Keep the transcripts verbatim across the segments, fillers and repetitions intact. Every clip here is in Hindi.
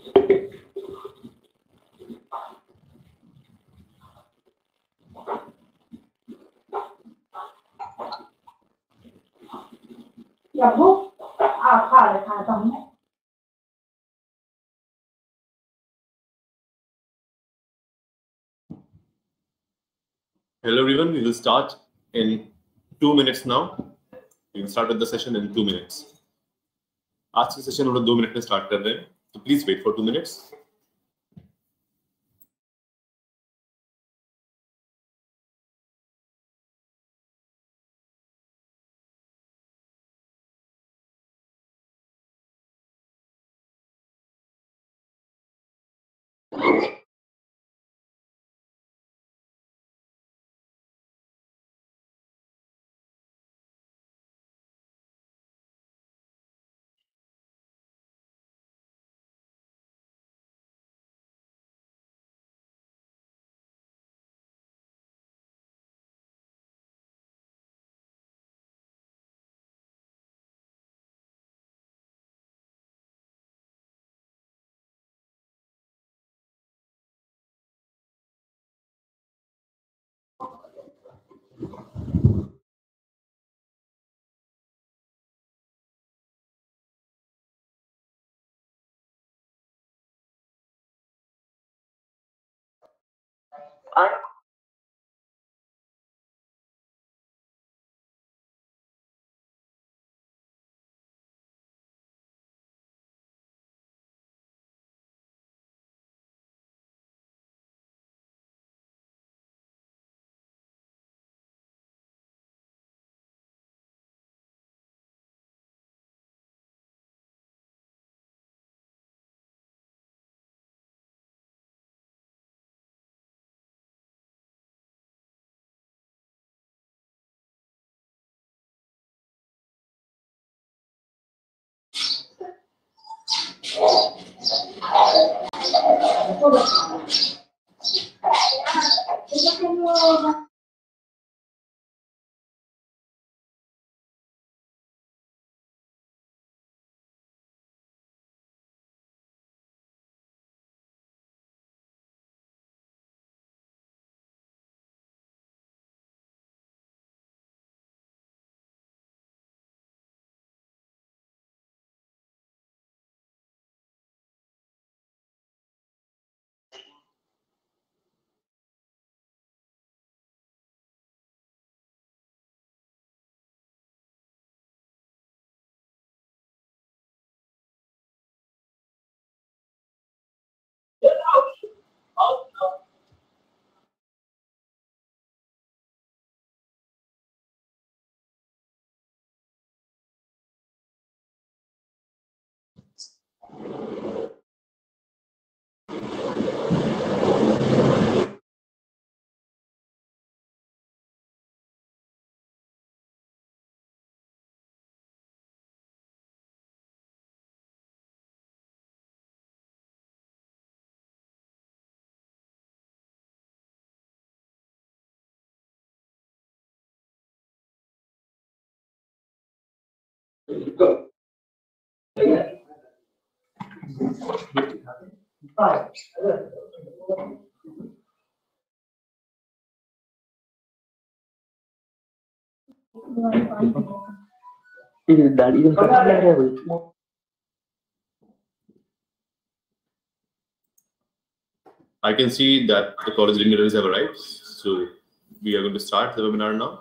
여보, 아파를 가졌네. Hello everyone, we will start in two minutes now. We will start with the session in two minutes. आज की सेशन हम लोग दो मिनट में स्टार्ट कर रहे हैं, तो please wait for two minutes. I can see that the college dignitaries have arrived, so we are going to start the webinar now.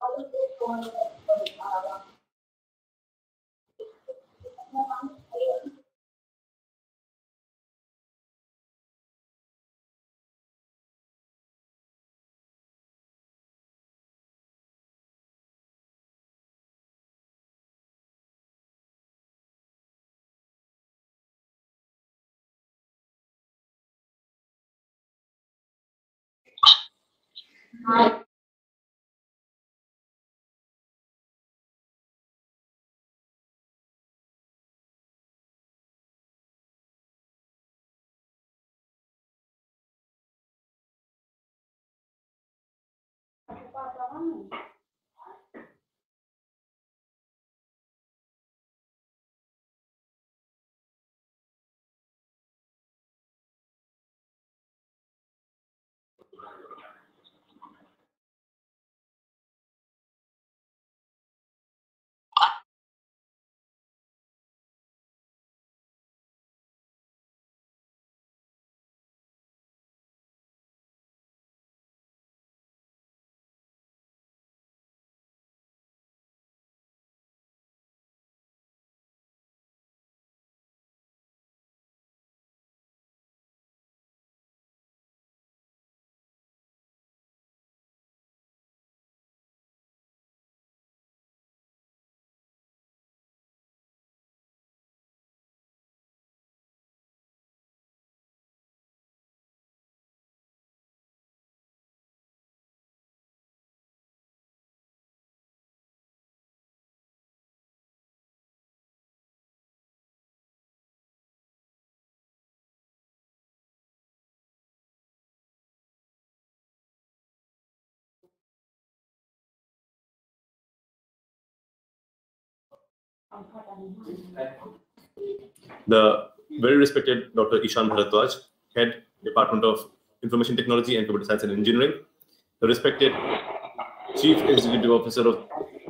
The very respected Doctor Ishan Bharadwaj, Head, Department of Information Technology and Computer Science and Engineering. The respected Chief Executive Officer of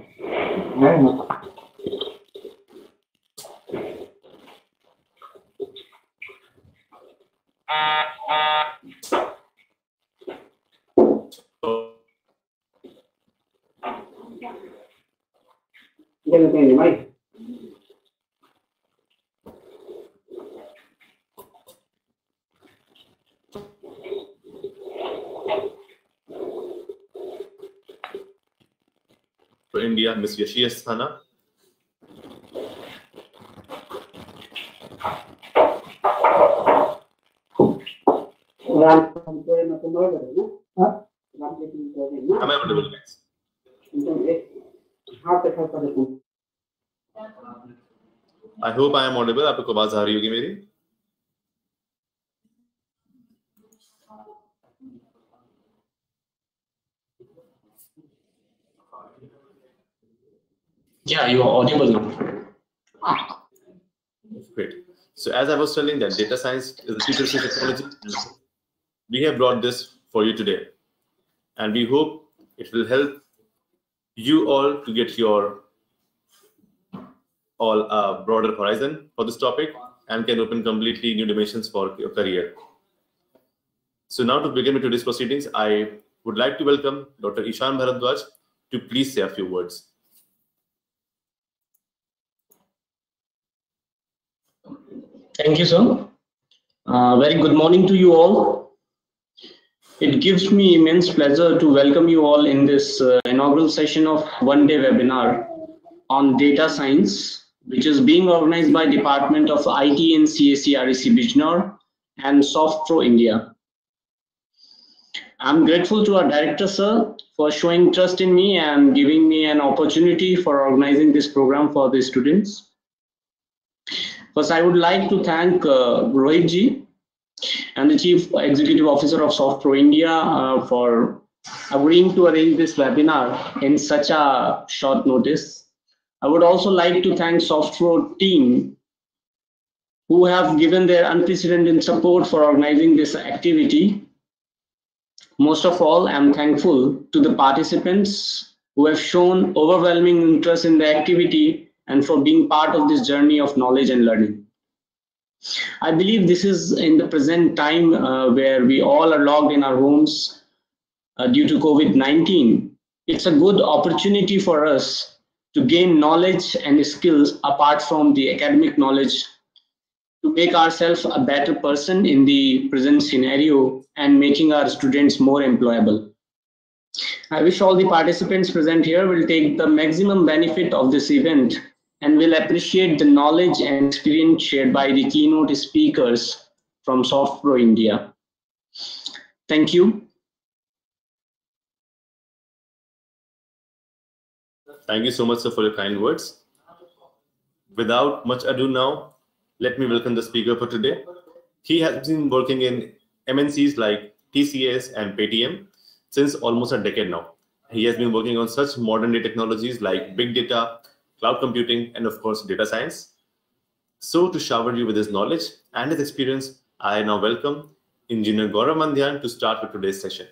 for India, Miss Yashia Asthana. Am I audible, guys? I hope I am audible. आपको आवाज आ रही होगी मेरी? Yeah, you are audible now. Great. So as I was telling that data science is the future of technology, we have brought this for you today. And we hope it will help you all to get your all uh, broader horizon for this topic and can open completely new dimensions for your career. So now to begin with today's proceedings, I would like to welcome Doctor Ishan Bharadwaj to please say a few words. Thank you, sir. Uh, very good morning to you all. It gives me immense pleasure to welcome you all in this uh, inaugural session of one-day webinar on data science, which is being organized by Department of I T and C A C R E C Bijnor and SoftPro India. I'm grateful to our director, sir, for showing trust in me and giving me an opportunity for organizing this program for the students. First, I would like to thank uh, Rohit ji and the Chief Executive Officer of SoftPro India uh, for agreeing to arrange this webinar in such a short notice. I would also like to thank SoftPro team who have given their unprecedented support for organizing this activity. Most of all, I'm thankful to the participants who have shown overwhelming interest in the activity and for being part of this journey of knowledge and learning. I believe this is in the present time uh, where we all are locked in our homes uh, due to COVID nineteen. it's a good opportunity for us to gain knowledge and skills apart from the academic knowledge to make ourselves a better person in the present scenario and making our students more employable. I wish all the participants present here will take the maximum benefit of this event and will appreciate the knowledge and experience shared by the keynote speakers from SoftPro India. Thank you. Thank you so much, sir, for your kind words. Without much ado now, let me welcome the speaker for today. He has been working in M N Cs like T C S and Paytm since almost a decade now. He has been working on such modern day technologies like big data, cloud computing, and of course, data science. So to shower you with his knowledge and his experience, I now welcome Engineer Gaurav Mandhyan to start with today's session.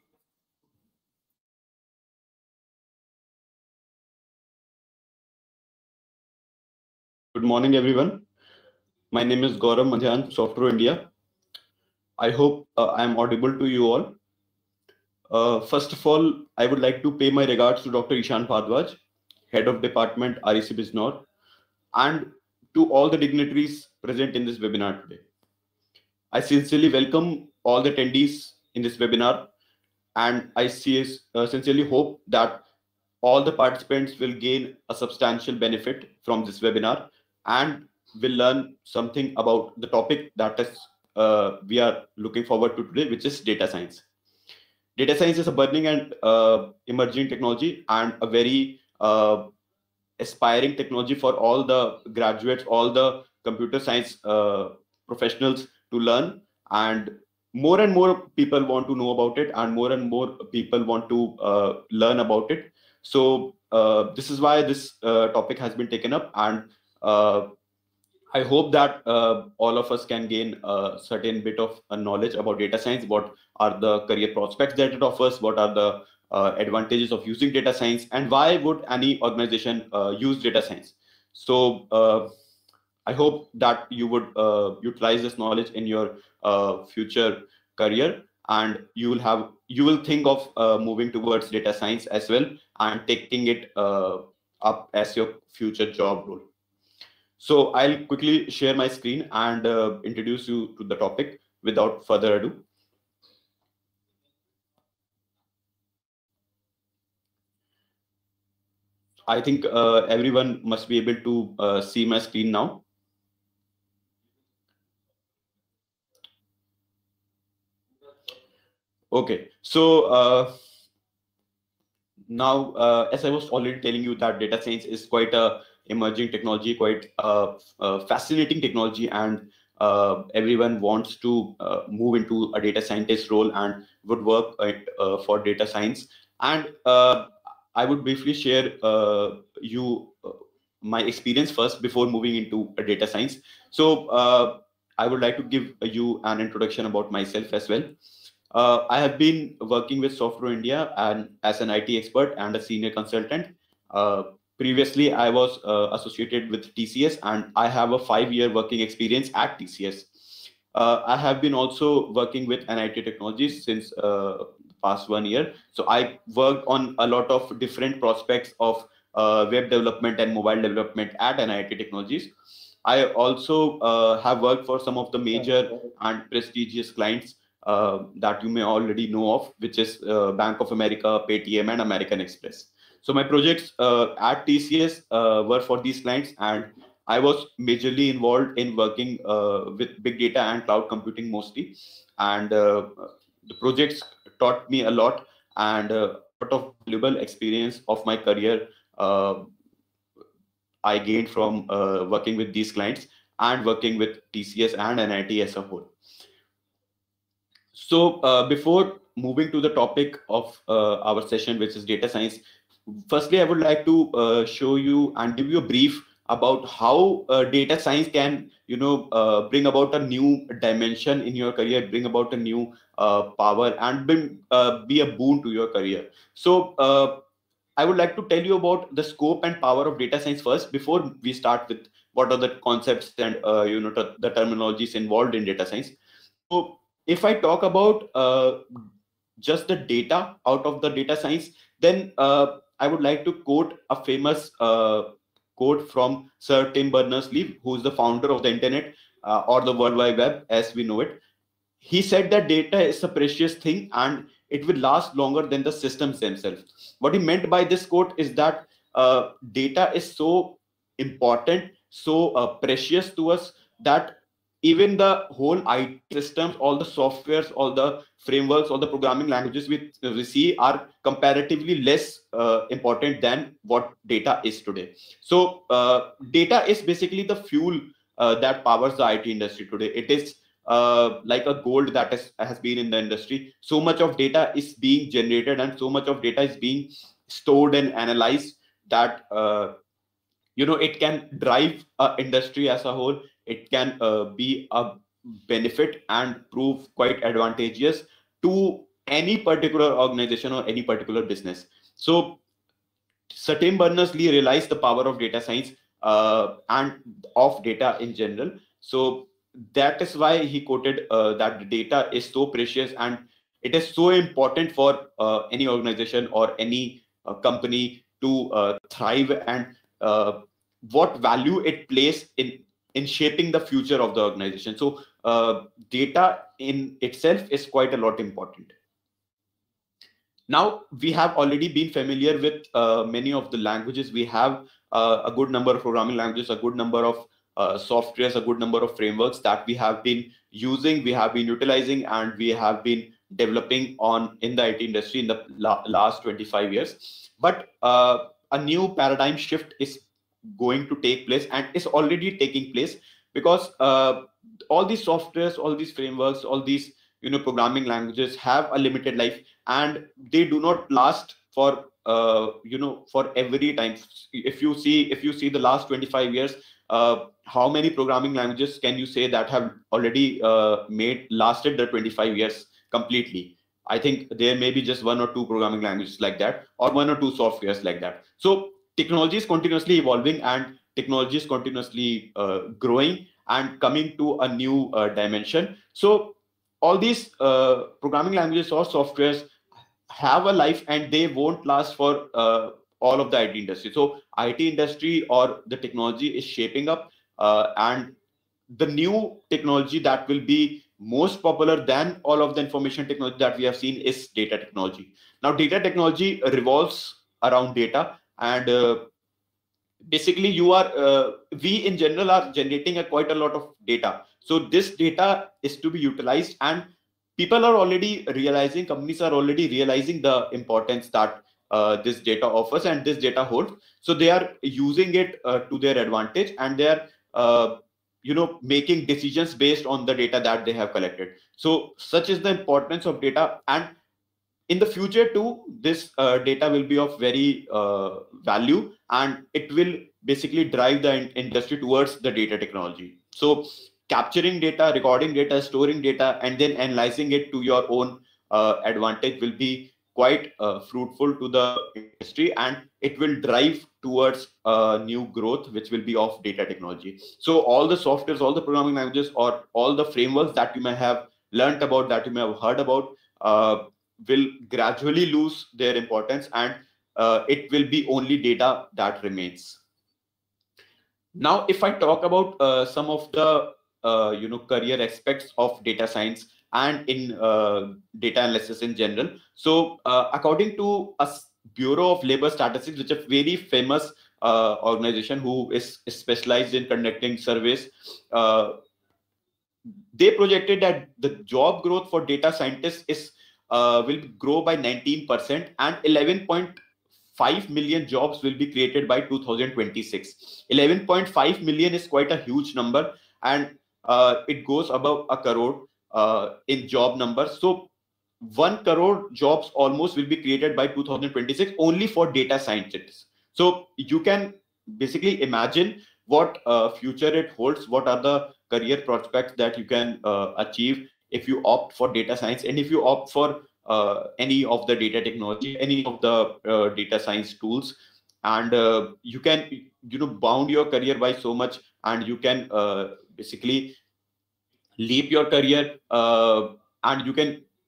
Good morning, everyone. My name is Gaurav Mandhyan, SoftPro India. I hope uh, I am audible to you all. Uh, first of all, I would like to pay my regards to Doctor Ishan Bhardwaj, Head of Department R E C Bijnor, and to all the dignitaries present in this webinar today. I sincerely welcome all the attendees in this webinar, and I uh, sincerely hope that all the participants will gain a substantial benefit from this webinar and will learn something about the topic that is uh, we are looking forward to today, which is data science. Data science is a burning and uh, emerging technology and a very uh, aspiring technology for all the graduates, all the computer science uh, professionals to learn. And more and more people want to know about it, and more and more people want to uh, learn about it. So uh, this is why this uh, topic has been taken up, and uh, I hope that uh, all of us can gain a certain bit of uh, knowledge about data science. What are the career prospects that it offers? What are the uh, advantages of using data science? And why would any organization uh, use data science? So uh, I hope that you would uh, utilize this knowledge in your uh, future career, and you will have you will think of uh, moving towards data science as well and taking it uh, up as your future job role. So I'll quickly share my screen and uh, introduce you to the topic without further ado. I think uh, everyone must be able to uh, see my screen now. Okay, so uh, now, uh, as I was already telling you, that data science is quite a emerging technology, quite a, a fascinating technology, and uh, everyone wants to uh, move into a data scientist role and would work at, uh, for data science. And uh, I would briefly share uh, you uh, my experience first before moving into a data science. So uh, I would like to give you an introduction about myself as well. Uh, I have been working with SoftPro India and as an I T expert and a senior consultant. Uh, previously, I was uh, associated with T C S, and I have a five-year working experience at T C S. Uh, I have been also working with N I T Technologies since uh, the past one year. So I worked on a lot of different prospects of uh, web development and mobile development at N I T Technologies. I also uh, have worked for some of the major and prestigious clients Uh, that you may already know of, which is uh, Bank of America, Paytm, and American Express. So my projects uh, at T C S uh, were for these clients, and I was majorly involved in working uh, with big data and cloud computing mostly. And uh, the projects taught me a lot, and uh, a lot of valuable experience of my career uh, I gained from uh, working with these clients and working with T C S and N I T as a whole. So uh, before moving to the topic of uh, our session, which is data science, firstly, I would like to uh, show you and give you a brief about how uh, data science can, you know, uh, bring about a new dimension in your career, bring about a new uh, power, and bring, uh, be a boon to your career. So uh, I would like to tell you about the scope and power of data science first, before we start with what are the concepts and uh, you know the terminologies involved in data science. So if I talk about uh, just the data out of the data science, then uh, I would like to quote a famous uh, quote from Sir Tim Berners-Lee, who is the founder of the internet uh, or the World Wide Web as we know it. He said that data is a precious thing and it will last longer than the systems themselves. What he meant by this quote is that uh, data is so important, so uh, precious to us, that even the whole I T systems, all the softwares, all the frameworks, all the programming languages we, we see are comparatively less uh, important than what data is today. So uh, data is basically the fuel uh, that powers the I T industry today. It is uh, like a gold that is, has been in the industry. So much of data is being generated and so much of data is being stored and analyzed that uh, you know it can drive uh, industry as a whole. It can uh, be a benefit and prove quite advantageous to any particular organization or any particular business. So Sir Tim Berners-Lee realized the power of data science uh, and of data in general. So that is why he quoted uh, that the data is so precious and it is so important for uh, any organization or any uh, company to uh, thrive, and uh, what value it plays in in shaping the future of the organization. So uh, data in itself is quite a lot important. Now we have already been familiar with uh, many of the languages. We have uh, a good number of programming languages, a good number of uh, softwares, a good number of frameworks that we have been using, we have been utilizing, and we have been developing on in the I T industry in the la last twenty-five years. But uh, a new paradigm shift is going to take place and is already taking place, because uh, all these softwares, all these frameworks, all these you know programming languages have a limited life and they do not last for uh, you know for every time. If you see if you see the last twenty-five years, uh, how many programming languages can you say that have already uh, made lasted the twenty-five years completely? I think there may be just one or two programming languages like that, or one or two softwares like that. So technology is continuously evolving and technology is continuously uh, growing and coming to a new uh, dimension. So all these uh, programming languages or softwares have a life and they won't last for uh, all of the I T industry. So I T industry or the technology is shaping up, uh, and the new technology that will be most popular than all of the information technology that we have seen is data technology. Now data technology revolves around data, and uh, basically you are uh, we in general are generating a quite a lot of data. So this data is to be utilized, and people are already realizing, companies are already realizing the importance that uh, this data offers and this data holds. So they are using it uh, to their advantage, and they are uh, you know making decisions based on the data that they have collected. So such is the importance of data, and in the future too, this uh, data will be of very uh, value, and it will basically drive the in industry towards the data technology. So capturing data, recording data, storing data, and then analyzing it to your own uh, advantage will be quite uh, fruitful to the industry, and it will drive towards uh, new growth, which will be of data technology. So all the softwares, all the programming languages, or all the frameworks that you may have learned about, that you may have heard about, uh, will gradually lose their importance, and uh, it will be only data that remains. Now, if I talk about uh, some of the uh, you know career aspects of data science and in uh, data analysis in general, so uh, according to a Bureau of Labor Statistics, which is a very famous uh, organization who is specialized in conducting surveys, uh, they projected that the job growth for data scientists is uh, will grow by nineteen percent, and eleven point five million jobs will be created by two thousand twenty-six. eleven point five million is quite a huge number, and uh, it goes above a crore uh, in job numbers. So one crore jobs almost will be created by two thousand twenty-six only for data scientists. So you can basically imagine what uh, future it holds, what are the career prospects that you can uh, achieve if you opt for data science, and if you opt for uh, any of the data technology, any of the uh, data science tools. And uh, you can you know bound your career by so much, and you can uh, basically leap your career, uh, and you can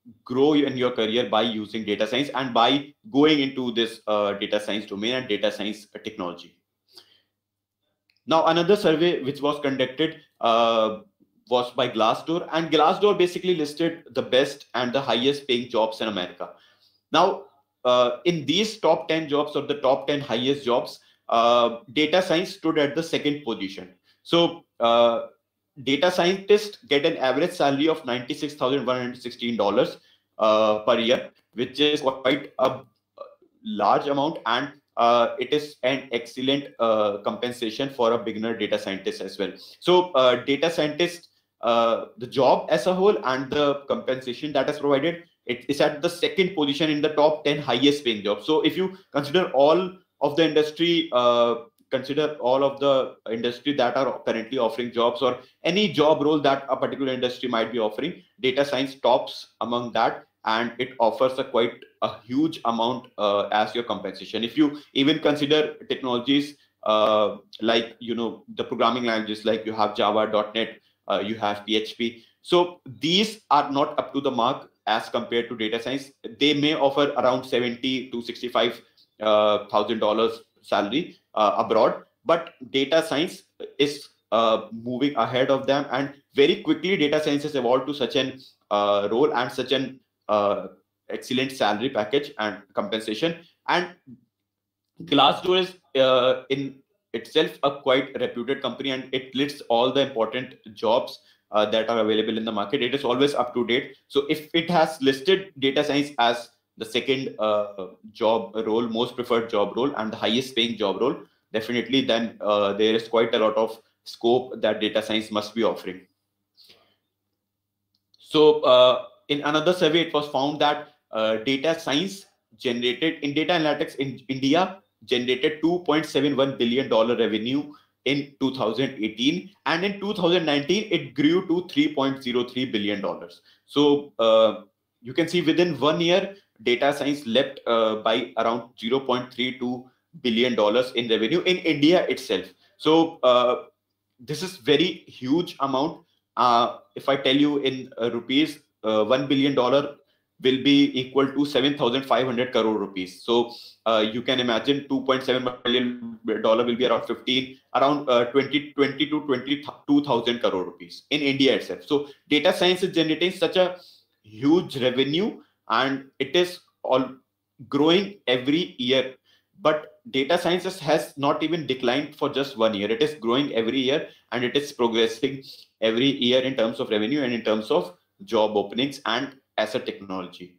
grow in your career by using data science and by going into this uh, data science domain and data science technology. Now, another survey which was conducted uh, was by Glassdoor, and Glassdoor basically listed the best and the highest paying jobs in America. Now, uh, in these top ten jobs or the top ten highest jobs, uh, data science stood at the second position. So, uh, data scientists get an average salary of ninety-six thousand one hundred sixteen dollars uh, per year, which is quite a large amount, and uh, it is an excellent uh, compensation for a beginner data scientist as well. So, uh, data scientist, uh, the job as a whole and the compensation that is provided, it is at the second position in the top ten highest paying jobs. So, if you consider all of the industry, uh, consider all of the industry that are currently offering jobs or any job role that a particular industry might be offering, data science tops among that, and it offers a quite a huge amount uh, as your compensation. If you even consider technologies uh, like, you know, the programming languages, like you have Java, .NET, uh, you have P H P. So these are not up to the mark as compared to data science. They may offer around seventy to sixty-five thousand dollars salary uh, abroad, but data science is uh, moving ahead of them, and very quickly data science has evolved to such an uh, role and such an uh, excellent salary package and compensation. And Glassdoor is uh, in itself a quite reputed company, and it lists all the important jobs uh, that are available in the market. It is always up to date. So if it has listed data science as the second uh, job role, most preferred job role, and the highest paying job role, definitely then uh, there is quite a lot of scope that data science must be offering. So uh, in another survey, it was found that uh, data science generated in data analytics in India generated two point seven one billion dollars revenue in two thousand eighteen, and in two thousand nineteen it grew to three point zero three billion dollars. So uh, you can see within one year, data science leapt uh, by around zero point three two billion dollars in revenue in India itself. So uh, this is very huge amount. Uh, if I tell you in uh, rupees, uh, one billion dollars will be equal to seven thousand five hundred crore rupees. So uh, you can imagine two point seven billion dollars will be around fifteen, around uh, twenty, twenty to twenty-two thousand crore rupees in India itself. So data science is generating such a huge revenue, and it is all growing every year. But data science has not even declined for just one year. It is growing every year, and it is progressing every year in terms of revenue and in terms of job openings and as a technology.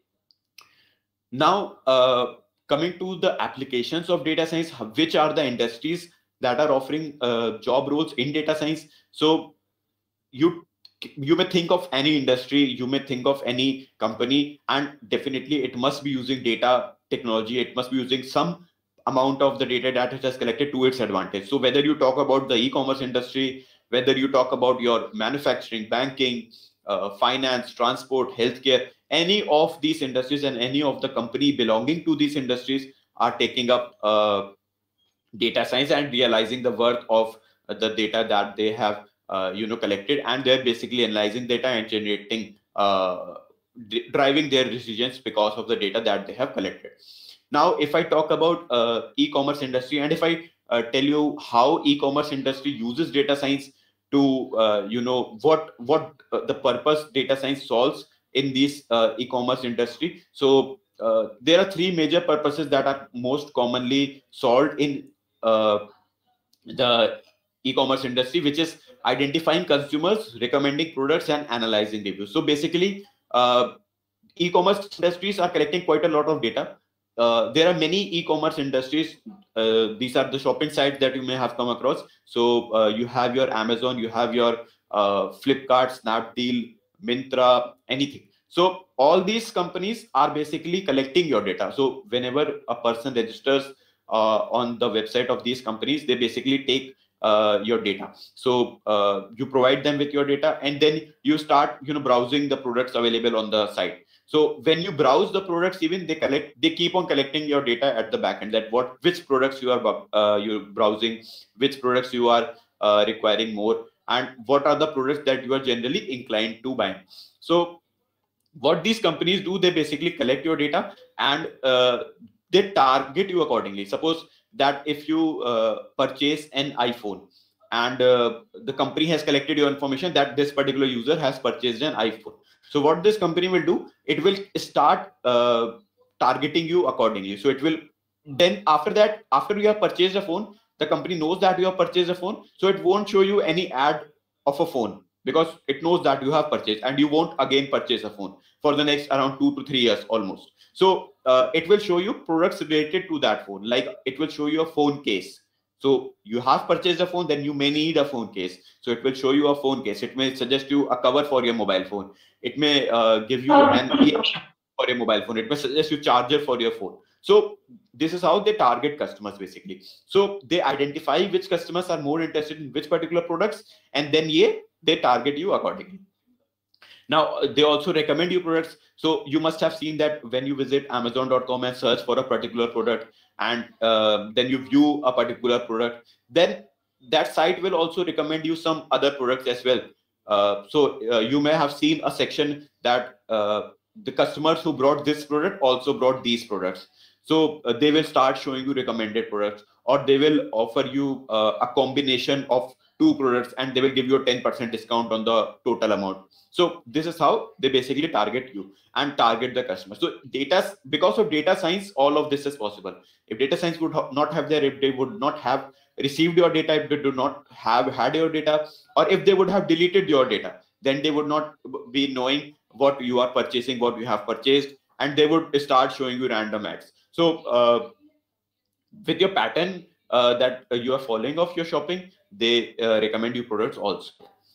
Now, uh, coming to the applications of data science, which are the industries that are offering uh, job roles in data science? So you you may think of any industry, you may think of any company, and definitely it must be using data technology. It must be using some amount of the data that it has collected to its advantage. So whether you talk about the e-commerce industry, whether you talk about your manufacturing, banking, uh, finance, transport, healthcare, any of these industries and any of the company belonging to these industries are taking up uh, data science and realizing the worth of the data that they have uh, you know collected, and they're basically analyzing data and generating uh, driving their decisions because of the data that they have collected. Now, if I talk about uh, e-commerce industry, and if I uh, tell you how e-commerce industry uses data science to, uh, you know, what what uh, the purpose data science solves in this uh, e-commerce industry. So uh, there are three major purposes that are most commonly solved in uh, the e-commerce industry, which is identifying consumers, recommending products, and analyzing reviews. So basically, uh, e-commerce industries are collecting quite a lot of data. Uh, there are many e-commerce industries. Uh, these are the shopping sites that you may have come across. So uh, you have your Amazon, you have your uh, Flipkart, Snapdeal, Myntra, anything. So all these companies are basically collecting your data. So whenever a person registers uh, on the website of these companies, they basically take uh, your data. So uh, you provide them with your data, and then you start, you know, browsing the products available on the site. So when you browse the products, even they collect, they keep on collecting your data at the back end, that what, which products you are uh, you're browsing, which products you are uh, requiring more, and what are the products that you are generally inclined to buy. So what these companies do, they basically collect your data and uh, they target you accordingly. Suppose that if you uh, purchase an iPhone and uh, the company has collected your information that this particular user has purchased an iPhone. So what this company will do, it will start uh, targeting you accordingly. So it will then after that, after you have purchased a phone, the company knows that you have purchased a phone, so it won't show you any ad of a phone because it knows that you have purchased and you won't again purchase a phone for the next around two to three years almost. So uh, it will show you products related to that phone, like it will show you a phone case. So you have purchased a phone, then you may need a phone case. So it will show you a phone case. It may suggest you a cover for your mobile phone. It may uh, give you an ear for your mobile phone. It may suggest you charger for your phone. So this is how they target customers basically. So they identify which customers are more interested in which particular products, and then yeah, they target you accordingly. Now they also recommend you products. So you must have seen that when you visit amazon dot com and search for a particular product, and uh, then you view a particular product, then that site will also recommend you some other products as well. Uh, so uh, you may have seen a section that uh, the customers who brought this product also brought these products. So uh, they will start showing you recommended products, or they will offer you uh, a combination of two products and they will give you a ten percent discount on the total amount. So this is how they basically target you and target the customer. So data, because of data science, all of this is possible. If data science would not have there, if they would not have received your data, if they do not have had your data, or if they would have deleted your data, then they would not be knowing what you are purchasing, what you have purchased, and they would start showing you random ads. So uh, with your pattern uh, that uh, you are following of your shopping, they uh, recommend you products also.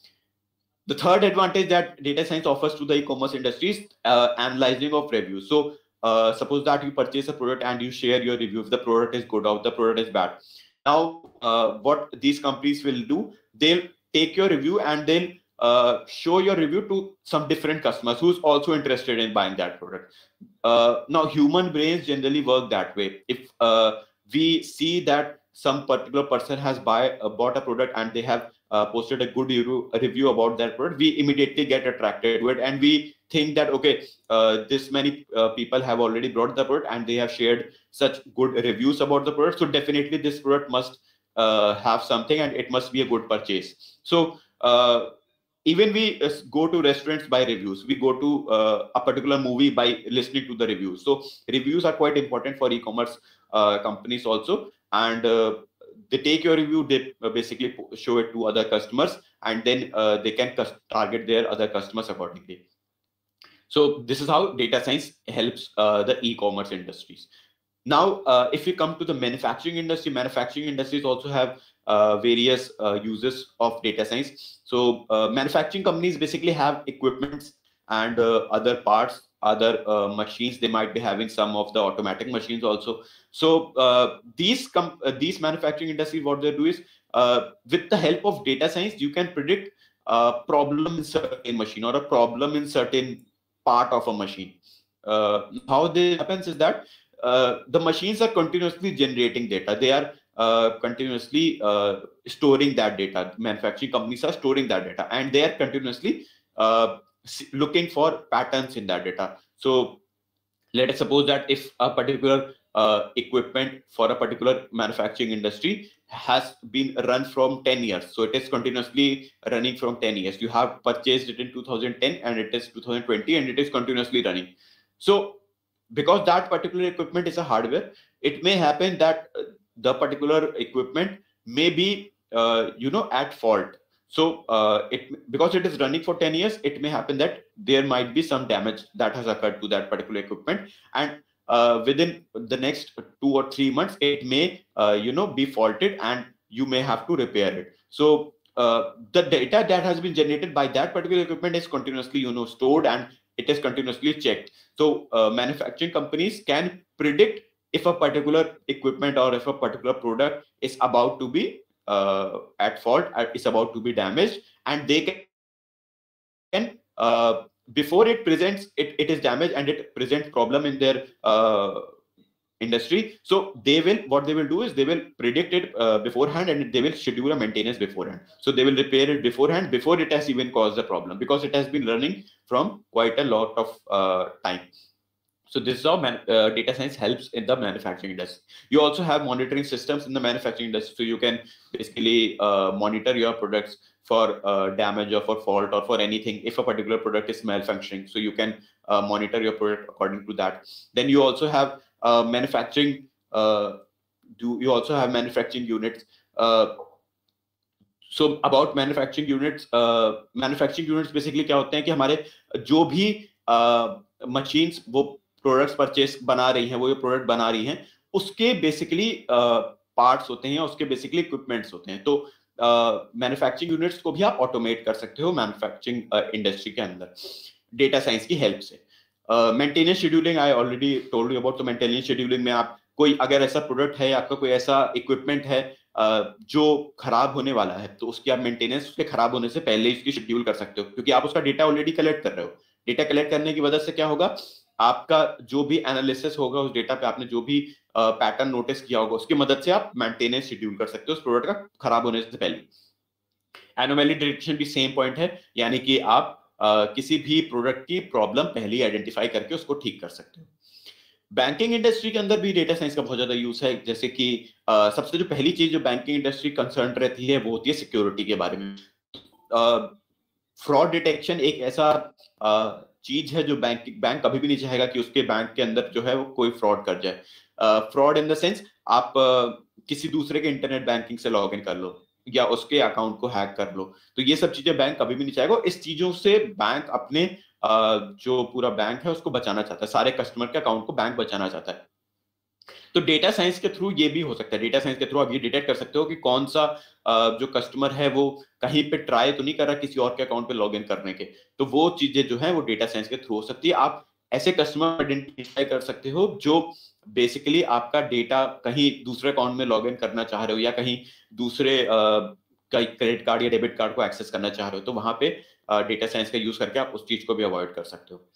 The third advantage that data science offers to the e-commerce industry is uh, analyzing of reviews. So uh, suppose that you purchase a product and you share your review if the product is good or the product is bad. Now uh, what these companies will do, they'll take your review and they'll uh, show your review to some different customers who's also interested in buying that product. Uh, now human brains generally work that way. If uh, we see that some particular person has buy uh, bought a product and they have uh, posted a good review, a review about that product, we immediately get attracted to it and we think that okay, uh, this many uh, people have already bought the product and they have shared such good reviews about the product, so definitely this product must uh, have something and it must be a good purchase. So uh, even we uh, go to restaurants by reviews, we go to uh, a particular movie by listening to the reviews. So reviews are quite important for e-commerce uh, companies also, and uh, they take your review, they uh, basically show it to other customers, and then uh, they can target their other customers accordingly. So this is how data science helps uh, the e-commerce industries. Now, uh, if we come to the manufacturing industry, manufacturing industries also have uh, various uh, uses of data science. So uh, manufacturing companies basically have equipments and uh, other parts, other uh, machines. They might be having some of the automatic machines also. So uh, these com uh, these manufacturing industries, what they do is uh, with the help of data science, you can predict a problem in certain machine or a problem in certain part of a machine. Uh, how this happens is that uh, the machines are continuously generating data. They are uh, continuously uh, storing that data. Manufacturing companies are storing that data, and they are continuously uh, looking for patterns in that data. So let us suppose that if a particular uh, equipment for a particular manufacturing industry has been run from ten years, so it is continuously running from ten years. You have purchased it in two thousand ten and it is two thousand twenty and it is continuously running. So because that particular equipment is a hardware, it may happen that the particular equipment may be uh, you know at fault. So uh, it because it is running for ten years, it may happen that there might be some damage that has occurred to that particular equipment, and uh, within the next two or three months, it may uh, you know be faulted, and you may have to repair it. So uh, the data that has been generated by that particular equipment is continuously you know stored, and it is continuously checked. So uh, manufacturing companies can predict if a particular equipment or if a particular product is about to be uh, at fault, is about to be damaged, and they can, can uh, before it presents it, it is damaged and it presents problem in their uh, industry. So they will, what they will do is they will predict it uh, beforehand, and they will schedule a maintenance beforehand. So they will repair it beforehand before it has even caused a problem, because it has been running from quite a lot of uh, time. So this is how man, uh, data science helps in the manufacturing industry. You also have monitoring systems in the manufacturing industry, so you can basically uh, monitor your products for uh, damage or for fault or for anything. If a particular product is malfunctioning, so you can uh, monitor your product according to that. Then you also have uh, manufacturing. Uh, do you also have manufacturing units? Uh, so about manufacturing units, uh, manufacturing units basically क्या होते हैं कि हमारे जो भी मशीन्स uh, वो प्रोडक्ट्स परचेस बना रही हैं, वो ये प्रोडक्ट बना रही हैं, उसके बेसिकली पार्ट्स uh, होते हैं, उसके बेसिकली इक्विपमेंट्स होते हैं. तो मैन्युफैक्चरिंग uh, यूनिट्स को भी आप ऑटोमेट कर सकते हो मैन्युफैक्चरिंग इंडस्ट्री uh, के अंदर डेटा साइंस की हेल्प से. Maintenance scheduling I already told you about. तो मेंटेनेंस शेड्यूलिंग में आप कोई अगर ऐसा प्रोडक्ट है, आपका कोई ऐसा इक्विपमेंट है uh, जो खराब होने वाला है, तो उसकी आप मेंटेनेंस उसके खराब होने से पहले इसकी शेड्यूल कर सकते हो, क्योंकि आप उसका डेटा ऑलरेडी कलेक्ट कर रहे हो. डेटा कलेक्ट करने की वजह से क्या होगा, आपका जो भी एनालिसिस होगा उस डेटा पे, आपने जो भी पैटर्न नोटिस किया होगा, उसकी मदद से आप मेंटेनेंस शेड्यूल कर सकते हो उस प्रोडक्ट का खराब होने से पहले. एनोमली डिटेक्शन भी सेम पॉइंट है, यानी कि आप uh, किसी भी प्रोडक्ट की प्रॉब्लम पहले ही आइडेंटिफाई करके उसको ठीक कर सकते हो. बैंकिंग इंडस्ट्री के अंदर भी डेटा साइंस का बहुत ज्यादा यूज है. जैसे कि uh, सबसे जो पहली चीज जो बैंकिंग इंडस्ट्री कंसर्न रहती है वो होती है सिक्योरिटी के बारे में. फ्रॉड uh, डिटेक्शन एक ऐसा uh, चीज है जो बैंक बैंक कभी भी नहीं चाहेगा कि उसके बैंक के अंदर जो है वो कोई फ्रॉड कर जाए. फ्रॉड इन द सेंस आप uh, किसी दूसरे के इंटरनेट बैंकिंग से लॉग इन कर लो या उसके अकाउंट को हैक कर लो, तो ये सब चीजें बैंक कभी भी नहीं चाहेगा. इस चीजों से बैंक अपने uh, जो पूरा बैंक है उसको बचाना चाहता है, सारे कस्टमर के अकाउंट को बैंक बचाना चाहता है. तो डेटा साइंस के थ्रू ये भी हो सकता है. डेटा साइंस के थ्रू आप ये डिटेक्ट कर सकते हो कि कौन सा जो कस्टमर है वो कहीं पे ट्राई तो नहीं कर रहा किसी और के अकाउंट पे लॉगिन करने के. तो वो चीजें जो है वो डेटा साइंस के थ्रू हो सकती है. आप ऐसे कस्टमर आइडेंटिफाई कर सकते हो जो बेसिकली आपका डेटा कहीं दूसरे अकाउंट में लॉगिन करना चाह रहे हो या कहीं दूसरे क्रेडिट कार्ड या डेबिट कार्ड को एक्सेस करना चाह रहे हो, तो वहां पे डेटा साइंस का यूज करके आप उस चीज को भी अवॉइड कर सकते हो.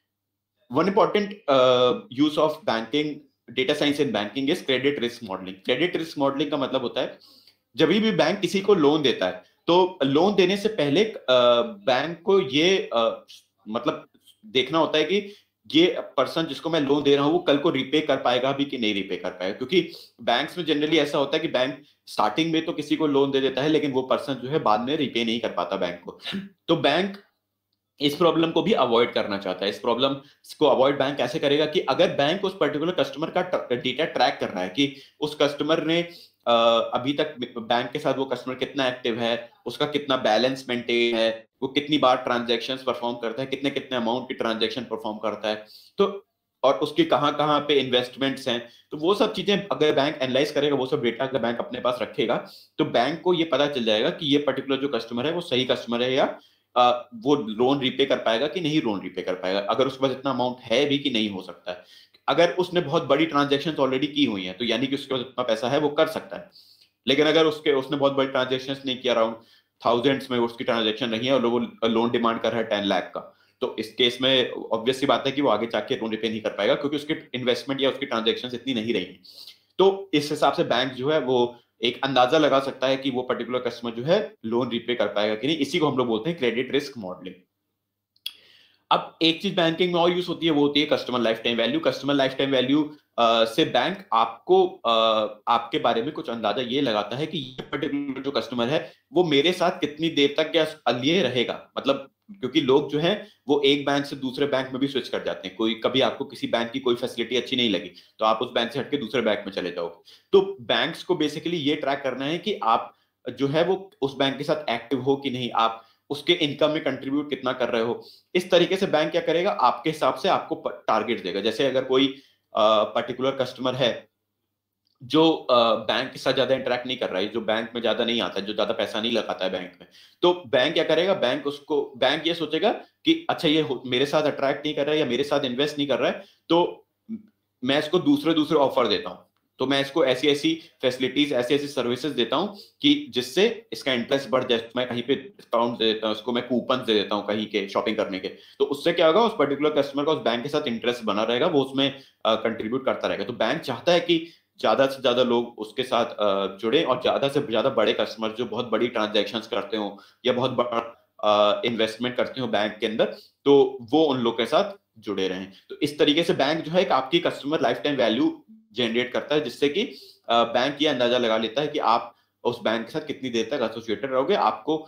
One important use of banking data science in banking is credit risk modelling. Credit risk modelling का मतलब होता है जब भी बैंक किसी को लोन देता है, तो लोन देने से पहले बैंक को ये मतलब देखना होता है कि ये पर्सन जिसको मैं लोन दे रहा हूं वो कल को रिपे कर पाएगा भी कि नहीं रिपे कर पाएगा. क्योंकि बैंक्स में जनरली ऐसा होता है कि बैंक स्टार्टिंग में तो किसी को लोन दे देता है, लेकिन वो पर्सन जो है बाद में रिपे नहीं कर पाता बैंक को. तो बैंक इस प्रॉब्लम को भी अवॉइड करना चाहता है. इस प्रॉब्लम को अवॉइड बैंक कैसे करेगा कि अगर बैंक उस पर्टिकुलर कस्टमर का डेटा ट्रैक कर रहा है कि उस कस्टमर ने अभी तक बैंक के साथ वो कस्टमर कितना एक्टिव है, उसका कितना बैलेंस मेंटेन है, वो कितनी बार ट्रांजैक्शंस परफॉर्म करता है, कितने कितने अमाउंट की ट्रांजैक्शन परफॉर्म करता है, तो और उसके कहाँ कहाँ पे इन्वेस्टमेंट्स हैं, तो वो सब चीजें अगर बैंक एनालाइज करेगा, वो सब डेटा अगर बैंक अपने पास रखेगा, तो बैंक को ये पता चल जाएगा कि ये पर्टिकुलर जो कस्टमर है वो सही कस्टमर है या आ, वो लोन रिपे कर पाएगा कि नहीं लोन रिपे कर पाएगा, अगर उसके पास इतना अमाउंट है भी कि नहीं हो सकता है. अगर उसने बहुत बड़ी ट्रांजैक्शन ऑलरेडी की हुई है तो यानी कि उसके पास इतना पैसा है वो कर सकता है. लेकिन अगर उसके उसने बहुत बड़ी ट्रांजैक्शन नहीं किया, अराउंड थाउजेंड्स में उसकी ट्रांजैक्शन नहीं है और वो लोन डिमांड कर रहा है टेन लाख का, तो इस केस में ऑब्वियस सी बात है कि वो आगे जाके लोन रिपे नहीं कर पाएगा क्योंकि उसकी इन्वेस्टमेंट या उसकी ट्रांजैक्शन इतनी नहीं रही है. तो इस हिसाब से बैंक जो है वो एक अंदाजा लगा सकता है कि वो पर्टिकुलर कस्टमर जो है लोन रिपे कर पाएगा कि नहीं. इसी को हम लोग बोलते हैं क्रेडिट रिस्क मॉडलिंग. अब एक चीज बैंकिंग में और यूज होती है, वो होती है customer life time value. Customer life time value से बैंक आपको uh, आपके बारे में कुछ अंदाजा ये लगाता है कि ये पर्टिकुलर जो कस्टमर है वो मेरे साथ कितनी देर तक क्या लिए रहेगा. मतलब क्योंकि लोग जो हैं वो एक बैंक से दूसरे बैंक में भी स्विच कर जाते हैं. कोई कभी आपको किसी बैंक की कोई फैसिलिटी अच्छी नहीं लगी तो आप उस बैंक से हटके दूसरे बैंक में चले जाओगे. तो बैंक्स को बेसिकली ये ट्रैक करना है कि आप जो है वो उस बैंक के साथ एक्टिव हो कि नहीं, आप उसके इनकम में कंट्रीब्यूट कितना कर रहे हो. इस तरीके से बैंक क्या करेगा, आपके हिसाब से आपको टारगेट देगा. जैसे अगर कोई पर्टिकुलर कस्टमर है जो बैंक के साथ ज्यादा इंटरेक्ट नहीं कर रहा है, जो बैंक में ज्यादा नहीं आता है, जो ज्यादा पैसा नहीं लगाता है बैंक में, तो बैंक क्या करेगा, बैंक उसको बैंक ये सोचेगा कि अच्छा ये मेरे साथ अट्रैक्ट नहीं कर रहा है या मेरे साथ इन्वेस्ट नहीं कर रहा है, तो मैं इसको दूसरे दूसरे ऑफर देता हूँ. तो मैं इसको ऐसी ऐसी फैसिलिटीज, ऐसी ऐसी सर्विसेज देता हूँ कि जिससे इसका इंटरेस्ट बढ़ जाए। मैं कहीं पे डिस्काउंट दे देता हूँ, उसको मैं कूपन दे देता हूँ कहीं के शॉपिंग करने के, तो उससे क्या होगा, उस पर्टिकुलर कस्टमर का उस बैंक के साथ इंटरेस्ट बना रहेगा, वो उसमें कंट्रीब्यूट करता रहेगा। तो बैंक चाहता है कि ज्यादा से ज्यादा लोग उसके साथ uh, जुड़े और ज्यादा से ज्यादा बड़े कस्टमर जो बहुत बड़ी ट्रांजेक्शन्स करते हो या बहुत बड़ा इन्वेस्टमेंट uh, करते हो बैंक के अंदर, तो वो उन लोग के साथ जुड़े रहें। तो इस तरीके से बैंक जो है एक आपकी customer life time value generate करता है, जिससे कि बैंक ये अंदाजा लगा लेता है कि आप उस बैंक के साथ कितनी देर तक एसोसिएटेड रहोगे, आपको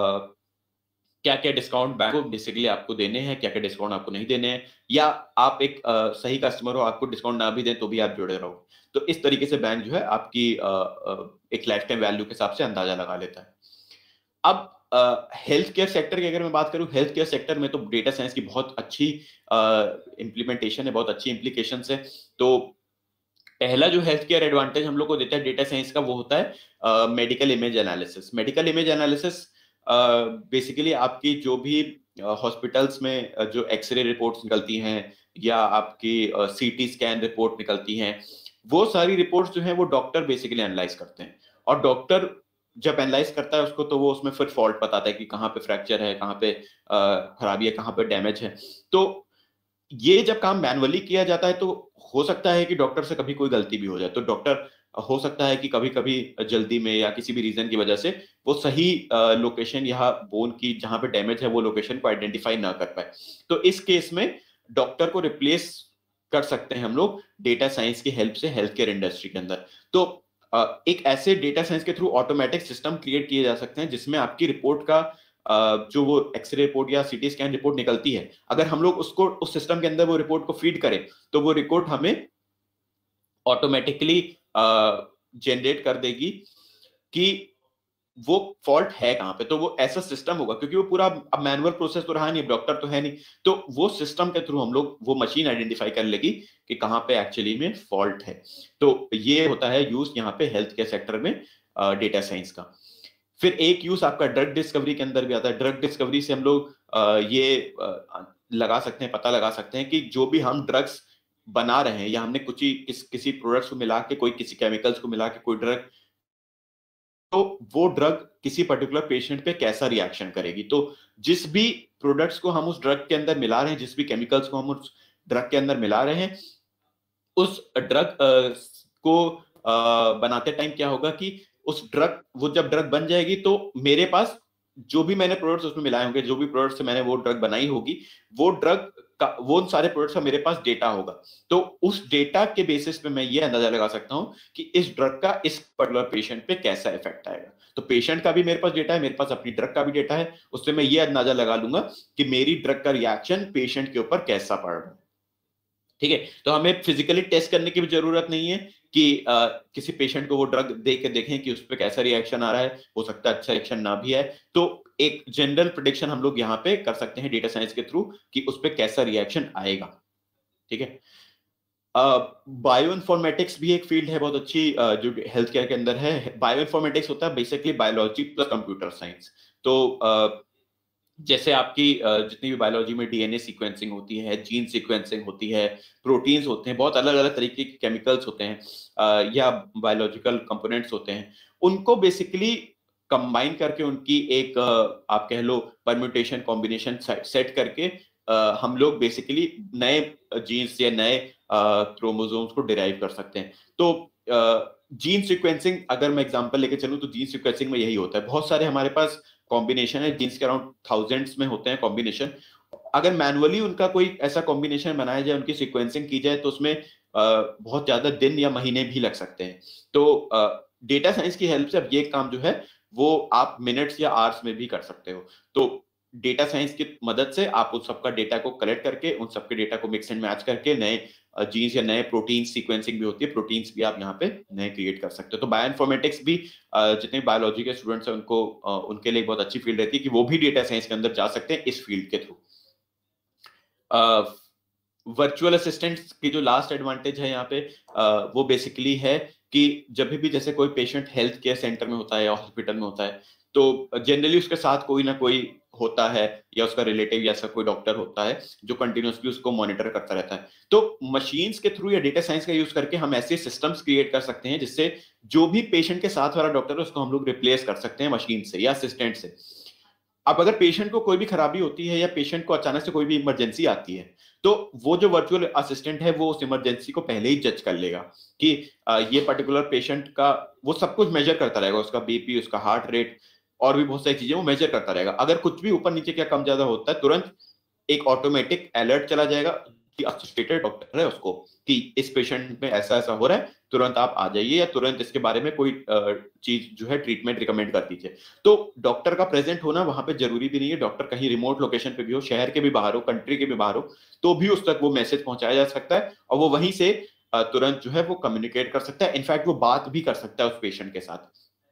क्या क्या डिस्काउंट बैंक को बेसिकली आपको देने हैं, क्या क्या डिस्काउंट आपको नहीं देने हैं, या आप एक आ, सही कस्टमर हो, आपको डिस्काउंट ना भी दें तो भी आप जुड़े रहो। तो इस तरीके से बैंक जो है आपकी आ, आ, एक लाइफ टाइम वैल्यू के हिसाब से अंदाजा लगा लेता है। अब हेल्थ केयर सेक्टर की अगर मैं बात करूं, हेल्थ केयर सेक्टर में तो डेटा साइंस की बहुत अच्छी इंप्लीमेंटेशन है, बहुत अच्छी इंप्लीकेशन है। तो पहला जो हेल्थ केयर एडवांटेज हम लोग को देता है डेटा साइंस का, वो होता है medical image analysis. Medical image analysis basically आपकी जो भी हॉस्पिटल्स uh, में uh, जो एक्सरे रिपोर्ट्स निकलती हैं या आपकी सीटी स्कैन रिपोर्ट निकलती हैं, वो सारी रिपोर्ट्स जो हैं वो डॉक्टर बेसिकली एनालाइज करते हैं। और डॉक्टर जब एनालाइज करता है उसको, तो वो उसमें फिर फॉल्ट बताता है कि कहाँ पे फ्रैक्चर है, कहाँ पे खराबी है, कहाँ पे डैमेज है। तो ये जब काम मैनुअली किया जाता है तो हो सकता है कि डॉक्टर से कभी कोई गलती भी हो जाए, तो डॉक्टर हो सकता है कि कभी कभी जल्दी में या किसी भी रीजन की वजह से वो सही लोकेशन या बोन की जहां पे डैमेज है वो लोकेशन को आइडेंटिफाई ना कर पाए। तो इस केस में डॉक्टर को रिप्लेस कर सकते हैं हम लोग डेटा साइंस की हेल्प से हेल्थ केयर इंडस्ट्री के अंदर। तो एक ऐसे डेटा साइंस के थ्रू ऑटोमेटिक सिस्टम क्रिएट किए जा सकते हैं जिसमें आपकी रिपोर्ट का जो वो एक्सरे रिपोर्ट या सीटी स्कैन रिपोर्ट निकलती है, अगर हम लोग उसको उस सिस्टम के अंदर वो रिपोर्ट को फीड करें तो वो रिपोर्ट हमें ऑटोमेटिकली जनरेट कर देगी कि वो फॉल्ट है कहां पे। तो वो ऐसा सिस्टम होगा, क्योंकि वो पूरा अब मैनुअल प्रोसेस तो रहा नहीं, डॉक्टर तो है नहीं, तो वो सिस्टम के थ्रू हम लोग वो मशीन आइडेंटिफाई कर लेगी कि कहां पे एक्चुअली में फॉल्ट है। तो ये होता है यूज यहाँ पे हेल्थ केयर सेक्टर में डेटा साइंस का। फिर एक यूज आपका ड्रग डिस्कवरी के अंदर भी आता है। ड्रग डिस्कवरी से हम लोग ये लगा सकते हैं, पता लगा सकते हैं कि जो भी हम ड्रग्स बना रहे हैं या हमने कुछ ही किस, किसी प्रोडक्ट्स को मिला के, कोई किसी केमिकल्स को मिला के कोई ड्रग, तो वो ड्रग किसी पर्टिकुलर पेशेंट पे कैसा रिएक्शन करेगी। तो जिस भी प्रोडक्ट्स को हम उस ड्रग के अंदर मिला रहे हैं, जिस भी केमिकल्स को हम उस ड्रग के अंदर मिला रहे हैं, उस ड्रग को बनाते टाइम क्या होगा कि उस ड्रग वो जब ड्रग बन जाएगी तो मेरे पास जो भी मैंने प्रोडक्ट्स उसमें मिलाए होंगे, जो भी प्रोडक्ट्स से मैंने वो ड्रग बनाई होगी, वो ड्रग का वो सारे प्रोडक्ट्स का मेरे पास डेटा होगा। तो उस डेटा के बेसिस पे मैं ये अंदाजा लगा सकता हूं कि इस ड्रग का इस पर्टिकुलर पेशेंट पे कैसा इफेक्ट आएगा। तो पेशेंट का भी मेरे पास डेटा है, मेरे पास अपनी ड्रग का भी डेटा है, उससे मैं ये अंदाजा लगा लूंगा कि मेरी ड्रग का रिएक्शन पेशेंट के ऊपर कैसा पड़ रहा है। ठीक है, तो हमें फिजिकली टेस्ट करने की भी जरूरत नहीं है कि आ, किसी पेशेंट को वो ड्रग दे के देखें कि उस पर कैसा रिएक्शन आ रहा है, हो सकता है अच्छा रिएक्शन ना भी है। तो एक जनरल प्रेडिक्शन हम लोग यहाँ पे कर सकते हैं डेटा साइंस के थ्रू कि उस पर कैसा रिएक्शन आएगा। ठीक है, बायो इन्फॉर्मेटिक्स भी एक फील्ड है बहुत अच्छी uh, जो हेल्थ केयर के अंदर है। बायो इन्फॉर्मेटिक्स होता है basically biology plus computer science. तो uh, जैसे आपकी जितनी भी बायोलॉजी में डीएनए सीक्वेंसिंग होती है, जीन सीक्वेंसिंग होती है, प्रोटीन्स होते हैं, बहुत अलग अलग तरीके के केमिकल्स होते हैं या बायोलॉजिकल कंपोनेंट्स होते हैं, उनको बेसिकली कंबाइन करके उनकी एक आप कह लो परम्यूटेशन कॉम्बिनेशन सेट करके हम लोग बेसिकली नए जीन्स या नए क्रोमोसोम्स को डिराइव कर सकते हैं। तो जीन सीक्वेंसिंग अगर मैं एग्जांपल लेके चलूं तो जीन सीक्वेंसिंग में यही होता है। बहुत सारे हमारे पास कॉम्बिनेशन है, जीन्स के अराउंड थाउजेंड्स में होते हैं कॉम्बिनेशन। अगर मैनुअली उनका कोई ऐसा कॉम्बिनेशन बनाया जाए, उनकी सीक्वेंसिंग की जाए, तो उसमें बहुत ज्यादा दिन या महीने भी लग सकते हैं। तो डेटा साइंस की हेल्प से अब ये काम जो है वो आप मिनट्स या आवर्स में भी कर सकते हो। तो डेटा साइंस की मदद से आप उन सबका डेटा को कलेक्ट करके, उन सबके डेटा को मिक्स एंड मैच करके नए जीन्स या नए प्रोटीन सीक्वेंसिंग भी होती है, प्रोटीन्स भी आप यहाँ पे नए क्रिएट कर सकते हो। तो बायो इन्फॉर्मेटिक्स भी जितने बायोलॉजी के स्टूडेंट्स हैं उनको उनके लिए बहुत अच्छी फील्ड रहती है कि वो भी डेटा साइंस के अंदर जा सकते हैं इस फील्ड के थ्रू। वर्चुअल असिस्टेंट्स की जो लास्ट एडवांटेज है यहाँ पे uh, वो बेसिकली है कि जब भी जैसे कोई पेशेंट हेल्थ केयर सेंटर में होता है या हॉस्पिटल में होता है, तो जनरली उसके साथ कोई ना कोई होता है या उसका रिलेटिव या ऐसा कोई डॉक्टर होता है जो कंटिन्यूसली उसको मॉनिटर करता रहता है। तो मशीन्स के थ्रू या डेटा साइंस का यूज करके हम ऐसे सिस्टम्स क्रिएट कर सकते हैं जिससे जो भी पेशेंट के साथ वाला डॉक्टर है उसको हम लोग रिप्लेस कर सकते हैं मशीन से या असिस्टेंट से। अब अगर पेशेंट को कोई भी खराबी होती है या पेशेंट को अचानक से कोई भी इमरजेंसी आती है, तो वो जो वर्चुअल असिस्टेंट है वो उस इमरजेंसी को पहले ही जज कर लेगा कि ये पर्टिकुलर पेशेंट का, वो सब कुछ मेजर करता रहेगा, उसका बीपी, उसका हार्ट रेट और भी बहुत सारी चीजें वो मेजर करता रहेगा। अगर कुछ भी ऊपर नीचे क्या कम ज्यादा होता है, तुरंत एक ऑटोमेटिक अलर्ट चला जाएगा कि एसोसिएटेड डॉक्टर है उसको कि इस पेशेंट में ऐसा ऐसा हो रहा है, तुरंत आप आ जाइए या तुरंत इसके बारे में कोई चीज जो है ट्रीटमेंट रिकमेंड कर दीजिए। तो डॉक्टर का प्रेजेंट होना वहां पे जरूरी भी नहीं है, डॉक्टर कहीं रिमोट लोकेशन पे भी हो, शहर के भी बाहर हो, कंट्री के भी बाहर हो, तो भी उस तक वो मैसेज पहुंचाया जा सकता है और वो वहीं से तुरंत जो है वो कम्युनिकेट कर सकता है। इनफैक्ट वो बात भी कर सकता है उस पेशेंट के साथ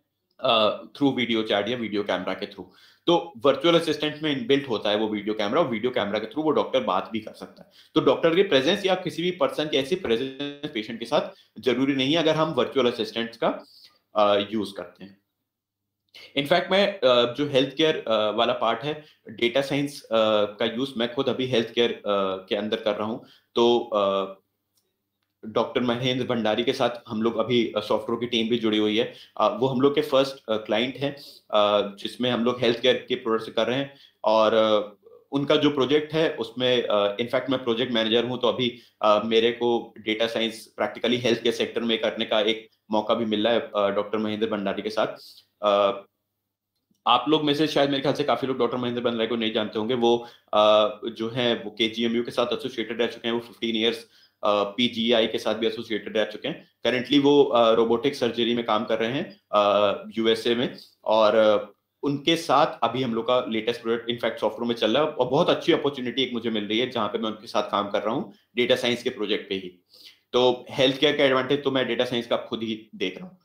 थ्रू वीडियो चैट या वीडियो कैमरा के थ्रू। तो वर्चुअल असिस्टेंट में इनबिल्ट होता है वो वीडियो कैमरा, और वीडियो कैमरा के थ्रू वो डॉक्टर बात भी कर सकता है। तो डॉक्टर की प्रेजेंस या किसी भी पर्सन की ऐसी प्रेजेंस पेशेंट के साथ जरूरी नहीं है अगर हम वर्चुअल असिस्टेंट्स का यूज करते हैं। इनफैक्ट मैं जो हेल्थ केयर वाला पार्ट है, डेटा साइंस का यूज मैं खुद अभी हेल्थ केयर के अंदर कर रहा हूँ। तो डॉक्टर महेंद्र भंडारी के साथ हम लोग अभी सॉफ्टवेयर की टीम भी जुड़ी हुई है। वो हम लोग के फर्स्ट क्लाइंट हैं जिसमें हम लोग हेल्थ केयर के प्रोडक्ट्स कर रहे हैं, और उनका जो प्रोजेक्ट है उसमें इनफैक्ट मैं प्रोजेक्ट मैनेजर हूं। तो अभी मेरे को data science practically health care sector में करने का एक मौका भी मिल रहा है डॉक्टर महेंद्र भंडारी के साथ। आप लोग में से शायद मेरे ख्याल से काफी लोग डॉक्टर महेंद्र भंडारी को नहीं जानते होंगे। वो जो है वो केजीएमयू के साथ एसोसिएटेड रह चुके हैं, वो फिफ्टीन ईयर्स पीजीआई के साथ भी एसोसिएटेड रह चुके हैं। करेंटली वो रोबोटिक सर्जरी में काम कर रहे हैं यूएसए में, और उनके साथ अभी हम लोग का लेटेस्ट प्रोजेक्ट इनफैक्ट सॉफ्टवेयर में चल रहा है, और बहुत अच्छी अपॉर्चुनिटी एक मुझे मिल रही है जहां पे मैं उनके साथ काम कर रहा हूँ डेटा साइंस के प्रोजेक्ट पे ही। तो हेल्थ केयर का एडवांटेज तो मैं डेटा साइंस का खुद ही देख रहा हूँ।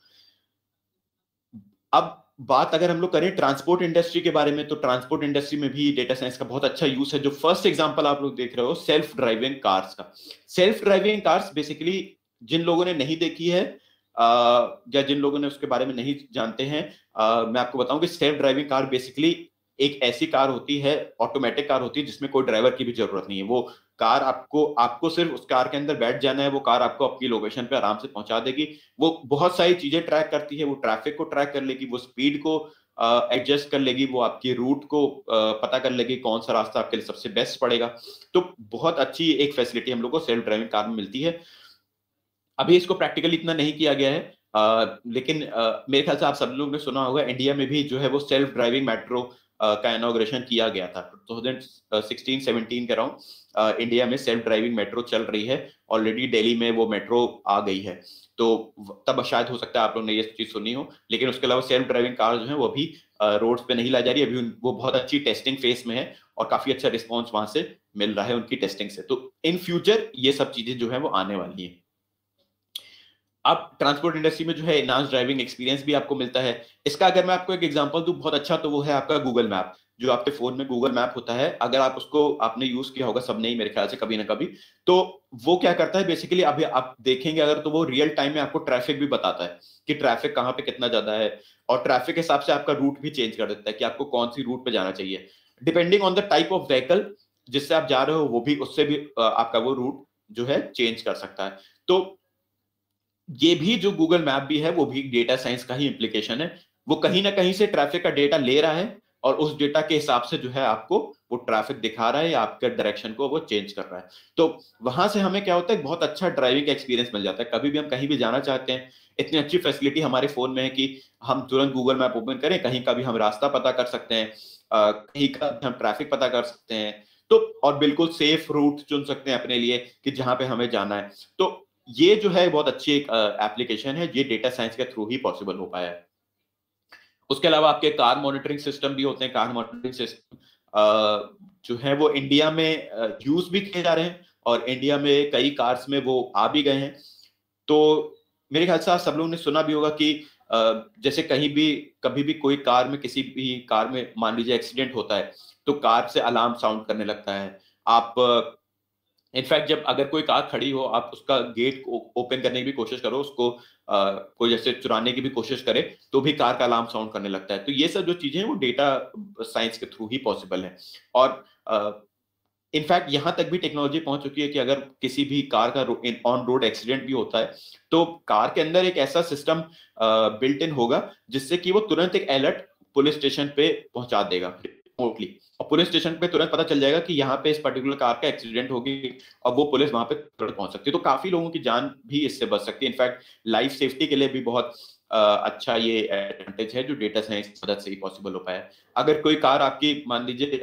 अब बात अगर हम लोग करें ट्रांसपोर्ट इंडस्ट्री के बारे में, तो ट्रांसपोर्ट इंडस्ट्री में भी डेटा साइंस का बहुत अच्छा यूज है। जो फर्स्ट एग्जांपल आप लोग देख रहे हो सेल्फ ड्राइविंग कार्स का। सेल्फ ड्राइविंग कार्स बेसिकली जिन लोगों ने नहीं देखी है या जिन लोगों ने उसके बारे में नहीं जानते हैं, आ, मैं आपको बताऊं कि सेल्फ ड्राइविंग कार बेसिकली एक ऐसी कार होती है, ऑटोमेटिक कार होती है जिसमें कोई ड्राइवर की भी जरूरत नहीं है। वो कार आपको आपको सिर्फ उस कार के अंदर बैठ जाना है, वो कार आपको आपकी लोकेशन पे आराम से पहुंचा देगी। वो बहुत सारी चीजें ट्रैक करती है, वो ट्रैफिक को ट्रैक कर लेगी, वो स्पीड को एडजस्ट uh, कर लेगी, वो आपकी रूट को uh, पता कर लेगी कौन सा रास्ता आपके लिए सबसे बेस्ट पड़ेगा। तो बहुत अच्छी एक फैसिलिटी हम लोग को सेल्फ ड्राइविंग कार में मिलती है। अभी इसको प्रैक्टिकली इतना नहीं किया गया है, uh, लेकिन uh, मेरे ख्याल से आप सब लोगों ने सुना होगा इंडिया में भी जो है वो सेल्फ ड्राइविंग मेट्रो का इनॉग्रेशन किया गया था टू थाउजेंड सिक्सटीन सेवनटीन के अराउंड। इंडिया में सेल्फ ड्राइविंग मेट्रो चल रही है ऑलरेडी, दिल्ली में वो मेट्रो आ गई है। तो तब शायद हो सकता है आप लोग ने ये चीज सुनी हो, लेकिन उसके अलावा सेल्फ ड्राइविंग कार जो है वो अभी रोड्स पे नहीं लाई जा रही, अभी वो बहुत अच्छी टेस्टिंग फेज में है और काफी अच्छा रिस्पॉन्स वहां से मिल रहा है उनकी टेस्टिंग से। तो इन फ्यूचर ये सब चीजें जो है वो आने वाली है। अब ट्रांसपोर्ट इंडस्ट्री में जो है एनहांस ड्राइविंग एक्सपीरियंस भी आपको मिलता है। इसका अगर मैं आपको एक एग्जांपल दूं बहुत अच्छा, तो वो है आपका गूगल मैप। जो आपके फोन में गूगल मैप होता है, अगर आप उसको आपने यूज किया होगा, सबने ही मेरे ख्याल से कभी ना कभी, तो वो क्या करता है बेसिकली, अभी आप देखेंगे अगर, तो वो रियल टाइम में आपको ट्रैफिक भी बताता है कि ट्रैफिक कहाँ पे कितना ज्यादा है, और ट्रैफिक के हिसाब से आपका रूट भी चेंज कर देता है कि आपको कौन सी रूट पे जाना चाहिए, depending on the type of vehicle जिससे आप जा रहे हो, वो भी उससे भी आपका वो रूट जो है चेंज कर सकता है। तो ये भी जो गूगल मैप भी है वो भी डेटा साइंस का ही इंप्लीकेशन है। वो कहीं ना कहीं से ट्रैफिक का डेटा ले रहा है और उस डेटा के हिसाब से जो है आपको वो ट्रैफिक दिखा रहा है या आपके डायरेक्शन को वो चेंज कर रहा है। तो वहां से हमें क्या होता है, बहुत अच्छा ड्राइविंग का एक्सपीरियंस मिल जाता है। कभी भी हम कहीं भी जाना चाहते हैं, इतनी अच्छी फैसिलिटी हमारे फोन में है कि हम तुरंत गूगल मैप ओपन करें, कहीं का भी हम रास्ता पता कर सकते हैं, कहीं का हम ट्रैफिक पता कर सकते हैं, तो और बिल्कुल सेफ रूट चुन सकते हैं अपने लिए कि जहां पे हमें जाना है। तो ये जो है बहुत अच्छी एक एप्लीकेशन है, ये डेटा साइंस के थ्रू ही पॉसिबल हो पाया है। उसके अलावा आपके कार मॉनिटरिंग सिस्टम भी होते हैं। कार मॉनिटरिंग सिस्टम जो है वो इंडिया में यूज भी किए जा रहे हैं और इंडिया में कई कार्स में वो आ भी गए हैं। तो मेरे ख्याल से आप सब लोगों ने सुना भी होगा कि जैसे कहीं भी कभी भी कोई कार में, किसी भी कार में मान लीजिए एक्सीडेंट होता है, तो कार से अलार्म साउंड करने लगता है। आप इनफैक्ट जब अगर कोई कार खड़ी हो, आप उसका गेट ओपन करने की भी कोशिश करो, उसको आ, कोई जैसे चुराने की भी कोशिश करे, तो भी कार का अलार्म साउंड करने लगता है। तो ये सब जो चीजें हैं वो डेटा साइंस के थ्रू ही पॉसिबल है। और इनफैक्ट यहाँ तक भी टेक्नोलॉजी पहुंच चुकी है कि अगर किसी भी कार का ऑन रोड एक्सीडेंट भी होता है, तो कार के अंदर एक ऐसा सिस्टम बिल्ट इन होगा जिससे कि वो तुरंत एक अलर्ट पुलिस स्टेशन पे पहुंचा देगा रिमोटली, और पुलिस स्टेशन पे तुरंत पता चल जाएगा कि यहाँ पे इस पर्टिकुलर कार का एक्सीडेंट हो गई, और वो पुलिस वहां पे तुरंत पहुंच सकती है। तो काफी लोगों की जान भी इससे बच सकती है। इनफैक्ट लाइफ सेफ्टी के लिए भी बहुत uh, अच्छा ये एडवांटेज है जो डेटा साइंस की मदद से ही पॉसिबल हो पाया। अगर कोई कार आपकी मान लीजिए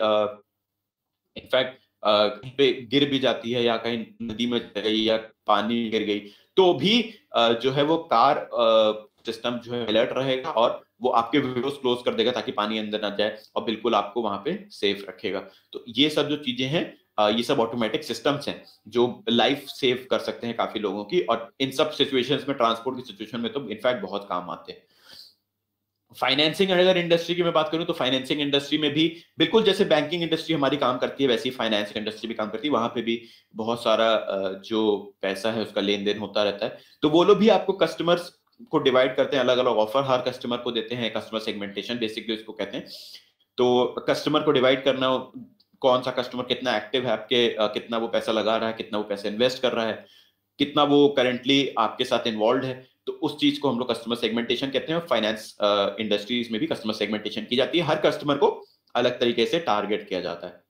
इनफैक्ट कहीं पे गिर भी जाती है, या कहीं नदी में चली गई, या पानी गिर गई, तो भी जो है वो कार सिस्टम जो है अलर्ट रहेगा, और वो आपके विंडोज क्लोज कर देगा ताकि पानी अंदर ना जाए, और बिल्कुल आपको वहां पे सेफ रखेगा। तो ये सब जो चीजें हैं, ये सब ऑटोमेटिक सिस्टम्स हैं जो लाइफ सेव कर सकते हैं काफी लोगों की, और इन सब सिचुएशंस में, ट्रांसपोर्ट की सिचुएशन में तो इनफैक्ट बहुत काम आते हैं। फाइनेंसिंग अगर इंडस्ट्री की मैं बात करूं, तो फाइनेंसिंग इंडस्ट्री में भी बिल्कुल जैसे बैंकिंग इंडस्ट्री हमारी काम करती है, वैसी फाइनेंस इंडस्ट्री भी काम करती है। वहां पे भी बहुत सारा जो पैसा है उसका लेन देन होता रहता है। तो वो लोग भी आपको कस्टमर्स को डिवाइड करते हैं, अलग अलग ऑफर हर कस्टमर को देते हैं। कस्टमर सेगमेंटेशन बेसिकली इसको कहते हैं। तो कस्टमर को डिवाइड करना, कौन सा कस्टमर कितना एक्टिव है आपके, कितना वो पैसा लगा रहा है, कितना वो पैसा इन्वेस्ट कर रहा है, कितना वो करेंटली आपके साथ इन्वॉल्व है, तो उस चीज को हम लोग कस्टमर सेगमेंटेशन कहते हैं। फाइनेंस इंडस्ट्रीज में भी कस्टमर सेगमेंटेशन की जाती है, हर कस्टमर को अलग तरीके से टारगेट किया जाता है।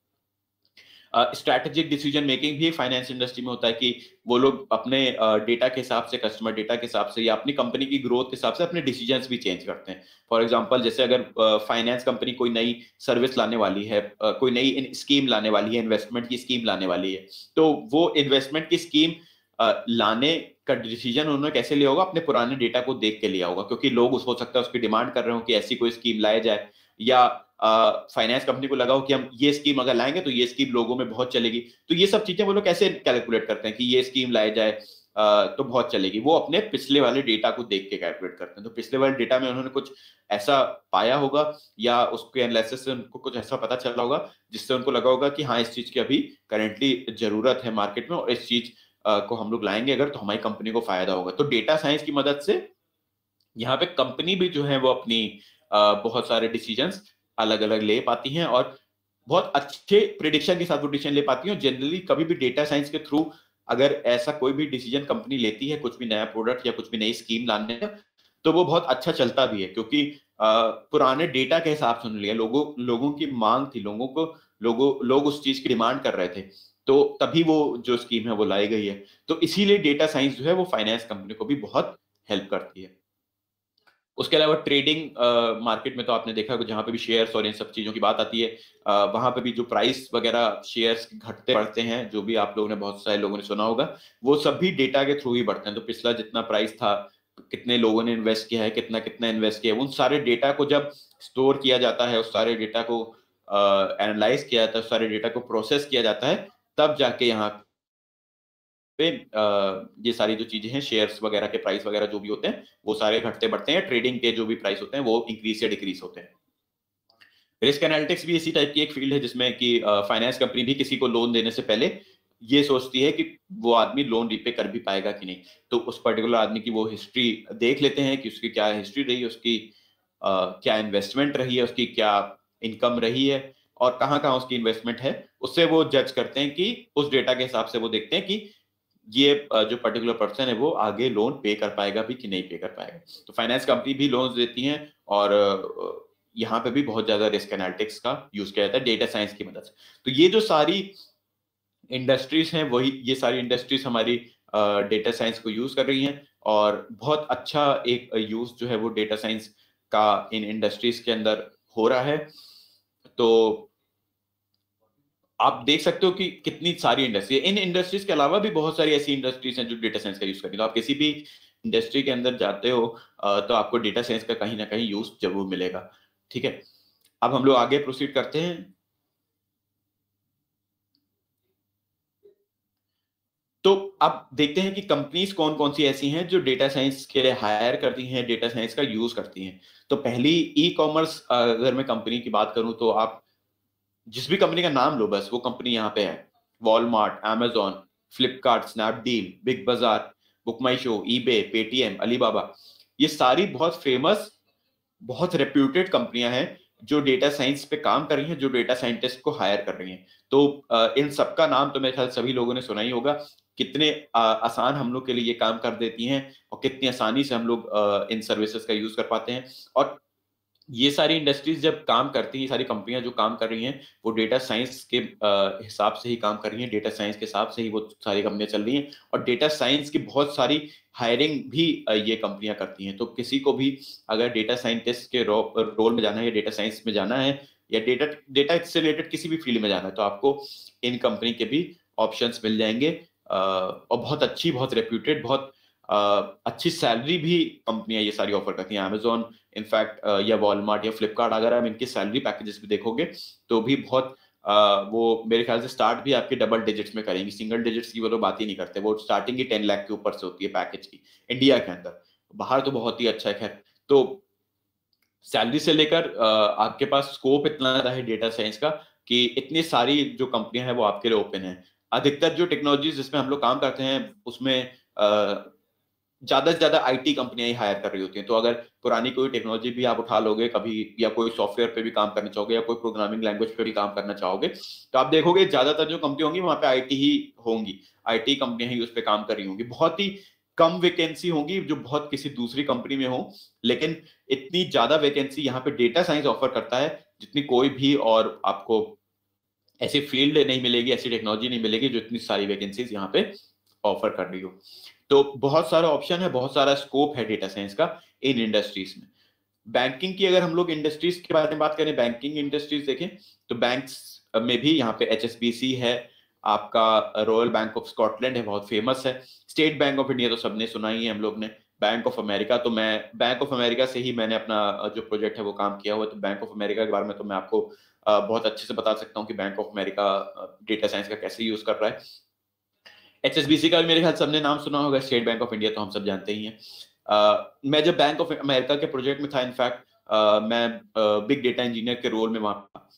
स्ट्रैटेजिक डिसीजन मेकिंग भी फाइनेंस इंडस्ट्री में होता है कि वो लोग अपने डेटा uh, के हिसाब से, कस्टमर डेटा के हिसाब से, या अपनी कंपनी की ग्रोथ के हिसाब से अपने डिसीजंस भी चेंज करते हैं। फॉर एग्जांपल, जैसे अगर फाइनेंस uh, कंपनी कोई नई सर्विस लाने वाली है, uh, कोई नई स्कीम लाने वाली है, इन्वेस्टमेंट की स्कीम लाने वाली है, तो वो इन्वेस्टमेंट की स्कीम uh, लाने का डिसीजन उन्होंने कैसे लिया होगा? अपने पुराने डेटा को देख के लिया होगा, क्योंकि लोग हो सकता है उसकी डिमांड कर रहे हो कि ऐसी कोई स्कीम लाया जाए, या फाइनेंस uh, कंपनी को लगाओ कि हम ये स्कीम अगर लाएंगे तो ये स्कीम लोगों में बहुत चलेगी। तो ये सब चीजें वो लोग कैसे कैलकुलेट करते हैं कि ये स्कीम लाया जाए uh, तो बहुत चलेगी? वो अपने पिछले वाले डेटा को देख के कैलकुलेट करते हैं। तो पिछले वाले डेटा में उन्होंने कुछ ऐसा पाया होगा, या उसके एनालिसिस से उनको कुछ ऐसा पता चला होगा जिससे उनको लगा होगा कि हाँ, इस चीज की अभी करेंटली जरूरत है मार्केट में, और इस चीज uh, को हम लोग लाएंगे अगर तो हमारी कंपनी को फायदा होगा। तो डेटा साइंस की मदद से यहाँ पे कंपनी भी जो है वो अपनी uh, बहुत सारे डिसीजंस अलग अलग ले पाती हैं, और बहुत अच्छे प्रिडिक्शन के साथ वो डिसीजन ले पाती हैं। जनरली कभी भी डेटा साइंस के थ्रू अगर ऐसा कोई भी डिसीजन कंपनी लेती है, कुछ भी नया प्रोडक्ट या कुछ भी नई स्कीम लाने का, तो वो बहुत अच्छा चलता भी है, क्योंकि आ, पुराने डेटा के हिसाब से लिया, लोगों लोगों की मांग थी, लोगों को लोगों लोग उस चीज की डिमांड कर रहे थे, तो तभी वो जो स्कीम है वो लाई गई है। तो इसीलिए डेटा साइंस जो है वो फाइनेंस कंपनी को भी बहुत हेल्प करती है। उसके अलावा ट्रेडिंग मार्केट uh, में तो आपने देखा कि जहां पे भी शेयर्स और इन सब चीजों की बात आती है, uh, वहां पे भी जो प्राइस वगैरह शेयर्स घटते बढ़ते हैं, जो भी आप लोगों ने, बहुत सारे लोगों ने सुना होगा, वो सब भी डेटा के थ्रू ही बढ़ते हैं। तो पिछला जितना प्राइस था, कितने लोगों ने इन्वेस्ट किया है, कितना कितना इन्वेस्ट किया है, उन सारे डेटा को जब स्टोर किया जाता है, उस सारे डेटा को एनालाइज uh, किया जाता है, उस सारे डेटा को प्रोसेस किया जाता है, तब जाके यहाँ पे ये सारी जो चीजें हैं, शेयर्स वगैरह के प्राइस वगैरह जो भी होते हैं, वो सारे घटते बढ़ते हैं। ट्रेडिंग के जो भी प्राइस होते हैं वो इंक्रीज या डिक्रीज होते हैं। रिस्क एनालिटिक्स भी इसी टाइप की एक फील्ड है जिसमें कि फाइनेंस कंपनी भी किसी को लोन देने से पहले ये सोचती है कि वो आदमी लोन रिपे कर भी पाएगा कि नहीं। तो उस पर्टिकुलर आदमी की वो हिस्ट्री देख लेते हैं कि उसकी क्या हिस्ट्री रही है, उसकी uh, क्या इन्वेस्टमेंट रही है, उसकी क्या इनकम रही है, और कहाँ कहाँ उसकी इन्वेस्टमेंट है। उससे वो जज करते हैं कि उस डेटा के हिसाब से वो देखते हैं कि ये जो पर्टिकुलर पर्सन है वो आगे लोन पे कर पाएगा भी कि नहीं पे कर पाएगा। तो फाइनेंस कंपनी भी लोन्स देती हैं, और यहाँ पे भी बहुत ज्यादा रिस्क एनालिटिक्स का यूज किया जाता है डेटा साइंस की मदद से। तो ये जो सारी इंडस्ट्रीज हैं, वही ये सारी इंडस्ट्रीज हमारी डेटा साइंस को यूज कर रही हैं, और बहुत अच्छा एक यूज जो है वो डेटा साइंस का इन इंडस्ट्रीज के अंदर हो रहा है। तो आप देख सकते हो कि कितनी सारी इंडस्ट्री, इन इंडस्ट्रीज के अलावा भी बहुत सारी ऐसी इंडस्ट्रीज हैं जो डेटा साइंस का यूज करती है। तो आप किसी भी इंडस्ट्री के अंदर जाते हो तो आपको डेटा साइंस का कहीं ना कहीं यूज जरूर मिलेगा। ठीक है, अब हम लोग आगे प्रोसीड करते हैं। तो अब देखते हैं कि कंपनीज कौन कौन सी ऐसी हैं जो डेटा साइंस के लिए हायर करती हैं, डेटा साइंस का यूज करती हैं। तो पहली ई कॉमर्स अगर मैं कंपनी की बात करूं तो आप जिस भी कंपनी का नाम लो, बस वो कंपनी यहाँ पे है। Walmart, Amazon, Flipkart, Snapdeal, Big Bazaar, BookMyShow, eBay, Paytm, Alibaba, ये सारी बहुत फेमस, बहुत रेप्यूटेड कंपनियां हैं जो डेटा साइंस पे काम कर रही हैं, जो डेटा साइंटिस्ट को हायर कर रही हैं। तो इन सबका नाम तो मेरे ख्याल सभी लोगों ने सुना ही होगा। कितने आसान हम लोग के लिए ये काम कर देती हैं और कितनी आसानी से हम लोग इन सर्विसेज का यूज कर पाते हैं। और ये सारी इंडस्ट्रीज जब काम करती हैं, ये सारी कंपनियां जो काम कर रही हैं, वो डेटा साइंस के हिसाब से ही काम कर रही हैं, डेटा साइंस के हिसाब से ही वो सारी कंपनियां चल रही हैं। और डेटा साइंस की बहुत सारी हायरिंग भी ये कंपनियां करती हैं। तो किसी को भी अगर डेटा साइंटिस्ट के रोल में जाना है या डेटा साइंस में जाना है या डेटा डेटा से रिलेटेड किसी भी फील्ड में जाना है, तो आपको इन कंपनी के भी ऑप्शंस मिल जाएंगे। और बहुत अच्छी, बहुत रेप्यूटेड, बहुत Uh, अच्छी सैलरी भी कंपनियां ये सारी ऑफर करती हैं। अमेजोन इनफैक्ट uh, या वॉलमार्ट या फ्लिपकार्ट, अगर आप इनके सैलरी पैकेजेस भी देखोगे तो भी बहुत uh, वो मेरे ख्याल से स्टार्ट भी आपके डबल डिजिट्स में करेंगी। सिंगल डिजिट्स की वो लोग बात ही नहीं करते, वो स्टार्टिंग ही टेन लाख के ऊपर से होती है पैकेज की इंडिया के अंदर। बाहर तो बहुत ही अच्छा है। खैर, तो सैलरी से लेकर uh, आपके पास स्कोप इतना ज्यादा है डेटा साइंस का कि इतनी सारी जो कंपनियां हैं वो आपके लिए ओपन है। अधिकतर जो टेक्नोलॉजी जिसमें हम लोग काम करते हैं उसमें uh, ज्यादा से ज्यादा आईटी कंपनियां ही हायर कर रही होती हैं। तो अगर पुरानी कोई टेक्नोलॉजी भी आप उठा लोगे कभी, या कोई सॉफ्टवेयर पे भी काम करना चाहोगे या कोई प्रोग्रामिंग लैंग्वेज पे भी काम करना चाहोगे, तो आप देखोगे ज्यादातर जो कंपनी होंगी वहां पे आईटी ही होंगी, आईटी कंपनियां ही उस पर काम कर रही होंगी। बहुत ही कम वैकेंसी होंगी जो बहुत किसी दूसरी कंपनी में हो, लेकिन इतनी ज्यादा वैकेंसी यहाँ पे डेटा साइंस ऑफर करता है जितनी कोई भी और आपको ऐसी फील्ड नहीं मिलेगी, ऐसी टेक्नोलॉजी नहीं मिलेगी जो इतनी सारी वैकेंसीज यहाँ पे ऑफर कर रही हो। तो बहुत सारा ऑप्शन है, बहुत सारा स्कोप है डेटा साइंस का इन इंडस्ट्रीज में। बैंकिंग की अगर हम लोग इंडस्ट्रीज के बारे में बात करें, बैंकिंग इंडस्ट्रीज देखें तो बैंक्स में भी यहाँ पे एचएसबीसी है, आपका रॉयल बैंक ऑफ स्कॉटलैंड है, बहुत फेमस है। स्टेट बैंक ऑफ इंडिया तो सबने सुना ही है हम लोग ने। बैंक ऑफ अमेरिका, तो मैं बैंक ऑफ अमेरिका से ही मैंने अपना जो प्रोजेक्ट है वो काम किया हुआ है। तो बैंक ऑफ अमेरिका के बारे में तो मैं आपको बहुत अच्छे से बता सकता हूँ कि Bank of America data science का कैसे यूज कर रहा है। एचएसबीसी का भी मेरे ख्याल सबने नाम सुना होगा। स्टेट बैंक ऑफ इंडिया तो हम सब जानते ही हैं। uh, मैं जब बैंक ऑफ अमेरिका के प्रोजेक्ट में था, इनफैक्ट uh, मैं बिग डेटा इंजीनियर के रोल में वहां था।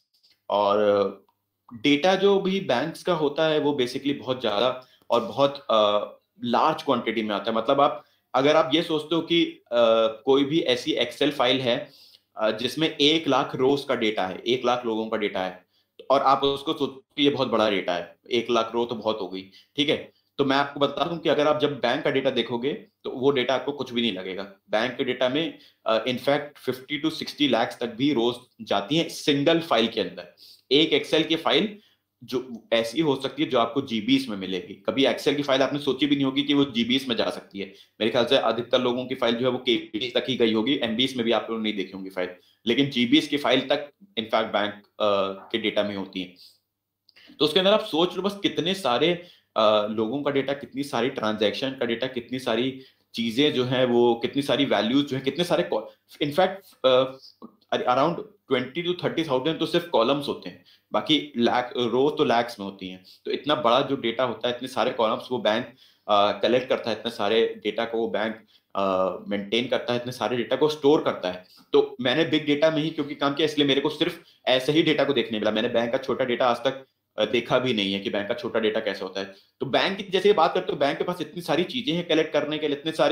और डेटा uh, जो भी बैंक्स का होता है वो बेसिकली बहुत ज्यादा और बहुत लार्ज uh, क्वांटिटी में आता है। मतलब आप अगर आप ये सोचते हो कि uh, कोई भी ऐसी एक्सेल फाइल है uh, जिसमें एक लाख रोज का डेटा है, एक लाख लोगों का डेटा है, और आप उसको सोचते हो ये बहुत बड़ा डेटा है, एक लाख रो तो बहुत हो गई, ठीक है। तो मैं आपको बता दूं कि अगर आप जब बैंक का डेटा देखोगे तो वो डेटा आपको कुछ भी नहीं लगेगा। बैंक के डेटा में in fact fifty to sixty lakh तक भी रोज जाती हैं सिंगल फाइल के अंदर। एक एक्सेल की फाइल जो ऐसी हो सकती है जो आपको जीबीस में मिलेगी। कभी एक्सेल की फाइल आपने सोची भी नहीं होगी कि वो जीबीस में जा सकती है। मेरे ख्याल से अधिकतर लोगों की फाइल जो है वो केबीस तक ही गई होगी, एमबीस में भी आप लोग नहीं देखी होंगी फाइल, लेकिन जीबीस की फाइल तक इनफैक्ट बैंक के डेटा में होती है। तो उसके अंदर आप सोच लो बस कितने सारे आ, लोगों का डेटा, कितनी सारी ट्रांजैक्शन का डेटा, कितनी सारी चीजें जो है वो, कितनी सारी वैल्यूज जो है, कितने सारे in fact around twenty to thirty thousand तो सिर्फ कॉलम्स होते हैं, बाकी लाख रो तो लैक्स में होती हैं। तो इतना बड़ा जो डेटा होता है, इतने सारे कॉलम्स वो बैंक कलेक्ट करता है, इतने सारे डेटा को वो बैंक मेंटेन uh, करता है, इतने सारे डेटा को स्टोर करता है। तो मैंने बिग डेटा में ही क्योंकि काम किया, इसलिए मेरे को सिर्फ ऐसे ही डेटा को देखने मिला। मैंने बैंक का छोटा डेटा आज तक देखा भी नहीं है कि बैंक का छोटा डेटा कैसे होता है। तो बैंक की जैसे बात करते हो, बैंक के पास इतनी सारी चीजें हैं कलेक्ट करने के लिए, इतने सारे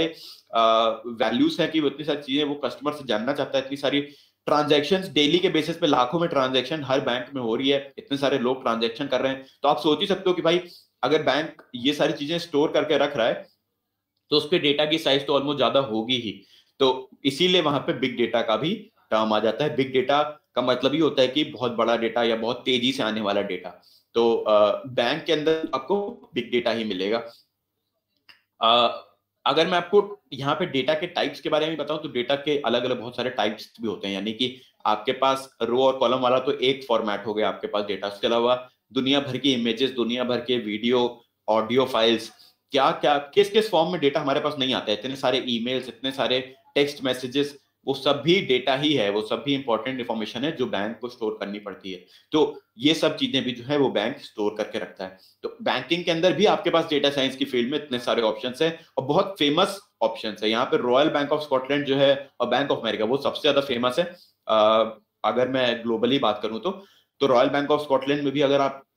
वैल्यूज हैं कि वो इतनी सारी चीजें वो कस्टमर से जानना चाहता है। इतनी सारी ट्रांजैक्शंस डेली के बेसिस पे, लाखों में ट्रांजैक्शन हर बैंक में हो रही है, इतने सारे लोग ट्रांजैक्शन कर रहे हैं। तो आप सोच ही सकते हो कि भाई अगर बैंक ये सारी चीजें स्टोर करके रख रहा है तो उस पर डेटा की साइज तो ऑलमोस्ट ज्यादा होगी ही। तो इसीलिए वहां पे बिग डेटा का भी टर्म आ जाता है। बिग डेटा का मतलब ही होता है कि बहुत बड़ा डेटा या बहुत तेजी से आने वाला डेटा। तो बैंक के अंदर आपको बिग डेटा ही मिलेगा। आ, अगर मैं आपको यहाँ पे डेटा के टाइप्स के बारे में बताऊं तो डेटा के अलग अलग बहुत सारे टाइप्स भी होते हैं। यानी कि आपके पास रो और कॉलम वाला तो एक फॉर्मेट हो गया आपके पास डेटा, उसके अलावा दुनिया भर की इमेजेस, दुनिया भर के वीडियो, ऑडियो फाइल्स, क्या क्या किस किस फॉर्म में डेटा हमारे पास नहीं आता है, इतने सारे ईमेल्स, इतने सारे टेक्स्ट मैसेजेस, वो सब भी डेटा ही है, वो सब भी इंपॉर्टेंट इंफॉर्मेशन है जो बैंक को स्टोर करनी पड़ती है। तो ये सब चीजें भी जो है वो बैंक स्टोर करके रखता है। तो बैंकिंग के अंदर भी आपके पास डेटा साइंस की फील्ड में इतने सारे ऑप्शंस हैं और बहुत फेमस ऑप्शंस है। यहाँ पे रॉयल बैंक ऑफ स्कॉटलैंड जो है और बैंक ऑफ अमेरिका वो सबसे ज्यादा फेमस है। आ, अगर मैं ग्लोबली बात करूं तो तो रॉयल बैंक ऑफ स्कॉटलैंड में भी अगर आप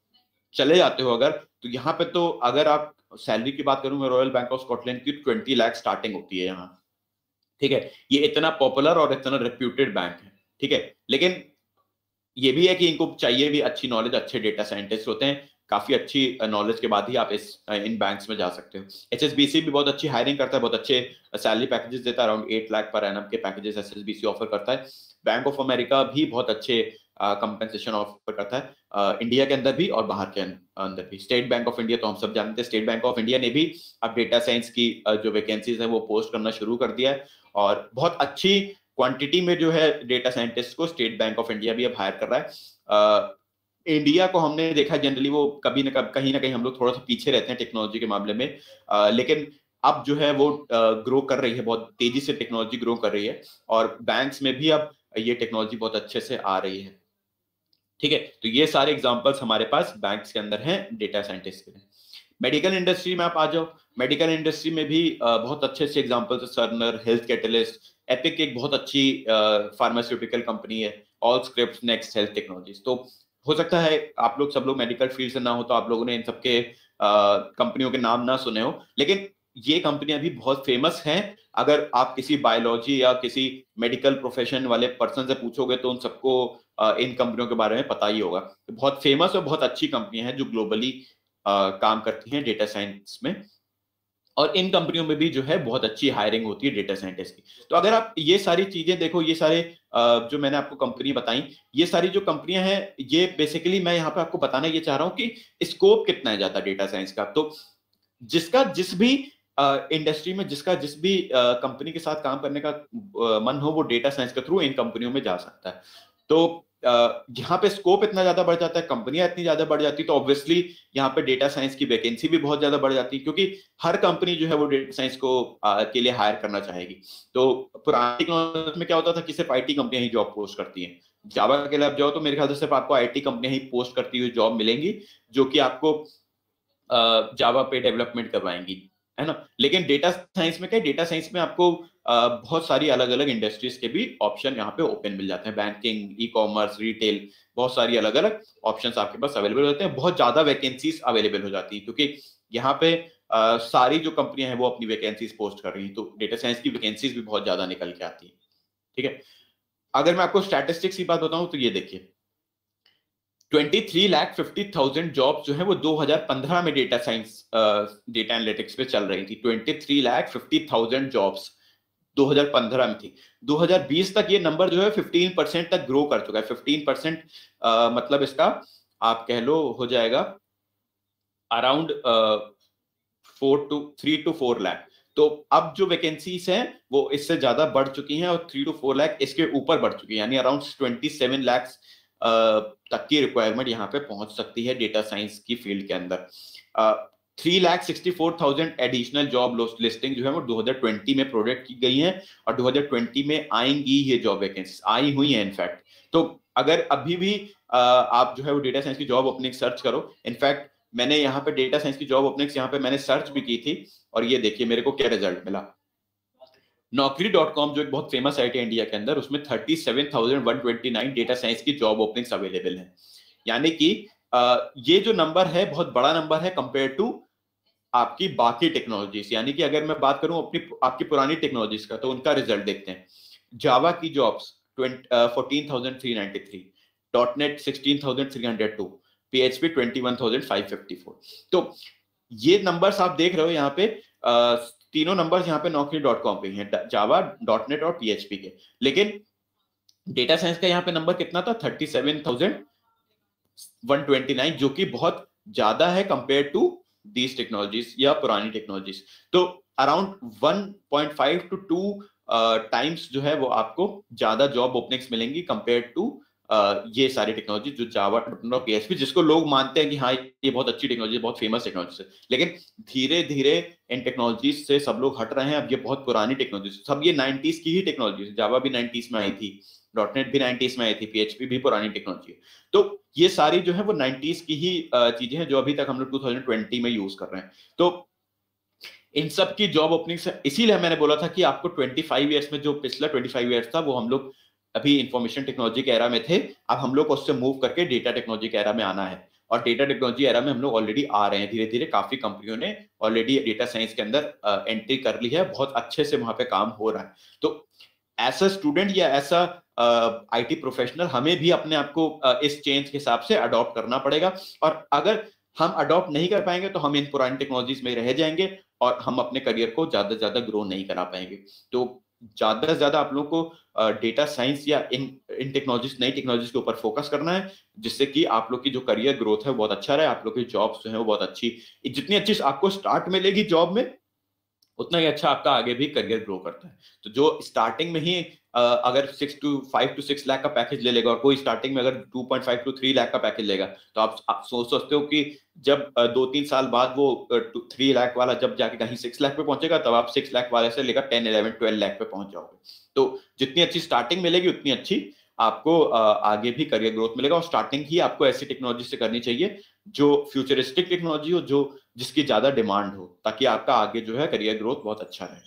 चले जाते हो अगर, तो यहाँ पे तो अगर आप सैलरी की बात करूं मैं, रॉयल बैंक ऑफ स्कॉटलैंड की ट्वेंटी लाख स्टार्टिंग होती है यहाँ, ठीक है। ये इतना पॉपुलर और इतना रेप्यूटेड बैंक है, ठीक है। लेकिन ये भी है कि इनको चाहिए भी अच्छी नॉलेज, अच्छे डेटा साइंटिस्ट होते हैं, काफी अच्छी नॉलेज के बाद ही आप इस इन बैंक्स में जा सकते हो। एचएसबीसी भी बहुत अच्छी हायरिंग करता है, बहुत अच्छे सैलरी पैकेजेस देता है, around eight lakh per annum के पैकेजेस एचएसबीसी ऑफर करता है। बैंक ऑफ अमेरिका भी बहुत अच्छे कंपेंसेशन ऑफर करता है, uh, इंडिया के अंदर भी और बाहर के अंदर भी। स्टेट बैंक ऑफ इंडिया तो हम सब जानते हैं, स्टेट बैंक ऑफ इंडिया ने भी अब डेटा साइंस की uh, जो वैकेंसीज है वो पोस्ट करना शुरू कर दिया है, और बहुत अच्छी क्वांटिटी में जो है डेटा साइंटिस्ट को स्टेट बैंक ऑफ इंडिया भी अब हायर कर रहा है। uh, इंडिया को हमने देखा जनरली वो कभी ना कभी कहीं ना कहीं हम लोग थोड़ा सा पीछे रहते हैं टेक्नोलॉजी के मामले में, uh, लेकिन अब जो है वो ग्रो uh, कर रही है, बहुत तेजी से टेक्नोलॉजी ग्रो कर रही है, और बैंक्स में भी अब ये टेक्नोलॉजी बहुत अच्छे से आ रही है, ठीक है। तो ये सारे एग्जांपल्स हमारे पास बैंक्स के अंदर हैं डेटा साइंटिस्ट के लिए। मेडिकल इंडस्ट्री में आप आ जाओ, मेडिकल इंडस्ट्री में भी uh, बहुत अच्छे अच्छे examples, Cerner, Health Catalyst, Epic एक बहुत अच्छी फार्मास्यूटिकल कंपनी है, Allscripts, Next Health Technologies. तो हो सकता है आप लोग सब लोग मेडिकल फील्ड से ना हो तो आप लोगों ने इन सबके कंपनियों के नाम ना सुने हो, लेकिन ये कंपनियां भी बहुत फेमस हैं। अगर आप किसी बायोलॉजी या किसी मेडिकल प्रोफेशन वाले पर्सन से पूछोगे तो उन सबको इन कंपनियों के बारे में पता ही होगा। तो बहुत फेमस और बहुत अच्छी कंपनियां हैं जो ग्लोबली काम करती हैं डेटा साइंस में, और इन कंपनियों में भी जो है बहुत अच्छी हायरिंग होती है डेटा साइंटिस्ट की। तो अगर आप ये सारी चीजें देखो, ये सारे जो मैंने आपको कंपनी बताई, ये सारी जो कंपनियां हैं, ये बेसिकली मैं यहाँ पे आपको बताना ये चाह रहा हूँ कि स्कोप कितना है ज्यादा डेटा साइंस का। तो जिसका जिस भी इंडस्ट्री में जिसका जिस भी कंपनी के साथ काम करने का मन हो, वो डेटा साइंस के थ्रू इन कंपनियों में जा सकता है। तो यहाँ पे स्कोप इतना ज्यादा बढ़ जाता है, कंपनियां इतनी ज्यादा बढ़ जाती है, तो ऑब्वियसली यहाँ पे डेटा साइंस की वैकेंसी भी बहुत ज्यादा बढ़ जाती है, क्योंकि हर कंपनी जो है वो डेटा साइंस को आ, के लिए हायर करना चाहेगी। तो पुरानी टेक्नोलॉजी में क्या होता था कि सिर्फ आईटी कंपनियां ही जॉब पोस्ट करती हैं। जावा के लिए आप जाओ तो मेरे ख्याल से सिर्फ आपको आईटी कंपनियां ही पोस्ट करती हुई जॉब मिलेंगी, जो कि आपको जावा पे डेवलपमेंट करवाएंगी, है ना। लेकिन डेटा साइंस में क्या, डेटा साइंस में आपको Uh, बहुत सारी अलग अलग इंडस्ट्रीज के भी ऑप्शन यहाँ पे ओपन मिल जाते हैं, बैंकिंग, ई कॉमर्स, रिटेल, बहुत सारी अलग अलग ऑप्शंस आपके पास अवेलेबल होते हैं, बहुत ज्यादा वैकेंसीज अवेलेबल हो जाती है, क्योंकि यहाँ पे uh, सारी जो कंपनियां हैं वो अपनी वैकेंसीज पोस्ट कर रही हैं, तो डेटा साइंस की वैकेंसीज भी बहुत ज्यादा निकल के आती है, ठीक है। अगर मैं आपको स्टैटिस्टिक्स की बात बताऊं तो ये देखिए, तेईस लाख पचास हज़ार जॉब्स जो है वो दो हज़ार पंद्रह में डेटा साइंस डेटा एनालिटिक्स पे चल रही थी। तेईस लाख पचास हज़ार जॉब्स दो हज़ार पंद्रह में थी। दो हज़ार बीस तक ये नंबर जो है पंद्रह परसेंट तक ग्रो कर चुका है। पंद्रह परसेंट मतलब इसका आप कह लो हो जाएगा around four to three to four lakh. तो अब जो वैकेंसीज हैं वो इससे ज्यादा बढ़ चुकी हैं, और थ्री टू फोर लाख इसके ऊपर बढ़ चुकी है, यानी अराउंड ट्वेंटी सेवन लाख तक की रिक्वायरमेंट यहाँ पे पहुंच सकती है डेटा साइंस की फील्ड के अंदर। Three lakh sixty four thousand additional job listing जो है वो दो हज़ार बीस में प्रोजेक्ट की गई है, और दो हज़ार बीस में आएंगी ये जॉब वैकेंसी, आई हुई है इनफैक्ट। तो अगर अभी भी आप जो है वो डेटा साइंस की जॉब ओपनिंग सर्च करो, इनफैक्ट मैंने यहाँ पे डेटा साइंस की जॉब ओपनिंग्स यहाँ पे मैंने सर्च भी की थी, और ये देखिए मेरे को क्या रिजल्ट मिला। नौकरी डॉट कॉम जो एक बहुत फेमस साइट है इंडिया के अंदर, उसमें thirty seven thousand one twenty nine data science की जॉब ओपनिंग्स अवेलेबल है। यानी कि ये जो नंबर है बहुत बड़ा नंबर है कंपेयर टू आपकी बाकी टेक्नोलॉजीज। यानी कि अगर मैं बात करूं अपनी आपकी पुरानी टेक्नोलॉजीज का, तो उनका रिजल्ट देखते हैं। जावा की jobs fourteen thousand three ninety three, dot net sixteen thousand three hundred two, PHP twenty one thousand five fifty four. तो ये नंबर्स आप देख रहे हो यहाँ पे, आ, तीनों नंबर्स यहाँ पे नौकरी डॉट कॉम पे हैं, जावा, डॉट नेट और पीएचपी के। लेकिन डेटा साइंस का यहाँ पे नंबर कितना था, thirty seven thousand one twenty nine, जो कि बहुत ज्यादा है कंपेयर टू दीज टेक्नोलॉजीज या पुरानी टेक्नोलॉजीज। तो around one point five to two times जो है वो आपको ज्यादा जॉब ओपनिंग्स मिलेंगी कंपेयर टू Uh, ये सारी टेक्नोलॉजी जो जावा और पीएचपी, जिसको लोग मानते हैं कि हाँ ये बहुत अच्छी टेक्नोलॉजी, बहुत फेमस टेक्नोलॉजी है, लेकिन धीरे धीरे इन टेक्नोलॉजीज से सब लोग हट रहे हैं। अब ये बहुत पुरानी टेक्नोलॉजी, सब ये नाइंटीज़ की ही टेक्नोलॉजी है। जावा भी नाइंटीज़ में आई थी, डॉट नेट भी नाइंटीज़ में आई थी, पीएचपी भी पुरानी टेक्नोलॉजी है। तो ये सारी जो है वो नाइंटीज़ की ही चीजें हैं जो अभी तक हम लोग टू थाउजेंड ट्वेंटी में यूज कर रहे हैं। तो इन सब की जॉब ओपनिंग्स, इसीलिए मैंने बोला था कि आपको ट्वेंटी फाइव ईयर्स में, जो पिछला ट्वेंटी फाइव ईयर्स था वो हम लोग अभी इंफॉर्मेशन टेक्नोलॉजी के एरा में थे, अब हम लोग उससे मूव करके डेटा टेक्नोलॉजी के एरा में आना है। और डेटा टेक्नोलॉजी एरा में हम लोग ऑलरेडी आ रहे हैं धीरे धीरे। काफी कंपनियों ने ऑलरेडी डेटा साइंस के अंदर एंट्री कर ली है, बहुत अच्छे से वहां पे काम हो रहा है। तो ऐसा स्टूडेंट या ऐसा आईटी प्रोफेशनल हमें भी अपने आप को uh, इस चेंज के हिसाब से अडॉप्ट करना पड़ेगा। और अगर हम अडॉप्ट नहीं कर पाएंगे तो हम इन पुरानी टेक्नोलॉजीज में रह जाएंगे और हम अपने करियर को ज्यादा से ज्यादा ग्रो नहीं करा पाएंगे। तो ज्यादा से ज्यादा आप लोगों को डेटा साइंस या इन इन टेक्नोलॉजीज नई टेक्नोलॉजीज के ऊपर फोकस करना है, जिससे कि आप लोग की जो करियर ग्रोथ है वो बहुत अच्छा रहे, आप लोग की जॉब्स जो है वो बहुत अच्छी, जितनी अच्छी आपको स्टार्ट मिलेगी जॉब में उतना ही अच्छा आपका आगे भी करियर ग्रो करता है। तो जो स्टार्टिंग में ही अगर six to five to six lakh का पैकेज ले लेगा और कोई स्टार्टिंग में अगर two point five to three lakh का पैकेज लेगा, तो आप, आप सोच सकते हो कि जब दो तीन साल बाद वो थ्री लाख वाला जब जाके कहीं सिक्स लाख पे पहुंचेगा, तब आप सिक्स लाख वाले से लेकर टेन इलेवन ट्वेल्व लाख पे पहुंच जाओगे। तो जितनी अच्छी स्टार्टिंग मिलेगी उतनी अच्छी आपको आगे भी करियर ग्रोथ मिलेगा। और स्टार्टिंग ही आपको ऐसी टेक्नोलॉजी से करनी चाहिए जो फ्यूचरिस्टिक टेक्नोलॉजी हो, जो जिसकी ज्यादा डिमांड हो, ताकि आपका आगे जो है करियर ग्रोथ बहुत अच्छा रहे।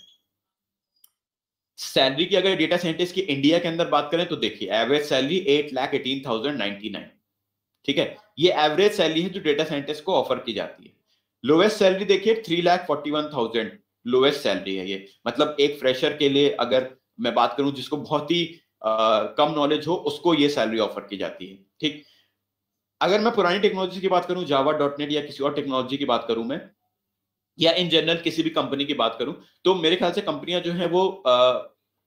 सैलरी की अगर डेटा साइंटिस्ट की इंडिया के अंदर बात करें तो देखिए average salary eight lakh eighteen thousand ninety nine, ठीक है, ये एवरेज सैलरी है जो डेटा साइंटिस्ट को ऑफर की जाती है। लोएस्ट सैलरी देखिए three lakh forty one thousand lowest salary है ये। मतलब एक फ्रेशर के लिए अगर मैं बात करूं जिसको बहुत ही आ, कम नॉलेज हो, उसको ये सैलरी ऑफर की जाती है। ठीक, अगर मैं पुरानी टेक्नोलॉजी की बात करूं, जावा डॉट नेट या किसी और टेक्नोलॉजी की बात करूं मैं, या इन जनरल किसी भी कंपनी की बात करूं, तो मेरे ख्याल से कंपनियां जो है वो आ,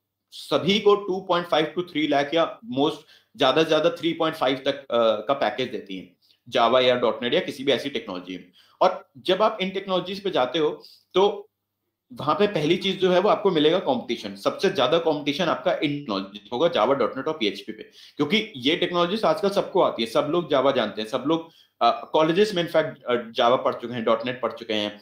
सभी को two point five to three lakh या मोस्ट ज्यादा से ज्यादा थ्री पॉइंट फाइव तक आ, का पैकेज देती हैं जावा या डॉट नेट या किसी भी ऐसी टेक्नोलॉजी में। और जब आप इन टेक्नोलॉजीज पे जाते हो तो वहां पे पहली चीज जो है वो आपको मिलेगा कंपटीशन। सबसे ज्यादा कंपटीशन आपका इन टेक्नोलॉजी होगा, जावा डॉट नेट और पीएचपी पे, क्योंकि ये टेक्नोलॉजीज आजकल सबको आती है, सब लोग जावा जानते हैं, सब लोग कॉलेजेस में इनफैक्ट जावा पढ़ चुके हैं, डॉट नेट पढ़ चुके हैं,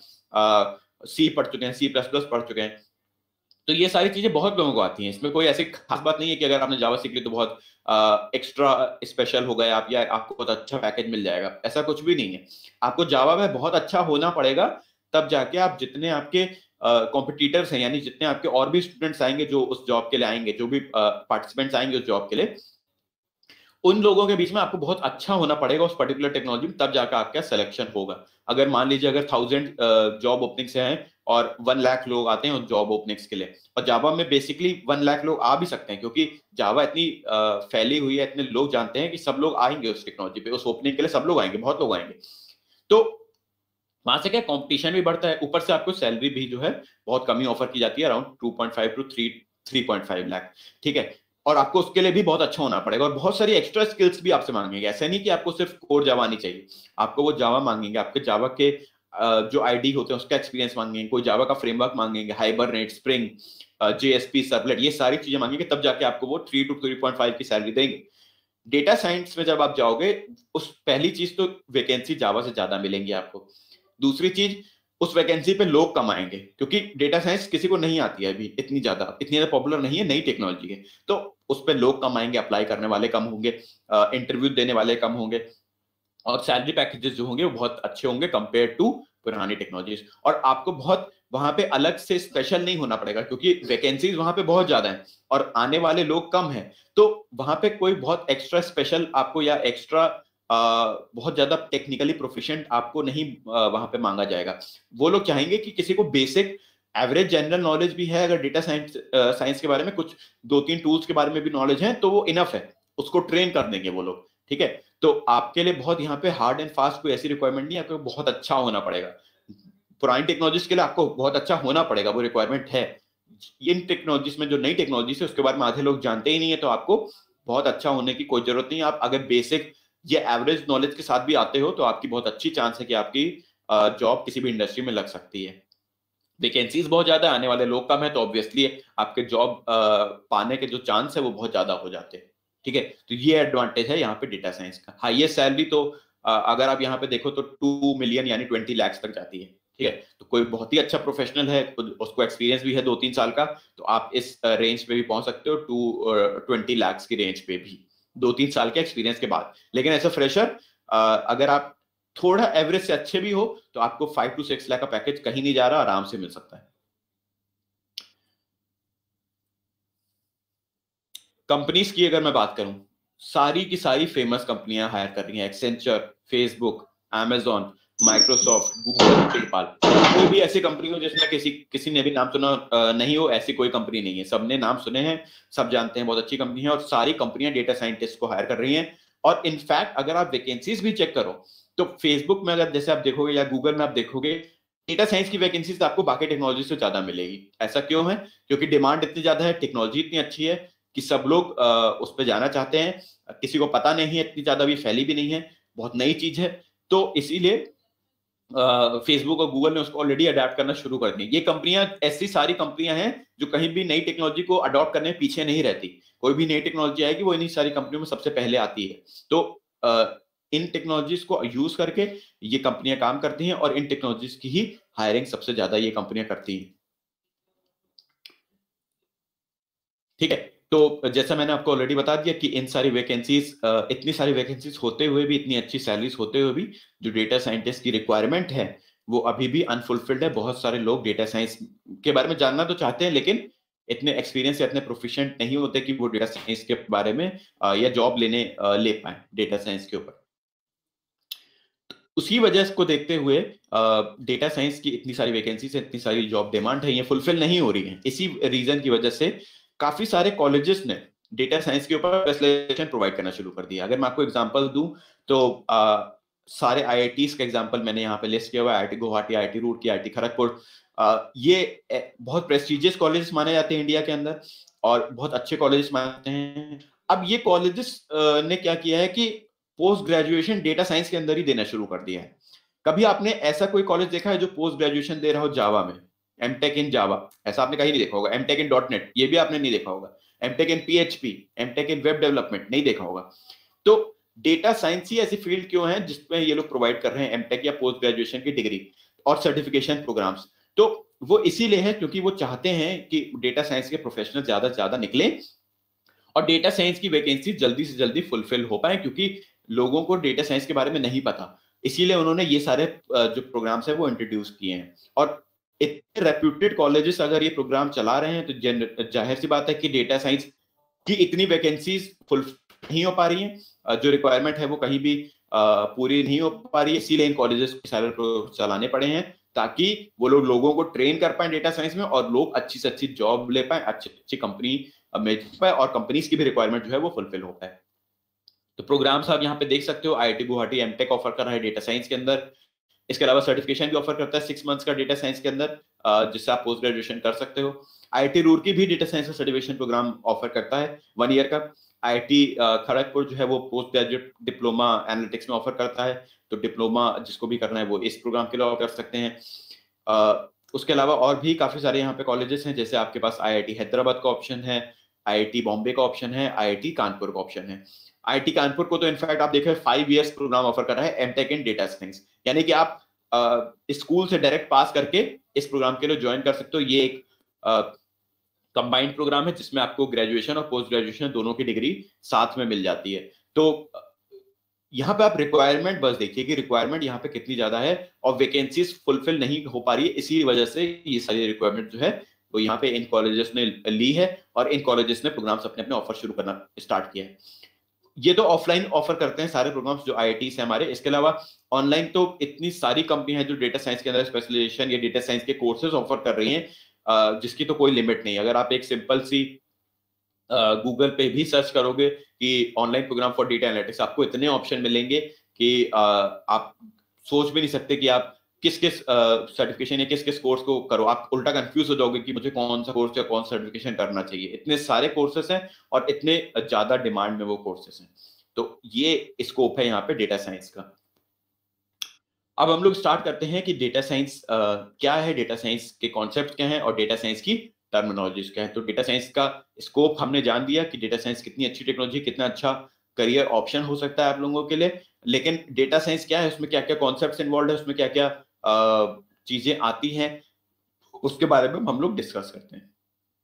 सी पढ़ चुके हैं, सी प्लस प्लस पढ़ चुके हैं। तो ये सारी चीजें बहुत लोगों को आती हैं, इसमें कोई ऐसी खास बात नहीं है कि अगर आपने जावा सीख ली तो बहुत एक्स्ट्रा स्पेशल हो गए आप या आपको बहुत अच्छा पैकेज मिल जाएगा, ऐसा कुछ भी नहीं है। आपको जावा में बहुत अच्छा होना पड़ेगा, तब जाके आप जितने आपके कॉम्पिटिटर्स uh, हैं, यानी जितने आपके और भी स्टूडेंट्स आएंगे जो उस जॉब के लिए आएंगे, जो भी पार्टिसिपेंट्स uh, आएंगे उस जॉब के लिए, उन लोगों के बीच में आपको बहुत अच्छा होना पड़ेगा उस पर्टिकुलर टेक्नोलॉजी में, तब जाकर आपका सिलेक्शन होगा। अगर मान लीजिए अगर थाउजेंड जॉब ओपनिंग्स हैं और वन लाख लोग आते हैं उस जॉब ओपनिंग्स के लिए, और जावा में बेसिकली वन लाख लोग आ भी सकते हैं, क्योंकि जावा इतनी uh, फैली हुई है, इतने लोग जानते हैं कि सब लोग आएंगे उस टेक्नोलॉजी पे, उस ओपनिंग के लिए सब लोग आएंगे, बहुत लोग आएंगे। तो वहां से क्या कंपटीशन भी बढ़ता है, ऊपर से आपको सैलरी भी जो है बहुत कमी ऑफर की जाती है, around two point five to three point five lakh, ठीक है। और आपको उसके लिए भी बहुत अच्छा होना पड़ेगा और बहुत सारी एक्स्ट्रा स्किल्स भी आपसे मांगेंगे। ऐसा नहीं कि आपको सिर्फ कोर जावा आनी चाहिए, आपको वो जावा मांगेंगे, आपके जावा के जो आईडी होते हैं उसका एक्सपीरियंस मांगेंगे, कोई जावा का फ्रेमवर्क मांगेंगे, हाइबरनेट, स्प्रिंग, जेएसपी, सर्वलेट, ये सारी चीजें मांगेंगे, तब जाके आपको वो three to three point five की सैलरी देंगे। डेटा साइंस में जब आप जाओगे, उस पहली चीज तो वैकेंसी जावा से ज्यादा मिलेंगी आपको, दूसरी चीज उस वैकेंसी पे लोग कम आएंगे, क्योंकि डेटा साइंस किसी को नहीं आती है अभी इतनी ज्यादा, इतनी ज्यादा पॉपुलर नहीं है, नई टेक्नोलॉजी है, तो उस पे लोग कम आएंगे, अप्लाई करने वाले कम होंगे, इंटरव्यू देने वाले कम होंगे, और सैलरी पैकेजेस जो होंगे वो बहुत अच्छे होंगे कंपेयर टू पुरानी टेक्नोलॉजीज। और आपको बहुत वहां पे अलग से स्पेशल नहीं होना पड़ेगा, क्योंकि वैकेंसीज वहां पे बहुत ज्यादा हैं और आने वाले लोग कम हैं, तो वहां पे कोई बहुत एक्स्ट्रा स्पेशल आपको या एक्स्ट्रा Uh, बहुत ज्यादा टेक्निकली प्रोफिशिएंट आपको नहीं uh, वहां पे मांगा जाएगा। वो लोग चाहेंगे कि किसी को बेसिक एवरेज जनरल नॉलेज भी है, अगर डेटा साइंस साइंस के बारे में कुछ दो तीन टूल्स के बारे में भी नॉलेज है तो वो इनफ है, उसको ट्रेन कर देंगे वो लोग, ठीक है। तो आपके लिए बहुत यहाँ पे हार्ड एंड फास्ट कोई ऐसी रिक्वायरमेंट नहीं है, आपको बहुत अच्छा होना पड़ेगा। पुरानी टेक्नोलॉजीज के लिए आपको बहुत अच्छा होना पड़ेगा, वो रिक्वायरमेंट है। इन टेक्नोलॉजीज में जो नई टेक्नोलॉजी है उसके बारे में आधे लोग जानते ही नहीं है, तो आपको बहुत अच्छा होने की कोई जरूरत नहीं है। आप अगर बेसिक ये एवरेज नॉलेज के साथ भी आते हो तो आपकी बहुत अच्छी चांस है कि आपकी जॉब किसी भी इंडस्ट्री में लग सकती है। वैकेंसीज बहुत ज्यादा, आने वाले लोग कम है, तो ऑब्वियसली आपके जॉब पाने के जो चांस है वो बहुत ज्यादा हो जाते हैं, ठीक है। तो ये एडवांटेज है यहाँ पे डेटा साइंस का। हाईएस्ट सैलरी तो अगर आप यहाँ पे देखो तो टू मिलियन यानी ट्वेंटी लैक्स तक जाती है, ठीक है। तो कोई बहुत ही अच्छा प्रोफेशनल है, उसको एक्सपीरियंस भी है दो तीन साल का, तो आप इस रेंज पे भी पहुंच सकते हो, टू ट्वेंटी लैक्स की रेंज पे भी दो तीन साल के एक्सपीरियंस के बाद। लेकिन ऐसा फ्रेशर अगर आप थोड़ा एवरेज से अच्छे भी हो तो आपको फाइव टू सिक्स लाख का पैकेज कहीं नहीं जा रहा, आराम से मिल सकता है। कंपनीज की अगर मैं बात करूं, सारी की सारी फेमस कंपनियां हायर कर रही हैं, Accenture, Facebook, Amazon, Microsoft, Google, PayPal, कोई भी ऐसी कंपनी हो जिसमें किसी किसी ने भी नाम सुना नहीं हो, ऐसी कोई कंपनी नहीं है। सबने नाम सुने हैं, सब जानते हैं बहुत अच्छी कंपनी है और सारी कंपनियां डेटा साइंटिस्ट को हायर कर रही हैं। और इनफैक्ट अगर आप वैकेंसीज भी चेक करो तो फेसबुक में अगर जैसे आप देखोगे या गूगल में आप देखोगे, डेटा साइंस की वैकेंसीज आपको बाकी टेक्नोलॉजी से ज्यादा मिलेगी। ऐसा क्यों है? क्योंकि डिमांड इतनी ज्यादा है, टेक्नोलॉजी इतनी अच्छी है कि सब लोग उस पर जाना चाहते हैं। किसी को पता नहीं है, इतनी ज्यादा भी फैली भी नहीं है, बहुत नई चीज है। तो इसीलिए फेसबुक और गूगल ने उसको ऑलरेडी अडॉप्ट करना शुरू कर दिया। ये कंपनियां ऐसी सारी कंपनियां हैं जो कहीं भी नई टेक्नोलॉजी को अडॉप्ट करने में पीछे नहीं रहती। कोई भी नई टेक्नोलॉजी आएगी वो इन्हीं सारी कंपनियों में सबसे पहले आती है। तो uh, इन टेक्नोलॉजीज को यूज करके ये कंपनियां काम करती हैं और इन टेक्नोलॉजीज की ही हायरिंग सबसे ज्यादा ये कंपनियां करती हैं। ठीक है, तो जैसा मैंने आपको ऑलरेडी बता दिया कि इन सारी वैकेंसीज, इतनी सारी वैकेंसीज होते हुए भी, इतनी अच्छी सैलरीज होते हुए भी जो डेटा साइंटिस्ट की रिक्वायरमेंट है वो अभी भी अनफुलफिल्ड है। बहुत सारे लोग डेटा साइंस के बारे में जानना तो चाहते हैं लेकिन इतने एक्सपीरियंस या इतने प्रोफिशिएंट नहीं होते कि वो डेटा साइंस के बारे में या जॉब लेने ले पाए डेटा साइंस के ऊपर। उसी वजह को देखते हुए डेटा साइंस की इतनी सारी वैकेंसीज, इतनी सारी जॉब डिमांड है, ये फुलफिल नहीं हो रही है। इसी रीजन की वजह से काफी सारे कॉलेजेस ने डेटा साइंस के ऊपर स्पेशलाइजेशन प्रोवाइड करना शुरू कर दिया। अगर मैं आपको एग्जांपल दूं तो आ, सारे आईआईटीज का एग्जांपल मैंने यहाँ पे लिस्ट किया हुआ है। IIT Guwahati, IIT Roorkee, IIT Kharagpur, ये बहुत प्रेस्टिजियस कॉलेजेस माने जाते हैं इंडिया के अंदर और बहुत अच्छे कॉलेजेस मानते हैं। अब ये कॉलेजेस ने क्या किया है कि पोस्ट ग्रेजुएशन डेटा साइंस के अंदर ही देना शुरू कर दिया है। कभी आपने ऐसा कोई कॉलेज देखा है जो पोस्ट ग्रेजुएशन दे रहा हो जावा में, एमटेक इन जावा? ऐसा आपने कहीं नहीं देखा होगा। एमटेक इन डॉट नेट, ये भी आपने नहीं देखा होगा। MTech in PHP, MTech in web development, नहीं देखा होगा। तो डेटा साइंस ही ऐसी फील्ड क्यों है जिसमें ये लोग प्रोवाइड कर रहे हैं एमटेक या पोस्ट ग्रेजुएशन की डिग्री और सर्टिफिकेशन प्रोग्राम्स? तो वो इसीलिए है क्योंकि वो चाहते हैं कि डेटा साइंस के प्रोफेशनल ज्यादा से ज्यादा निकले और डेटा साइंस की वैकेंसी जल्दी से जल्दी फुलफिल हो पाए, क्योंकि लोगों को डेटा साइंस के बारे में नहीं पता। इसीलिए उन्होंने ये सारे जो प्रोग्राम्स है वो इंट्रोड्यूस किए हैं। और इतने रेप्यूटेड कॉलेजेस अगर ये प्रोग्राम चला रहे हैं तो जाहिर सी बात है कि डेटा साइंस की इतनी वैकेंसीज फुल नहीं हो पा रही हैं, जो रिक्वायरमेंट है वो कहीं भी पूरी नहीं हो पा रही है। इसीलिए इन कॉलेजेस को सारे चलाने पड़े हैं ताकि वो लोग लोगों को ट्रेन कर पाए डेटा साइंस में और लोग अच्छी से अच्छी जॉब ले पाए, अच्छी अच्छी कंपनी में पाए और कंपनीज की भी रिक्वायरमेंट जो है वो फुलफिल हो पाए। तो प्रोग्राम्स आप यहाँ पे देख सकते हो। आईआईटी गुवाहाटी एमटेक ऑफर कर रहा है डेटा साइंस के अंदर। इसके अलावा सर्टिफिकेशन भी ऑफर करता है सिक्स मंथ्स का डेटा साइंस के अंदर, जिससे आप पोस्ट ग्रेजुएशन कर सकते हो। आईआईटी रूड़की भी डेटा साइंस का सर्टिफिकेशन प्रोग्राम ऑफर करता है वन ईयर का। आईआईटी खड़गपुर जो है वो पोस्ट ग्रेजुएट डिप्लोमा एनालिटिक्स में ऑफर करता है, तो डिप्लोमा जिसको भी करना है वो इस प्रोग्राम के लिए ऑफर कर सकते हैं। uh, उसके अलावा और भी काफी सारे यहाँ पे कॉलेजेस हैं, जैसे आपके पास आईआईटी हैदराबाद का ऑप्शन है, आईआईटी बॉम्बे का ऑप्शन है, आईआईटी कानपुर का ऑप्शन है। आईआईटी कानपुर को तो इनफैक्ट आप देखें फाइव इयर्स प्रोग्राम ऑफर कर रहा है एमटेक इन डेटा साइंस, यानी कि आप स्कूल uh, से डायरेक्ट पास करके इस प्रोग्राम के लिए ज्वाइन कर सकते हो। ये एक कंबाइंड uh, प्रोग्राम है जिसमें आपको ग्रेजुएशन और पोस्ट ग्रेजुएशन दोनों की डिग्री साथ में मिल जाती है। तो यहाँ पे आप रिक्वायरमेंट बस देखिए कि रिक्वायरमेंट यहाँ पे कितनी ज्यादा है और वैकेंसीज फुलफिल नहीं हो पा रही है। इसी वजह से ये सारी रिक्वायरमेंट जो है वो यहाँ पे इन कॉलेजेस ने ली है और इन कॉलेजेस ने प्रोग्राम्स अपने अपने ऑफर शुरू करना स्टार्ट किया है। ये तो ऑफलाइन ऑफर करते हैं सारे प्रोग्राम्स जो आईआईटी से हमारे। इसके अलावा ऑनलाइन तो इतनी सारी कंपनी है जो डेटा साइंस के अंदर स्पेशलाइजेशन या डेटा साइंस के कोर्सेज ऑफर कर रही हैं, जिसकी तो कोई लिमिट नहीं। अगर आप एक सिंपल सी गूगल पे भी सर्च करोगे कि online program for data analytics, आपको इतने ऑप्शन मिलेंगे कि आ, आप सोच भी नहीं सकते कि आप किस किस सर्टिफिकेशन या किस किस कोर्स को करो। आप उल्टा कंफ्यूज हो जाओगे कि मुझे कौन सा कोर्स या कौन सा सर्टिफिकेशन करना चाहिए। इतने सारे कोर्सेस हैं और इतने ज्यादा डिमांड में वो कोर्सेस हैं। तो ये स्कोप है यहाँ पे डेटा साइंस का। अब हम लोग स्टार्ट करते हैं कि डेटा साइंस क्या है, डेटा साइंस के कॉन्सेप्ट क्या हैं और डेटा साइंस की टर्मिनोलॉजीज क्या है। तो डेटा साइंस का स्कोप हमने जान दिया कि डेटा साइंस कितनी अच्छी टेक्नोलॉजी, कितना अच्छा करियर ऑप्शन हो सकता है आप लोगों के लिए। लेकिन डेटा साइंस क्या है, उसमें क्या क्या कॉन्सेप्ट्स इन्वॉल्व है, उसमें क्या क्या चीजें आती हैं, उसके बारे में हम लोग डिस्कस करते हैं।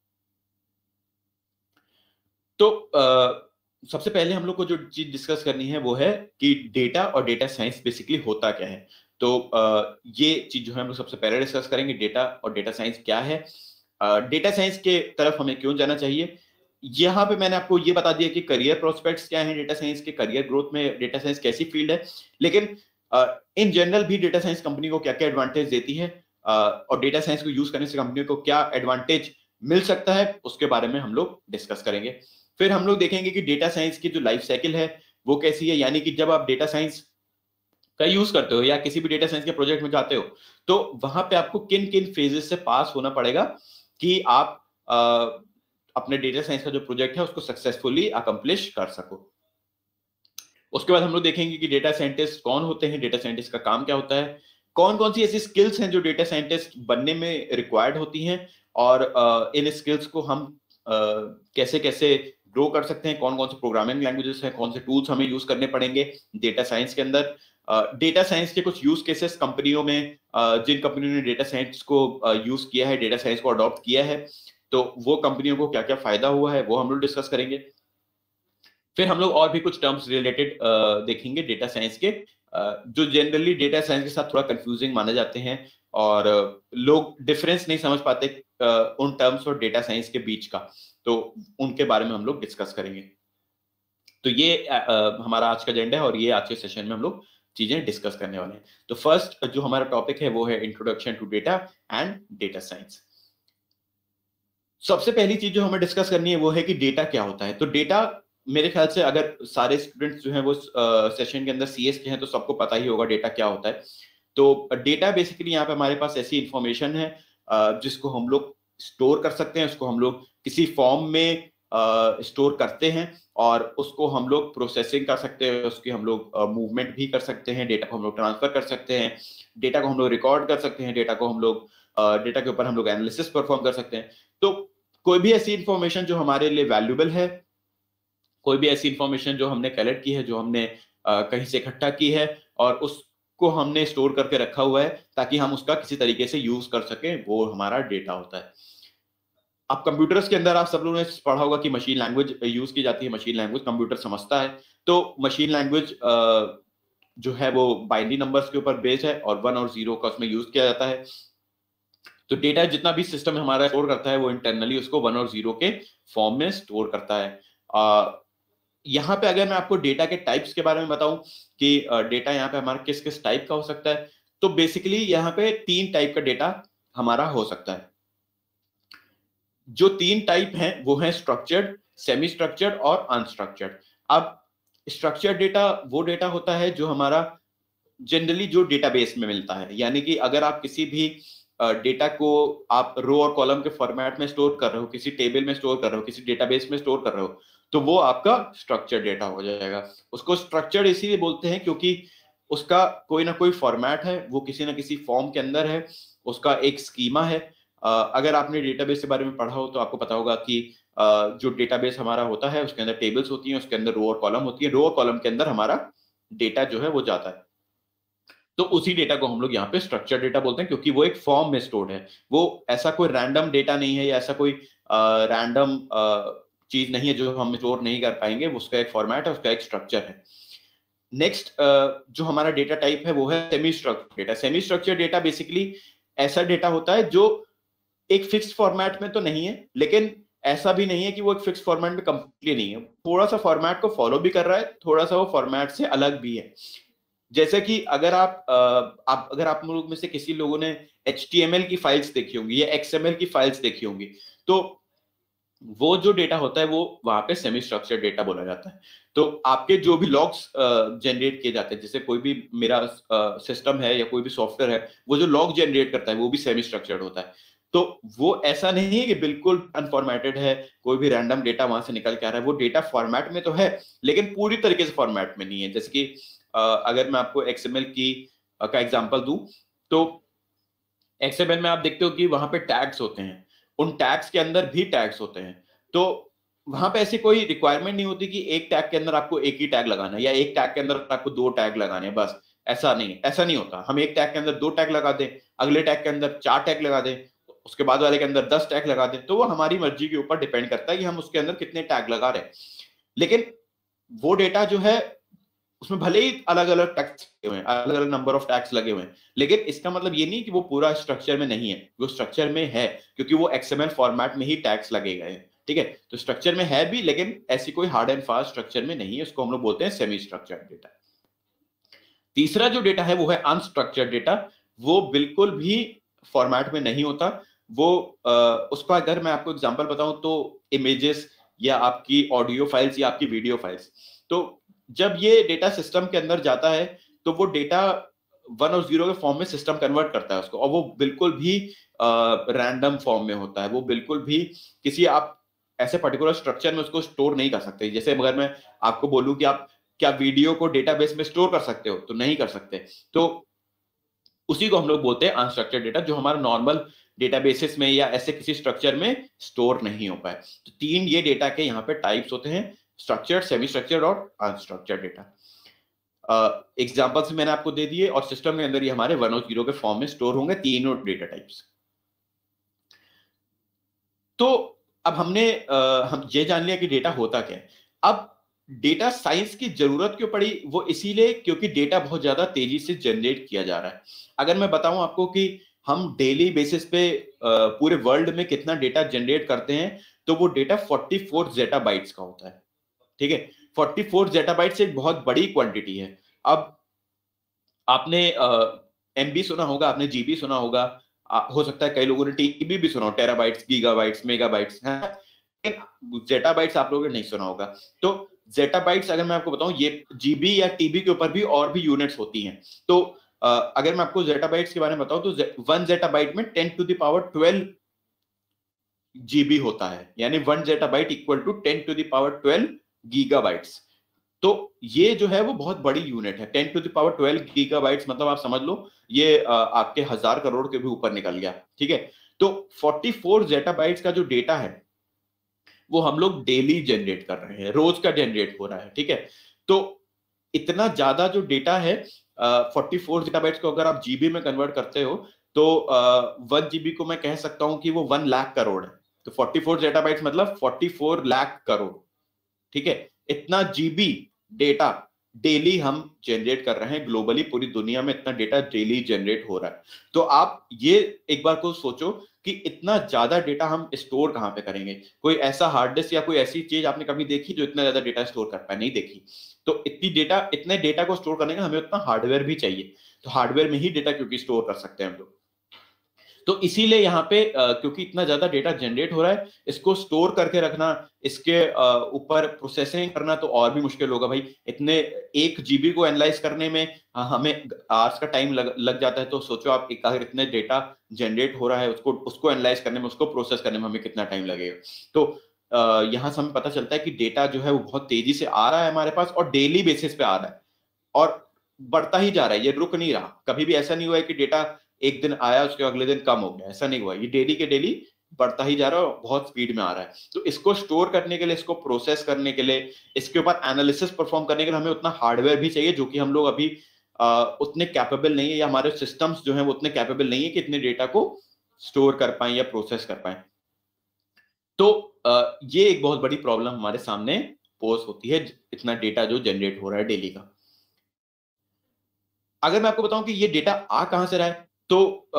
तो आ, सबसे पहले हम लोग को जो चीज डिस्कस करनी है वो है कि डेटा और डेटा साइंस बेसिकली होता क्या है। तो आ, ये चीज जो है हम लोग सबसे पहले डिस्कस करेंगे, डेटा और डेटा साइंस क्या है। डेटा साइंस के तरफ हमें क्यों जाना चाहिए। यहाँ पे मैंने आपको ये बता दिया कि करियर प्रोस्पेक्ट्स क्या है डेटा साइंस के, करियर ग्रोथ में डेटा साइंस कैसी फील्ड है, लेकिन इन जनरल भी डेटा साइंस कंपनी को क्या क्या एडवांटेज देती है uh, और डेटा साइंस को यूज करने से कंपनी को क्या एडवांटेज मिल सकता है, उसके बारे में हम लोग डिस्कस करेंगे। फिर हम लोग देखेंगे कि डेटा साइंस की जो लाइफ साइकिल है वो कैसी है, यानी कि जब आप डेटा साइंस का यूज करते हो या किसी भी डेटा साइंस के प्रोजेक्ट में जाते हो तो वहां पे आपको किन किन फेजेस से पास होना पड़ेगा कि आप uh, अपने डेटा साइंस का जो प्रोजेक्ट है उसको सक्सेसफुली अकम्प्लिश कर सको। उसके बाद हम लोग देखेंगे कि डेटा साइंटिस्ट कौन होते हैं, डेटा साइंटिस्ट का काम क्या होता है, कौन कौन सी ऐसी स्किल्स हैं जो डेटा साइंटिस्ट बनने में रिक्वायर्ड होती हैं और uh, इन स्किल्स को हम uh, कैसे कैसे ग्रो कर सकते हैं, कौन कौन से प्रोग्रामिंग लैंग्वेजेस हैं, कौन से टूल्स हमें यूज करने पड़ेंगे डेटा साइंस के अंदर। डेटा uh, साइंस के कुछ यूज केसेस कंपनियों में, uh, जिन कंपनियों ने डेटा साइंस को यूज uh, किया है, डेटा साइंस को अडॉप्ट किया है, तो वो कंपनियों को क्या क्या फायदा हुआ है वो हम लोग डिस्कस करेंगे। फिर हम लोग और भी कुछ टर्म्स रिलेटेड देखेंगे डेटा साइंस के, uh, जो जनरली डेटा साइंस के साथ थोड़ा कंफ्यूजिंग माने जाते हैं और uh, लोग डिफरेंस नहीं समझ पाते uh, उन टर्म्स और डेटा साइंस के बीच का, तो उनके बारे में हम लोग डिस्कस करेंगे। तो ये uh, हमारा आज का एजेंडा है और ये आज के सेशन में हम लोग चीजें डिस्कस करने वाले हैं। तो फर्स्ट जो हमारा टॉपिक है वो है introduction to data and data science. सबसे पहली चीज जो हमें डिस्कस करनी है वो है कि डेटा क्या होता है। तो डेटा मेरे ख्याल से अगर सारे स्टूडेंट्स जो हैं वो सेशन के अंदर सीएस के हैं तो सबको पता ही होगा डेटा क्या होता है। तो डेटा बेसिकली यहाँ पे हमारे पास ऐसी इंफॉर्मेशन है uh, जिसको हम लोग स्टोर कर सकते हैं, उसको हम लोग किसी फॉर्म में स्टोर uh, करते हैं और उसको हम लोग प्रोसेसिंग कर सकते हैं, उसकी हम लोग मूवमेंट uh, भी कर सकते हैं, डेटा को हम लोग ट्रांसफर कर सकते हैं, डेटा को हम लोग रिकॉर्ड कर सकते हैं, डेटा को हम लोग डेटा uh, के ऊपर हम लोग एनालिसिस परफॉर्म कर सकते हैं। तो कोई भी ऐसी इंफॉर्मेशन जो हमारे लिए वैल्यूएबल है, कोई भी ऐसी इंफॉर्मेशन जो हमने कलेक्ट की है, जो हमने uh, कहीं से इकट्ठा की है और उसको हमने स्टोर करके रखा हुआ है ताकि हम उसका किसी तरीके से यूज कर सकें, वो हमारा डेटा होता है। अब कंप्यूटर्स के अंदर आप सब लोगों ने पढ़ा होगा कि मशीन लैंग्वेज यूज की जाती है, मशीन लैंग्वेज कंप्यूटर समझता है। तो मशीन लैंग्वेज जो है वो बाइनरी नंबर्स के ऊपर बेस्ड है और वन और जीरो का उसमें यूज किया जाता है। तो डेटा जितना भी सिस्टम हमारा स्टोर करता है वो इंटरनली उसको वन और जीरो के फॉर्म में स्टोर करता है। आ, यहाँ पे अगर मैं आपको डेटा के टाइप्स के बारे में बताऊं कि डेटा यहाँ पे हमारा किस किस टाइप का हो सकता है, तो बेसिकली यहाँ पे तीन टाइप का डेटा हमारा हो सकता है। जो तीन टाइप हैं वो है स्ट्रक्चर्ड, सेमी स्ट्रक्चर्ड और अनस्ट्रक्चर्ड। अब स्ट्रक्चर्ड डेटा वो डेटा होता है जो हमारा जनरली जो डेटाबेस में मिलता है, यानी कि अगर आप किसी भी डेटा को आप रो और कॉलम के फॉर्मेट में स्टोर कर रहे हो, किसी टेबल में स्टोर कर रहे हो, किसी डेटाबेस में स्टोर कर रहे हो, तो वो आपका स्ट्रक्चर्ड डेटा हो जाएगा। उसको स्ट्रक्चर्ड इसीलिए बोलते हैं क्योंकि उसका कोई ना कोई फॉर्मेट है, वो किसी ना किसी फॉर्म के अंदर है, उसका एक स्कीमा है। अगर आपने डेटाबेस के बारे में पढ़ा हो तो आपको पता होगा कि जो डेटाबेस हमारा होता है उसके अंदर टेबल्स होती हैं, उसके अंदर रो और कॉलम होती है, रो और कॉलम के अंदर हमारा डेटा जो है वो जाता है। तो उसी डेटा को हम लोग यहाँ पे स्ट्रक्चर्ड डेटा बोलते हैं क्योंकि वो एक फॉर्म में स्टोर्ड है। वो ऐसा कोई रैंडम डेटा नहीं है या ऐसा कोई रैंडम चीज नहीं है जो हम स्टोर नहीं कर पाएंगे, उसका एक फॉर्मेट है, उसका एक स्ट्रक्चर है। नेक्स्ट uh, जो हमारा डेटा टाइप है वो है semi structured data. Semi structured data basically ऐसा डेटा होता है जो एक फिक्स्ड फॉर्मेट में तो नहीं है, लेकिन ऐसा भी नहीं है कि वो एक फिक्स्ड फॉर्मेट में कंप्लीटली नहीं है, थोड़ा सा फॉर्मेट को फॉलो भी कर रहा है, थोड़ा सा वो फॉर्मेट से अलग भी है। जैसे कि अगर आप आप अगर आप लोग में से किसी लोगों ने एच टी एम एल की फाइल्स देखी होंगी या एक्स एम एल की फाइल्स देखी होंगी, तो वो जो डेटा होता है वो वहां पे सेमी स्ट्रक्चर्ड डेटा बोला जाता है। तो आपके जो भी लॉग्स जनरेट किए जाते हैं, जैसे कोई भी मेरा सिस्टम है या कोई भी सॉफ्टवेयर है, वो जो लॉग जनरेट करता है वो भी सेमी स्ट्रक्चर्ड होता है। तो वो ऐसा नहीं है कि बिल्कुल अनफॉर्मेटेड है, कोई भी रैंडम डेटा वहां से निकल के आ रहा है। वो डेटा फॉर्मेट में तो है लेकिन पूरी तरीके से फॉर्मेट में नहीं है। जैसे कि अगर मैं आपको एक्सएमएल की का एग्जांपल दूं, तो एक्सएमएल में आप देखते हो कि वहां पे टैग्स होते हैं, उन टैग्स के अंदर भी टैग्स होते हैं। तो वहां पे ऐसी कोई रिक्वायरमेंट नहीं होती कि एक टैग के अंदर आपको एक ही टैग लगाना है या एक टैग के अंदर आपको दो टैग लगाने हैं, बस ऐसा नहीं ऐसा नहीं होता। हम एक टैग के अंदर दो टैग लगा दें, अगले टैग के अंदर चार टैग लगा दें, उसके बाद वाले के अंदर दस टैग लगा दें, तो वो हमारी मर्जी के ऊपर डिपेंड करता है कि हम उसके अंदर कितने टैग लगा रहे हैं। लेकिन वो डेटा जो है उसमें भले ही अलग अलग टैग्स लगे हुए हैं, अलग अलग नंबर ऑफ टैग्स लगे हुए हैं, लेकिन इसका मतलब ये नहीं कि वो पूरा स्ट्रक्चर में नहीं है, वो स्ट्रक्चर में है क्योंकि वो एक्सएमएल फॉर्मेट में ही टैग्स लगे गए हैं। ठीक है। तो स्ट्रक्चर में है भी, लेकिन ऐसी कोई हार्ड एंड फास्ट स्ट्रक्चर में नहीं है, उसको हम लोग बोलते हैं सेमी स्ट्रक्चर्ड डेटा। तीसरा जो डेटा है वो है अनस्ट्रक्चर्ड डेटा। वो बिल्कुल भी फॉर्मेट में नहीं होता। वो आ, उसका अगर मैं आपको एग्जांपल बताऊं तो इमेजेस या आपकी ऑडियो फाइल्स या आपकी वीडियो फाइल्स, तो जब ये डेटा सिस्टम के अंदर जाता है तो वो डेटा वन और जीरो के फॉर्म में सिस्टम कन्वर्ट करता है उसको, और वो बिल्कुल भी रैंडम फॉर्म में होता है। वो बिल्कुल भी किसी आप ऐसे पर्टिकुलर स्ट्रक्चर में उसको स्टोर नहीं कर सकते। जैसे अगर मैं आपको बोलूं कि आप क्या वीडियो को डेटाबेस में स्टोर कर सकते हो, तो नहीं कर सकते। तो उसी को हम लोग बोलते हैं अनस्ट्रक्चर्ड डेटा, जो हमारा नॉर्मल डेटाबेसेस में या ऐसे किसी स्ट्रक्चर में स्टोर नहीं हो पाए। तो तीन ये डेटा के यहाँ पे टाइप्स होते हैं, स्ट्रक्चर्ड, सेमी स्ट्रक्चर्ड और अनस्ट्रक्चर्ड डेटा। एग्जांपल्स uh, मैंने आपको दे दिए, और सिस्टम के अंदर ये हमारे वन और जीरो के फॉर्म में स्टोर होंगे तीनों डेटा टाइप्स। तो अब हमने uh, हम ये जान लिया कि डेटा होता क्या है। अब डेटा साइंस की जरूरत क्यों पड़ी? वो इसीलिए क्योंकि डेटा बहुत ज्यादा तेजी से जनरेट किया जा रहा है। अगर मैं बताऊं आपको कि हम डेली बेसिस पे uh, पूरे वर्ल्ड में कितना डेटा जनरेट करते हैं, तो वो डेटा चौवालीस जेटाबाइट्स का होता है। ठीक है, चौवालीस जेटाबाइट्स एक बहुत बड़ी क्वांटिटी है। अब आपने एमबी सुना होगा, आपने जीबी सुना होगा, आ, हो सकता है कई लोगों ने टीबी भी सुना हो, टेराबाइट्स, गीगाबाइट्स, मेगाबाइट्स, है। जेटाबाइट्स आप लोगों ने नहीं सुना होगा। तो जेटाबाइट्स अगर मैं आपको बताऊं, ये जीबी या टीबी के ऊपर भी और भी यूनिट्स होती हैं। तो आ, अगर मैं आपको जेटाबाइट्स के बारे में बताऊं तो वन जेटाबाइट में ten to the power twelve GB होता है, यानी one zettabyte equal to ten to the power twelve gigabytes. तो ये जो है वो बहुत बड़ी यूनिट है। Ten to the power twelve gigabytes मतलब आप समझ लो ये आ, आपके हजार करोड़ के भी ऊपर निकल गया। ठीक है, तो चौवालीस जेटाबाइट्स का जो डेटा है वो हम लोग डेली जनरेट कर रहे हैं, रोज का जनरेट हो रहा है। ठीक है, तो इतना ज्यादा जो डेटा है, चौवालीस जेटाबाइट्स को अगर आप जीबी में कन्वर्ट करते हो तो वन जीबी को मैं कह सकता हूं कि वो वन लाख करोड़ है। तो चौवालीस जेटाबाइट्स मतलब चौवालीस लाख करोड़। ठीक है, इतना जीबी डेटा डेली हम जनरेट कर रहे हैं ग्लोबली, पूरी दुनिया में इतना डेटा डेली जनरेट हो रहा है। तो आप ये एक बार को सोचो कि इतना ज्यादा डेटा हम स्टोर कहां पे करेंगे? कोई ऐसा हार्ड डिस्क या कोई ऐसी चीज आपने कभी देखी जो इतना ज्यादा डेटा स्टोर कर पाए? नहीं देखी। तो इतनी डेटा, इतने डेटा को स्टोर करने का हमें उतना हार्डवेयर भी चाहिए। तो हार्डवेयर में ही डेटा क्योंकि स्टोर कर सकते हैं हम लोग, तो इसीलिए यहाँ पे क्योंकि इतना ज्यादा डेटा जनरेट हो रहा है, इसको स्टोर करके रखना, इसके ऊपर प्रोसेसिंग करना तो और भी मुश्किल होगा भाई। इतने एक जीबी को एनालाइज करने में हमें आवर्स का टाइम लग, लग जाता है। तो सोचो आप अगर इतने डेटा जनरेट हो रहा है, उसको उसको एनालाइज करने में, उसको प्रोसेस करने में हमें कितना टाइम लगेगा। तो यहाँ से हमें पता चलता है कि डेटा जो है वो बहुत तेजी से आ रहा है हमारे पास, और डेली बेसिस पे आ रहा है और बढ़ता ही जा रहा है, ये रुक नहीं रहा। कभी भी ऐसा नहीं हुआ है कि डेटा एक दिन आया उसके अगले दिन कम हो गया, ऐसा नहीं हुआ। ये डेली के डेली बढ़ता ही जा रहा है और बहुत स्पीड में आ रहा है। तो इसको स्टोर करने के लिए, इसको प्रोसेस करने के लिए, इसके ऊपर एनालिसिस परफॉर्म करने के लिए हमें उतना हार्डवेयर भी चाहिए, जो कि हम लोग अभी आ, उतने कैपेबल नहीं है, या हमारे सिस्टम्स जो हैं वो उतने कैपेबल नहीं है कि इतने डेटा को स्टोर कर पाए या प्रोसेस कर पाए। तो आ, ये एक बहुत बड़ी प्रॉब्लम हमारे सामने पोज होती है, इतना डेटा जो जनरेट हो रहा है डेली का। अगर मैं आपको बताऊं कि ये डेटा आ कहां से रहा है, तो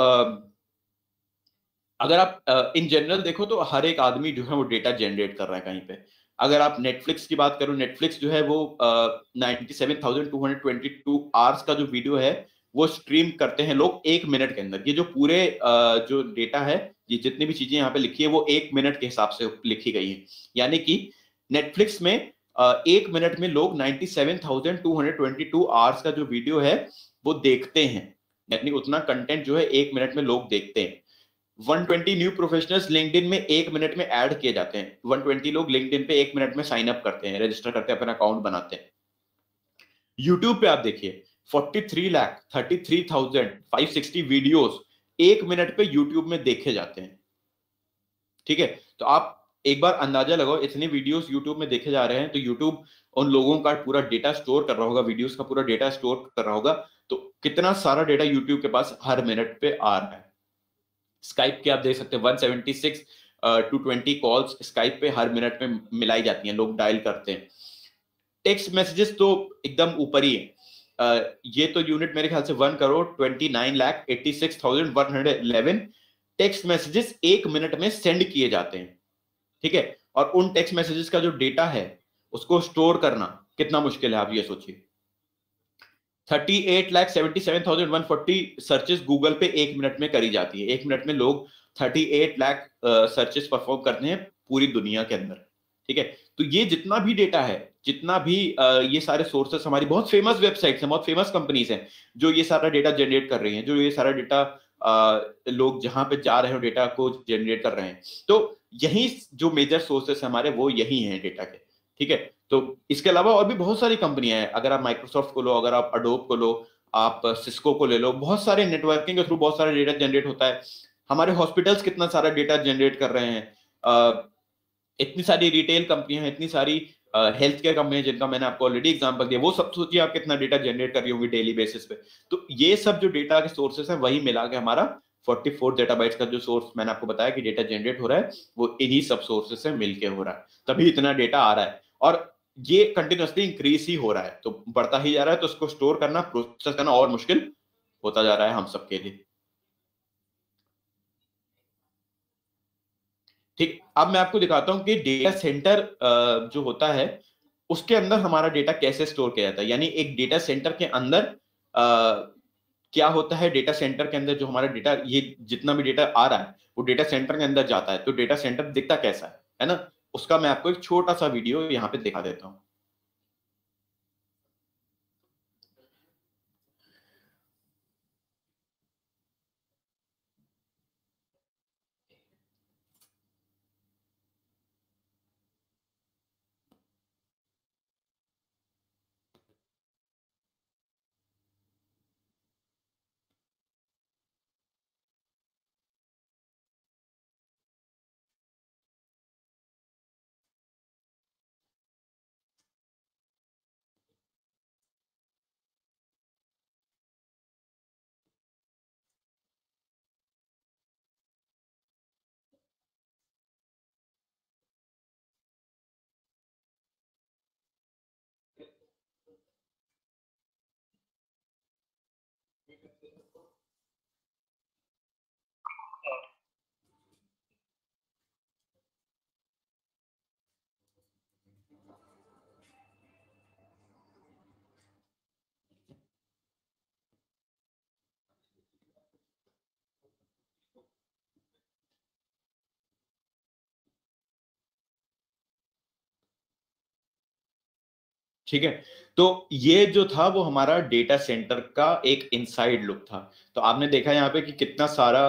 अगर आप इन जनरल देखो तो हर एक आदमी जो है वो डेटा जनरेट कर रहा है कहीं पे। अगर आप नेटफ्लिक्स की बात करो, नेटफ्लिक्स जो है वो ninety seven thousand two hundred twenty two hours का जो वीडियो है वो स्ट्रीम करते हैं लोग एक मिनट के अंदर। ये जो पूरे जो डेटा है, ये जितनी भी चीजें यहाँ पे लिखी है वो एक मिनट के हिसाब से लिखी गई है। यानी कि नेटफ्लिक्स में एक मिनट में लोग ninety seven thousand two hundred twenty two hours का जो वीडियो है वो देखते हैं, यानी उतना कंटेंट जो है एक मिनट में लोग देखते हैं। One twenty new professionals LinkedIn में एक मिनट में ऐड किए जाते हैं। वन ट्वेंटी लोग लिंक्डइन पे एक मिनट में साइन अप करते हैं, रजिस्टर करते हैं, अपना अकाउंट बनाते हैं। यूट्यूब पे आप देखिए तैंतालीस लाख तैंतीस हज़ार पाँच सौ साठ वीडियोस एक मिनट पे यूट्यूब में देखे जाते हैं। ठीक है, तो आप एक बार अंदाजा लगाओ, इतने वीडियोस यूट्यूब में देखे जा रहे हैं, तो यूट्यूब उन लोगों का पूरा डेटा स्टोर कर रहा होगा, वीडियोस का पूरा डेटा स्टोर कर रहा होगा। तो कितना सारा डेटा यूट्यूब के पास हर मिनट पे आ रहा है। स्काइप के आप देख सकते हैं one seventy six two twenty calls Skype पे हर मिनट में मिलाई जाती हैं, लोग डायल करते हैं। टेक्स्ट मैसेजेस तो एकदम ऊपर ही है। uh, ये तो यूनिट मेरे ख्याल से one crore twenty nine lakh eighty six thousand one hundred eleven text messages एक मिनट में सेंड किए जाते हैं। ठीक है, और उन टेक्स्ट मैसेजेस का जो डेटा है उसको स्टोर करना कितना मुश्किल है, आप ये सोचिए। Thirty eight lakh seventy seven thousand one forty searches Google पे एक मिनट में करी जाती है। एक मिनट में लोग thirty eight lakh searches perform करते हैं पूरी दुनिया के अंदर, ठीक है। तो ये जितना भी डेटा है, जितना भी uh, ये सारे सोर्सेस, हमारी बहुत फेमस वेबसाइट्स हैं, बहुत फेमस कंपनीज हैं जो ये सारा डेटा जनरेट कर रही हैं, जो ये सारा डेटा uh, लोग जहां पे जा रहे हो डेटा को जनरेट कर रहे हैं। तो यही जो मेजर सोर्सेस हमारे वो यही हैं डेटा के, ठीक है। तो इसके अलावा और भी बहुत सारी कंपनियां हैं। अगर आप माइक्रोसॉफ्ट को लो, अगर आप अडोब को लो, आप सिस्को को ले लो, बहुत सारे नेटवर्किंग के थ्रू बहुत सारा डेटा जनरेट होता है। हमारे हॉस्पिटल्स कितना सारा डेटा जनरेट कर रहे हैं, uh, इतनी सारी रिटेल कंपनियां हैं, इतनी सारी हेल्थ केयर कंपनियां जिनका मैंने आपको ऑलरेडी एग्जांपल दिया, वो सब सोचिए आप कितना डेटा जनरेट कर रही होंगी डेली बेसिस पे। तो ये सब जो डेटा के सोर्सेस हैं वही मिला के हमारा फोर्टी फोर डेटाबाइट्स का जो सोर्स मैंने आपको बताया कि डेटा जनरेट हो रहा है, वो इन्हीं सब सोर्सेस से मिलके हो रहा है, तभी इतना डेटा आ रहा है। और ये कंटिन्यूअसली इंक्रीज ही हो रहा है, तो बढ़ता ही जा रहा है। तो उसको स्टोर करना, प्रोसेस करना और मुश्किल होता जा रहा है हम सबके लिए, ठीक। अब मैं आपको दिखाता हूं कि डेटा सेंटर जो होता है उसके अंदर हमारा डेटा कैसे स्टोर किया जाता है। यानी एक डेटा सेंटर के अंदर आ, क्या होता है, डेटा सेंटर के अंदर जो हमारा डेटा, ये जितना भी डेटा आ रहा है वो डेटा सेंटर के अंदर जाता है। तो डेटा सेंटर दिखता कैसा है, है ना, उसका मैं आपको एक छोटा सा वीडियो यहाँ पे दिखा देता हूँ। ठीक है। तो ये जो था वो हमारा डेटा सेंटर का एक इनसाइड लुक था। तो आपने देखा यहाँ पे कि कितना सारा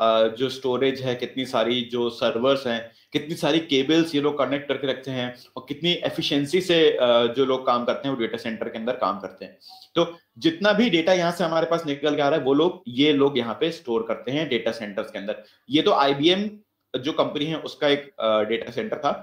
जो स्टोरेज है, कितनी सारी जो सर्वर्स हैं, कितनी सारी केबल्स ये लोग कनेक्ट करके रखते हैं, और कितनी एफिशिएंसी से जो लोग काम करते हैं वो डेटा सेंटर के अंदर काम करते हैं। तो जितना भी डेटा यहाँ से हमारे पास निकल के आ रहा है वो लोग ये लोग यहाँ पे स्टोर करते हैं डेटा सेंटर्स के अंदर। ये तो आईबीएम जो कंपनी है उसका एक डेटा सेंटर था।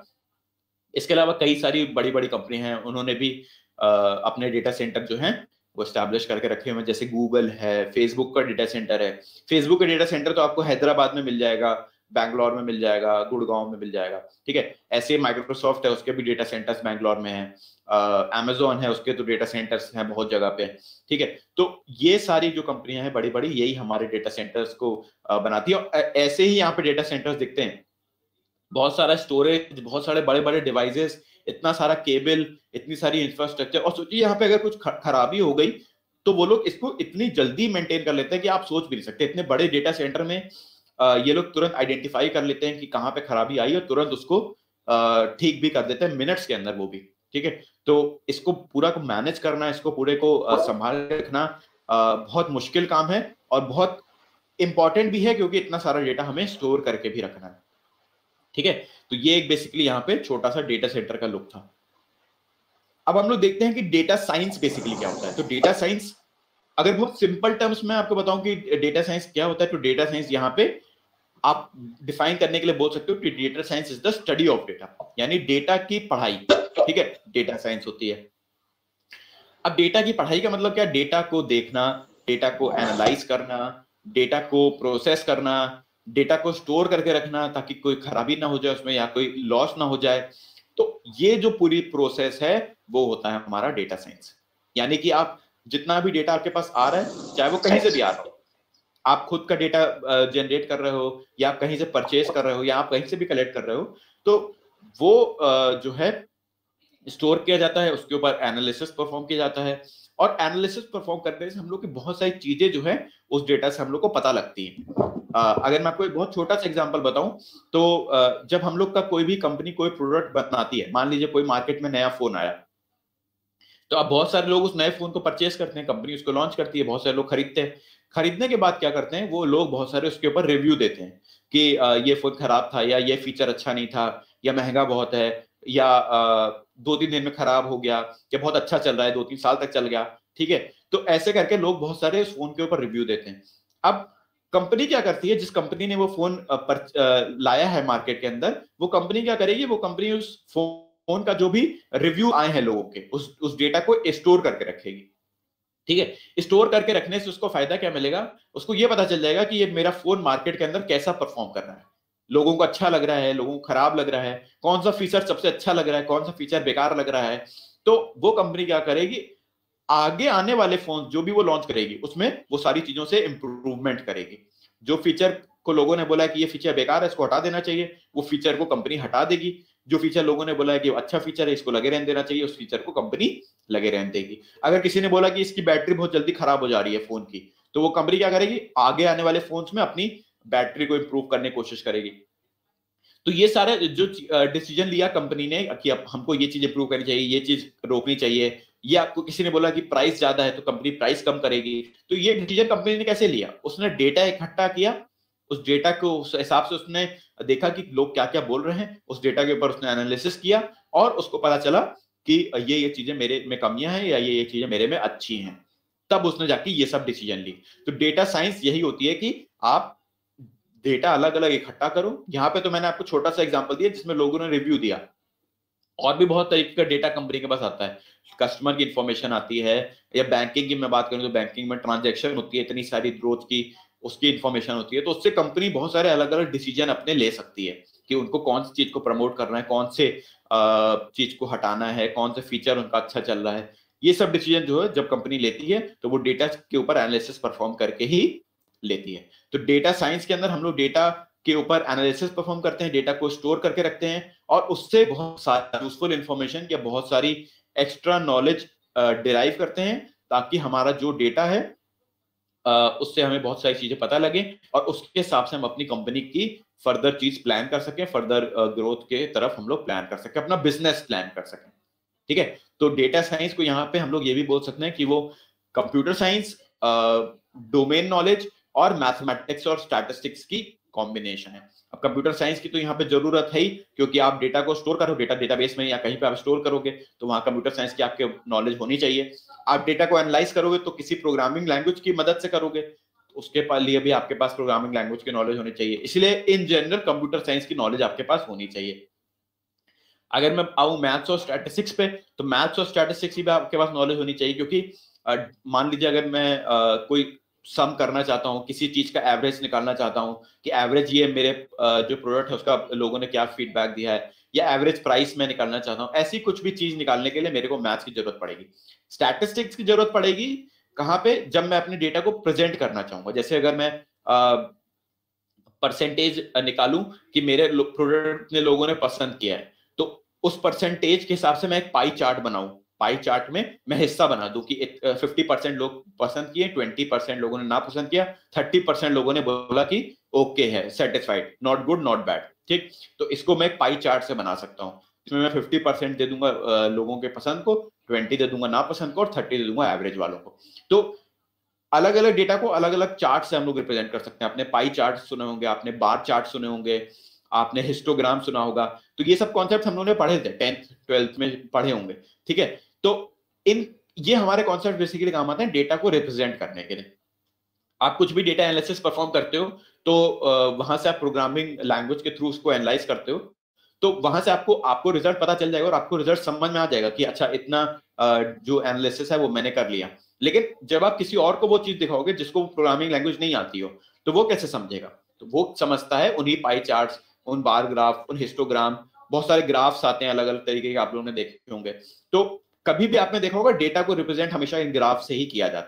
इसके अलावा कई सारी बड़ी बड़ी कंपनी हैं, उन्होंने भी आ, अपने डेटा सेंटर जो हैं वो स्टैब्लिश करके रखे हुए हैं। जैसे गूगल है, फेसबुक का डेटा सेंटर है। फेसबुक का डेटा सेंटर तो आपको हैदराबाद में मिल जाएगा, बैंगलोर में मिल जाएगा, गुड़गांव में मिल जाएगा, ठीक है। ऐसे माइक्रोसॉफ्ट है, उसके भी डेटा सेंटर्स बैंगलोर में है। अमेजोन है, उसके तो डेटा सेंटर्स हैं बहुत जगह पे, ठीक है। तो ये सारी जो कंपनियां हैं बड़ी बड़ी, यही हमारे डेटा सेंटर्स को आ, बनाती है। और ऐसे ही यहाँ पे डेटा सेंटर्स दिखते हैं, बहुत सारा स्टोरेज, बहुत सारे बड़े बड़े डिवाइसेस, इतना सारा केबल, इतनी सारी इंफ्रास्ट्रक्चर। और सोचिए यहाँ पे अगर कुछ खराबी हो गई तो वो लोग इसको इतनी जल्दी मेंटेन कर लेते हैं कि आप सोच भी नहीं सकते। इतने बड़े डेटा सेंटर में ये लोग तुरंत आइडेंटिफाई कर लेते हैं कि कहाँ पे खराबी आई और तुरंत उसको ठीक भी कर देते हैं मिनट्स के अंदर, वो भी, ठीक है। तो इसको पूरा को मैनेज करना, इसको पूरे को संभाल के रखना बहुत मुश्किल काम है और बहुत इंपॉर्टेंट भी है, क्योंकि इतना सारा डेटा हमें स्टोर करके भी रखना है, ठीक है। तो ये एक बेसिकली यहाँ पे छोटा सा डेटा सेंटर का लुक था। अब हम लोग देखते हैं कि डेटा साइंस बेसिकली क्या होता है। तो डेटा साइंस, अगर बहुत सिंपल टर्म्स में आपको बताऊं कि डेटा साइंस क्या होता है, तो डेटा साइंस यहाँ पे आप डिफाइन करने के लिए बोल सकते हो कि data science is the study of data, यानी डेटा की पढ़ाई, ठीक है, डेटा साइंस होती है। अब डेटा की पढ़ाई का मतलब क्या? डेटा को देखना, डेटा को एनालाइज करना, डेटा को प्रोसेस करना, डेटा को स्टोर करके रखना ताकि कोई खराबी ना हो जाए उसमें या कोई लॉस ना हो जाए। तो ये जो पूरी प्रोसेस है वो होता है हमारा डेटा साइंस। यानी कि आप जितना भी डेटा आपके पास आ रहा है, चाहे वो कहीं से भी आ रहा हो, आप खुद का डेटा जनरेट कर रहे हो या आप कहीं से परचेज कर रहे हो या आप कहीं से भी कलेक्ट कर रहे हो, तो वो uh, जो है स्टोर किया जाता है, उसके ऊपर एनालिसिस परफॉर्म किया जाता है, और एनालिसिस परफॉर्म करने से हम लोग की बहुत सारी चीजें जो है उस डेटा से हम लोग को पता लगती हैं। uh, अगर मैं आपको एक बहुत छोटा सा एग्जांपल बताऊं तो uh, जब हम लोग का कोई भी कंपनी कोई प्रोडक्ट बनाती है, मान लीजिए कोई मार्केट में नया फोन आया, तो अब बहुत सारे लोग उस नए फोन को परचेज करते हैं, कंपनी उसको लॉन्च करती है, बहुत सारे लोग खरीदते हैं। खरीदने के बाद क्या करते हैं, वो लोग बहुत सारे उसके ऊपर रिव्यू देते हैं कि आ, ये फोन खराब था, या ये फीचर अच्छा नहीं था, या महंगा बहुत है, या आ, दो तीन दिन में खराब हो गया, या बहुत अच्छा चल रहा है, दो तीन साल तक चल गया। ठीक है, तो ऐसे करके लोग बहुत सारे उस फोन के ऊपर रिव्यू देते हैं। अब कंपनी क्या करती है, जिस कंपनी ने वो फोन पर, लाया है मार्केट के अंदर, वो कंपनी क्या करेगी, वो कंपनी उस फोन फोन का जो भी रिव्यू आए हैं लोगों के, उस उस डेटा को स्टोर करके रखेगी। ठीक है, स्टोर करके रखने से उसको फायदा क्या मिलेगा, उसको ये पता चल जाएगा कि ये मेरा फोन मार्केट के अंदर कैसा परफॉर्म कर रहा है, लोगों को अच्छा लग रहा है, लोगों को खराब लग रहा है, कौन सा फीचर सबसे अच्छा लग रहा है, कौन सा फीचर बेकार लग रहा है। तो वो कंपनी क्या करेगी, आगे आने वाले फोन जो भी वो लॉन्च करेगी उसमें वो सारी चीजों से इंप्रूवमेंट करेगी। जो फीचर को लोगों ने बोला कि ये फीचर बेकार है, इसको हटा देना चाहिए, वो फीचर को कंपनी हटा देगी। जो फीचर लोगों ने बोला है कि अच्छा फीचर है, इसको लगे रहने देना चाहिए, उस फीचर को कंपनी लगे रहने देगी। अगर किसी ने बोला कि इसकी बैटरी बहुत जल्दी खराब हो जा रही है फोन की, तो वो कंपनी क्या करेगी, आगे आने वाले फोन्स में अपनी बैटरी को इंप्रूव करने की कोशिश करेगी। तो ये सारे जो डिसीजन लिया कंपनी ने कि अब हमको ये चीज इंप्रूव करनी चाहिए, ये चीज रोकनी चाहिए, या आपको किसी ने बोला कि प्राइस ज्यादा है तो कंपनी प्राइस कम करेगी, तो ये डिसीजन कंपनी ने कैसे लिया, उसने डेटा इकट्ठा किया, उस डेटा को उस हिसाब से उसने देखा कि लोग क्या क्या बोल रहे हैं, उस डेटा के ऊपर उसने एनालिसिस किया, और उसको पता चला कि ये ये चीजें मेरे में कमियां हैं या ये ये चीजें मेरे में अच्छी हैं, तब उसने जाके ये सब डिसीजन ली। तो डेटा साइंस यही होती है कि आप डेटा अलग अलग इकट्ठा करो। यहाँ पे तो मैंने आपको छोटा सा एग्जांपल दिया जिसमें लोगों ने रिव्यू दिया, और भी बहुत तरीके का डेटा कंपनी के पास आता है, कस्टमर की इंफॉर्मेशन आती है, या बैंकिंग की मैं बात करूं तो बैंकिंग में ट्रांजैक्शन होती है इतनी सारी रोज की, उसकी इंफॉर्मेशन होती है। तो उससे कंपनी बहुत सारे अलग अलग डिसीजन अपने ले सकती है कि उनको कौन सी चीज को प्रमोट करना है, कौन से चीज को हटाना है, कौन से फीचर उनका अच्छा चल रहा है। ये सब डिसीजन जो है जब कंपनी लेती है तो वो डेटा के ऊपर एनालिसिस परफॉर्म करके ही लेती है। तो डेटा साइंस के अंदर हम लोग डेटा के ऊपर एनालिसिस परफॉर्म करते हैं, डेटा को स्टोर करके रखते हैं, और उससे बहुत सारी यूजफुल इंफॉर्मेशन या बहुत सारी एक्स्ट्रा नॉलेज डिराइव करते हैं, ताकि हमारा जो डेटा है Uh, उससे हमें बहुत सारी चीजें पता लगे, और उसके हिसाब से हम अपनी कंपनी की फर्दर चीज प्लान कर सकें, फर्दर ग्रोथ uh, के तरफ हम लोग प्लान कर सकें, अपना बिजनेस प्लान कर सकें। ठीक है, तो डेटा साइंस को यहाँ पे हम लोग ये भी बोल सकते हैं कि वो कंप्यूटर साइंस, डोमेन नॉलेज और मैथमेटिक्स और स्टैटिस्टिक्स की कॉम्बिनेशन है। अब कंप्यूटर साइंस की तो यहाँ पे जरूरत है ही, क्योंकि आप डेटा को स्टोर करो, डेटा डेटाबेस में या कहीं पे आप स्टोर करोगे तो वहां कंप्यूटर साइंस की आपके नॉलेज होनी चाहिए। आप डेटा को एनालाइज करोगे तो किसी प्रोग्रामिंग लैंग्वेज की मदद से करोगे, तो उसके लिए भी आपके पास प्रोग्रामिंग लैंग्वेज की नॉलेज होनी चाहिए। इसलिए इन जनरल कंप्यूटर साइंस की नॉलेज आपके पास होनी चाहिए। अगर मैं आऊं मैथ्स और स्टैटिस्टिक्स पे, तो मैथ्स और स्टैटिस्टिक्स की भी आपके पास नॉलेज होनी चाहिए, क्योंकि मान लीजिए अगर मैं आ, कोई सम करना चाहता हूं, किसी चीज का एवरेज निकालना चाहता हूं कि एवरेज ये मेरे जो प्रोडक्ट है उसका लोगों ने क्या फीडबैक दिया है, या एवरेज प्राइस में निकालना चाहता हूं, ऐसी कुछ भी चीज निकालने के लिए मेरे को मैथ्स की जरूरत पड़ेगी। स्टैटिस्टिक्स की जरूरत पड़ेगी कहां पे, जब मैं अपने डेटा को प्रेजेंट करना चाहूंगा। जैसे अगर मैं परसेंटेज निकालूं कि मेरे प्रोडक्ट ने लोगों ने पसंद किया है, तो उस परसेंटेज के हिसाब से मैं एक पाई चार्ट बनाऊं, पाई चार्ट में मैं हिस्सा बना दूं कि फिफ्टी परसेंट लोग पसंद किए, ट्वेंटी परसेंट लोगों ने ना पसंद किया, थर्टी परसेंट लोगों ने बोला कि ओके है, satisfied, not good not bad. ठीक, तो इसको मैं एक पाई चार्ट से बना सकता हूँ, इसमें मैं फिफ्टी परसेंट दे दूंगा लोगों के पसंद को, ट्वेंटी दे दूंगा ना पसंद को, और थर्टी दे दूंगा एवरेज वालों को। तो अलग अलग डेटा को अलग अलग चार्ट से हम लोग रिप्रेजेंट कर सकते हैं। आपने पाई चार्ट सुने होंगे, आपने बार चार्ट सुने होंगे, आपने हिस्टोग्राम सुना होगा, तो ये सब कॉन्सेप्ट हम लोगों ने पढ़े थे, टेंथ ट्वेल्थ में पढ़े होंगे। ठीक है, तो इन ये हमारे कॉन्सेप्ट बेसिकली काम आते हैं डेटा को रिप्रेजेंट करने के लिए। आप कुछ भी डेटा एनालिसिस परफॉर्म करते हो तो वहां से आप प्रोग्रामिंग लैंग्वेज के थ्रू उसको एनालाइज करते हो, तो वहां से आपको आपको रिजल्ट पता चल जाएगा और आपको रिजल्ट समझ में आ जाएगा कि अच्छा इतना जो एनालिसिस है वो मैंने कर लिया। लेकिन जब आप किसी और को वो चीज दिखाओगे जिसको प्रोग्रामिंग लैंग्वेज नहीं आती हो, तो वो कैसे समझेगा? तो वो समझता है उन्हीं पाई चार्ट्स, उन बार ग्राफ, उन हिस्टोग्राम, बहुत सारे ग्राफ्स आते हैं अलग अलग तरीके के, आप लोगों ने देखे होंगे। तो कभी भी आपने देखा होगा डेटा को रिप्रेजेंट हमेशा इन ग्राफ से ही किया जाता है।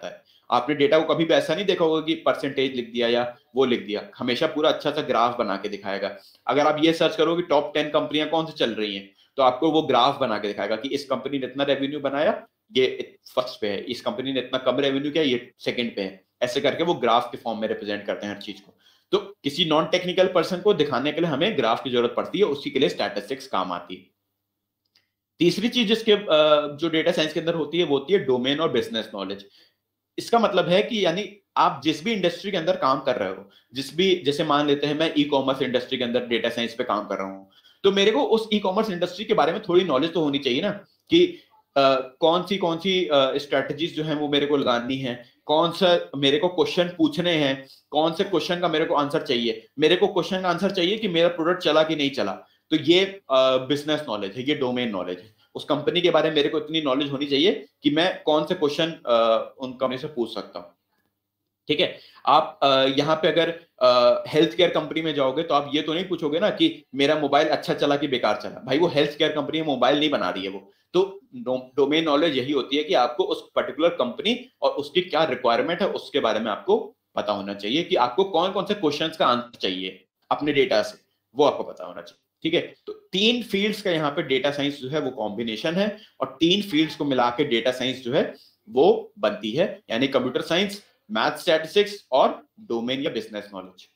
आपने डेटा को कभी भी ऐसा नहीं देखा होगा कि परसेंटेज लिख दिया या वो लिख दिया, हमेशा पूरा अच्छा सा ग्राफ बना के दिखाएगा। अगर आप ये सर्च करोगे टॉप टेन कंपनियां कौन सी चल रही हैं, तो आपको वो ग्राफ बना के दिखाएगा कि इस कंपनी ने इतना रेवेन्यू बनाया, ये फर्स्ट पे है, इस कंपनी ने इतना कम रेवेन्यू किया, ये सेकंड पे है। ऐसे करके वो ग्राफ के फॉर्म में रिप्रेजेंट करते हैं हर चीज को। तो किसी नॉन टेक्निकल पर्सन को दिखाने के लिए हमें ग्राफ की जरूरत पड़ती है, उसी के लिए स्टैटिस्टिक्स काम आती है। तीसरी चीज जिसके जो डेटा साइंस के अंदर होती है वो होती है डोमेन और बिजनेस नॉलेज। इसका मतलब है कि यानी आप जिस भी इंडस्ट्री के अंदर काम कर रहे हो, जिस भी, जैसे मान लेते हैं मैं ई कॉमर्स इंडस्ट्री के अंदर डेटा साइंस पे काम कर रहा हूं, तो मेरे को उस ई कॉमर्स इंडस्ट्री के बारे में थोड़ी नॉलेज तो होनी चाहिए ना, कि uh, कौन सी कौन सी स्ट्रेटजीज uh, जो है वो मेरे को लगानी है, कौन सा मेरे को क्वेश्चन पूछने हैं, कौन से क्वेश्चन का मेरे को आंसर चाहिए। मेरे को क्वेश्चन का आंसर चाहिए कि मेरा प्रोडक्ट चला कि नहीं चला, तो ये बिजनेस uh, नॉलेज है, ये डोमेन नॉलेज है। उस कंपनी के बारे में मेरे को इतनी नॉलेज होनी चाहिए कि मैं कौन से क्वेश्चन uh, उन कंपनी से पूछ सकता हूँ। ठीक है, आप uh, यहाँ पे अगर हेल्थ केयर कंपनी में जाओगे तो आप ये तो नहीं पूछोगे ना कि मेरा मोबाइल अच्छा चला कि बेकार चला। भाई वो हेल्थ केयर कंपनी मोबाइल नहीं बना रही है वो। तो डोमेन नॉलेज यही होती है कि आपको उस पर्टिकुलर कंपनी और उसकी क्या रिक्वायरमेंट है उसके बारे में आपको पता होना चाहिए, कि आपको कौन कौन से क्वेश्चंस का आंसर चाहिए अपने डेटा से, वो आपको पता होना चाहिए। ठीक है, तो तीन फील्ड्स का यहाँ पे डेटा साइंस जो है वो कॉम्बिनेशन है, और तीन फील्ड्स को मिला के डेटा साइंस जो है वो बनती है, यानी कंप्यूटर साइंस, मैथ, स्टैटिस्टिक्स और डोमेन या बिजनेस नॉलेज।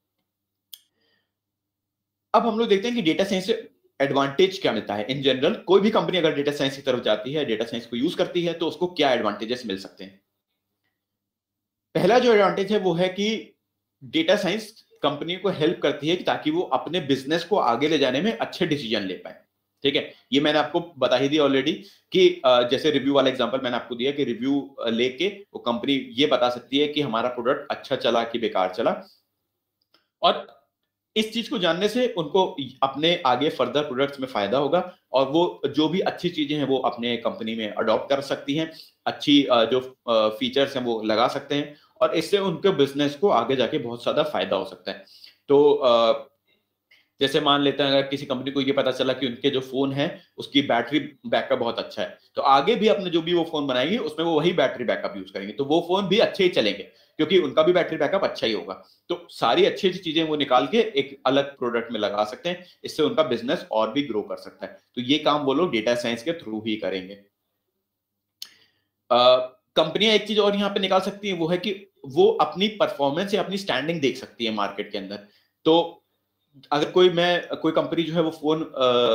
अब हम लोग देखते हैं कि डेटा साइंस से एडवांटेज क्या मिलता है। इन जनरल कोई भी कंपनी अगर डेटा साइंस की तरफ जाती है, डेटा साइंस को यूज करती है, तो उसको क्या एडवांटेजेस मिल सकते हैं। पहला जो एडवांटेज है वो है कि डेटा साइंस कंपनी को हेल्प करती है ताकि वो अपने बिजनेस को आगे ले जाने में अच्छे डिसीजन ले पाए। ठीक है, ये मैंने आपको बता ही दिया ऑलरेडी कि जैसे रिव्यू वाला एग्जांपल मैंने आपको दिया कि रिव्यू लेके वो कंपनी ये बता सकती है कि हमारा प्रोडक्ट अच्छा चला कि बेकार चला, और इस चीज को जानने से उनको अपने आगे फर्दर प्रोडक्ट्स में फायदा होगा, और वो जो भी अच्छी चीजें हैं वो अपने कंपनी में अडॉप्ट कर सकती हैं, अच्छी जो फीचर्स हैं वो लगा सकते हैं, और इससे उनके बिजनेस को आगे जाके बहुत ज्यादा फायदा हो सकता है। तो जैसे मान लेते हैं अगर किसी कंपनी को ये पता चला कि उनके जो फोन है उसकी बैटरी बैकअप बहुत अच्छा है, तो आगे भी अपने जो भी वो फोन बनाएंगे उसमें वो वही बैटरी बैकअप यूज करेंगे, तो वो फोन भी अच्छे ही चलेंगे क्योंकि उनका भी बैटरी बैकअप अच्छा ही होगा। तो सारी अच्छी अच्छी चीजें वो निकाल के एक अलग प्रोडक्ट में लगा सकते हैं, इससे उनका बिजनेस और भी ग्रो कर सकता है। तो ये काम वो लोग डेटा साइंस के थ्रू ही करेंगे। कंपनियां एक चीज और यहाँ पे निकाल सकती हैं, वो है कि वो अपनी परफॉर्मेंस या अपनी स्टैंडिंग देख सकती है मार्केट के अंदर। तो अगर कोई मैं कोई कंपनी जो है वो फोन